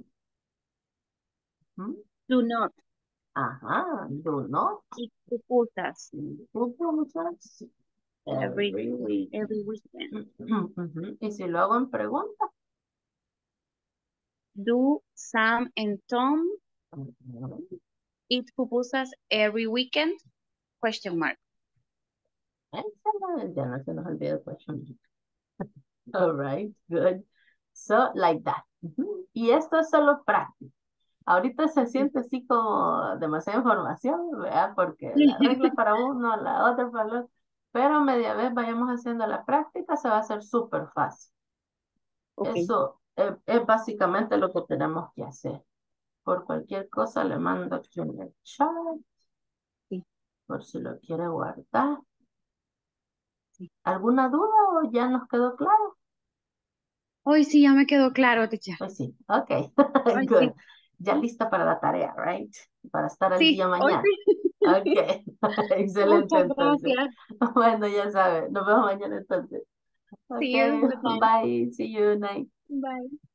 Ujú. Do not Ajá, do not eat pupusas eat pupusas every, every weekend. every weekend. Ujú. Y si lo hago en pregunta, Do Sam and Tom ujú. eat pupusas every weekend? Question mark. Excellent. Ya no se nos olvida el question. All right, good. So, like that. Ujú. Y esto es solo práctica. Ahorita se siente así como demasiada información, ¿verdad? Porque la regla para uno, la otra para el otro. Pero media vez vayamos haciendo la práctica, se va a hacer súper fácil. Ok. Eso es, es básicamente lo que tenemos que hacer. Por cualquier cosa le mando aquí en el chat, Sí, por si lo quiere guardar. sí. ¿Alguna duda o ya nos quedó claro? Hoy sí ya me quedó claro, teacher. Pues sí, ok, Hoy good. sí. Ya lista para la tarea, right? Para estar al día Sí, hoy mañana. sí. Ok, excelente Muchas entonces. gracias. Bueno, ya sabes, nos vemos mañana entonces. Ok, See you. Good night. bye, see you, night. Bye.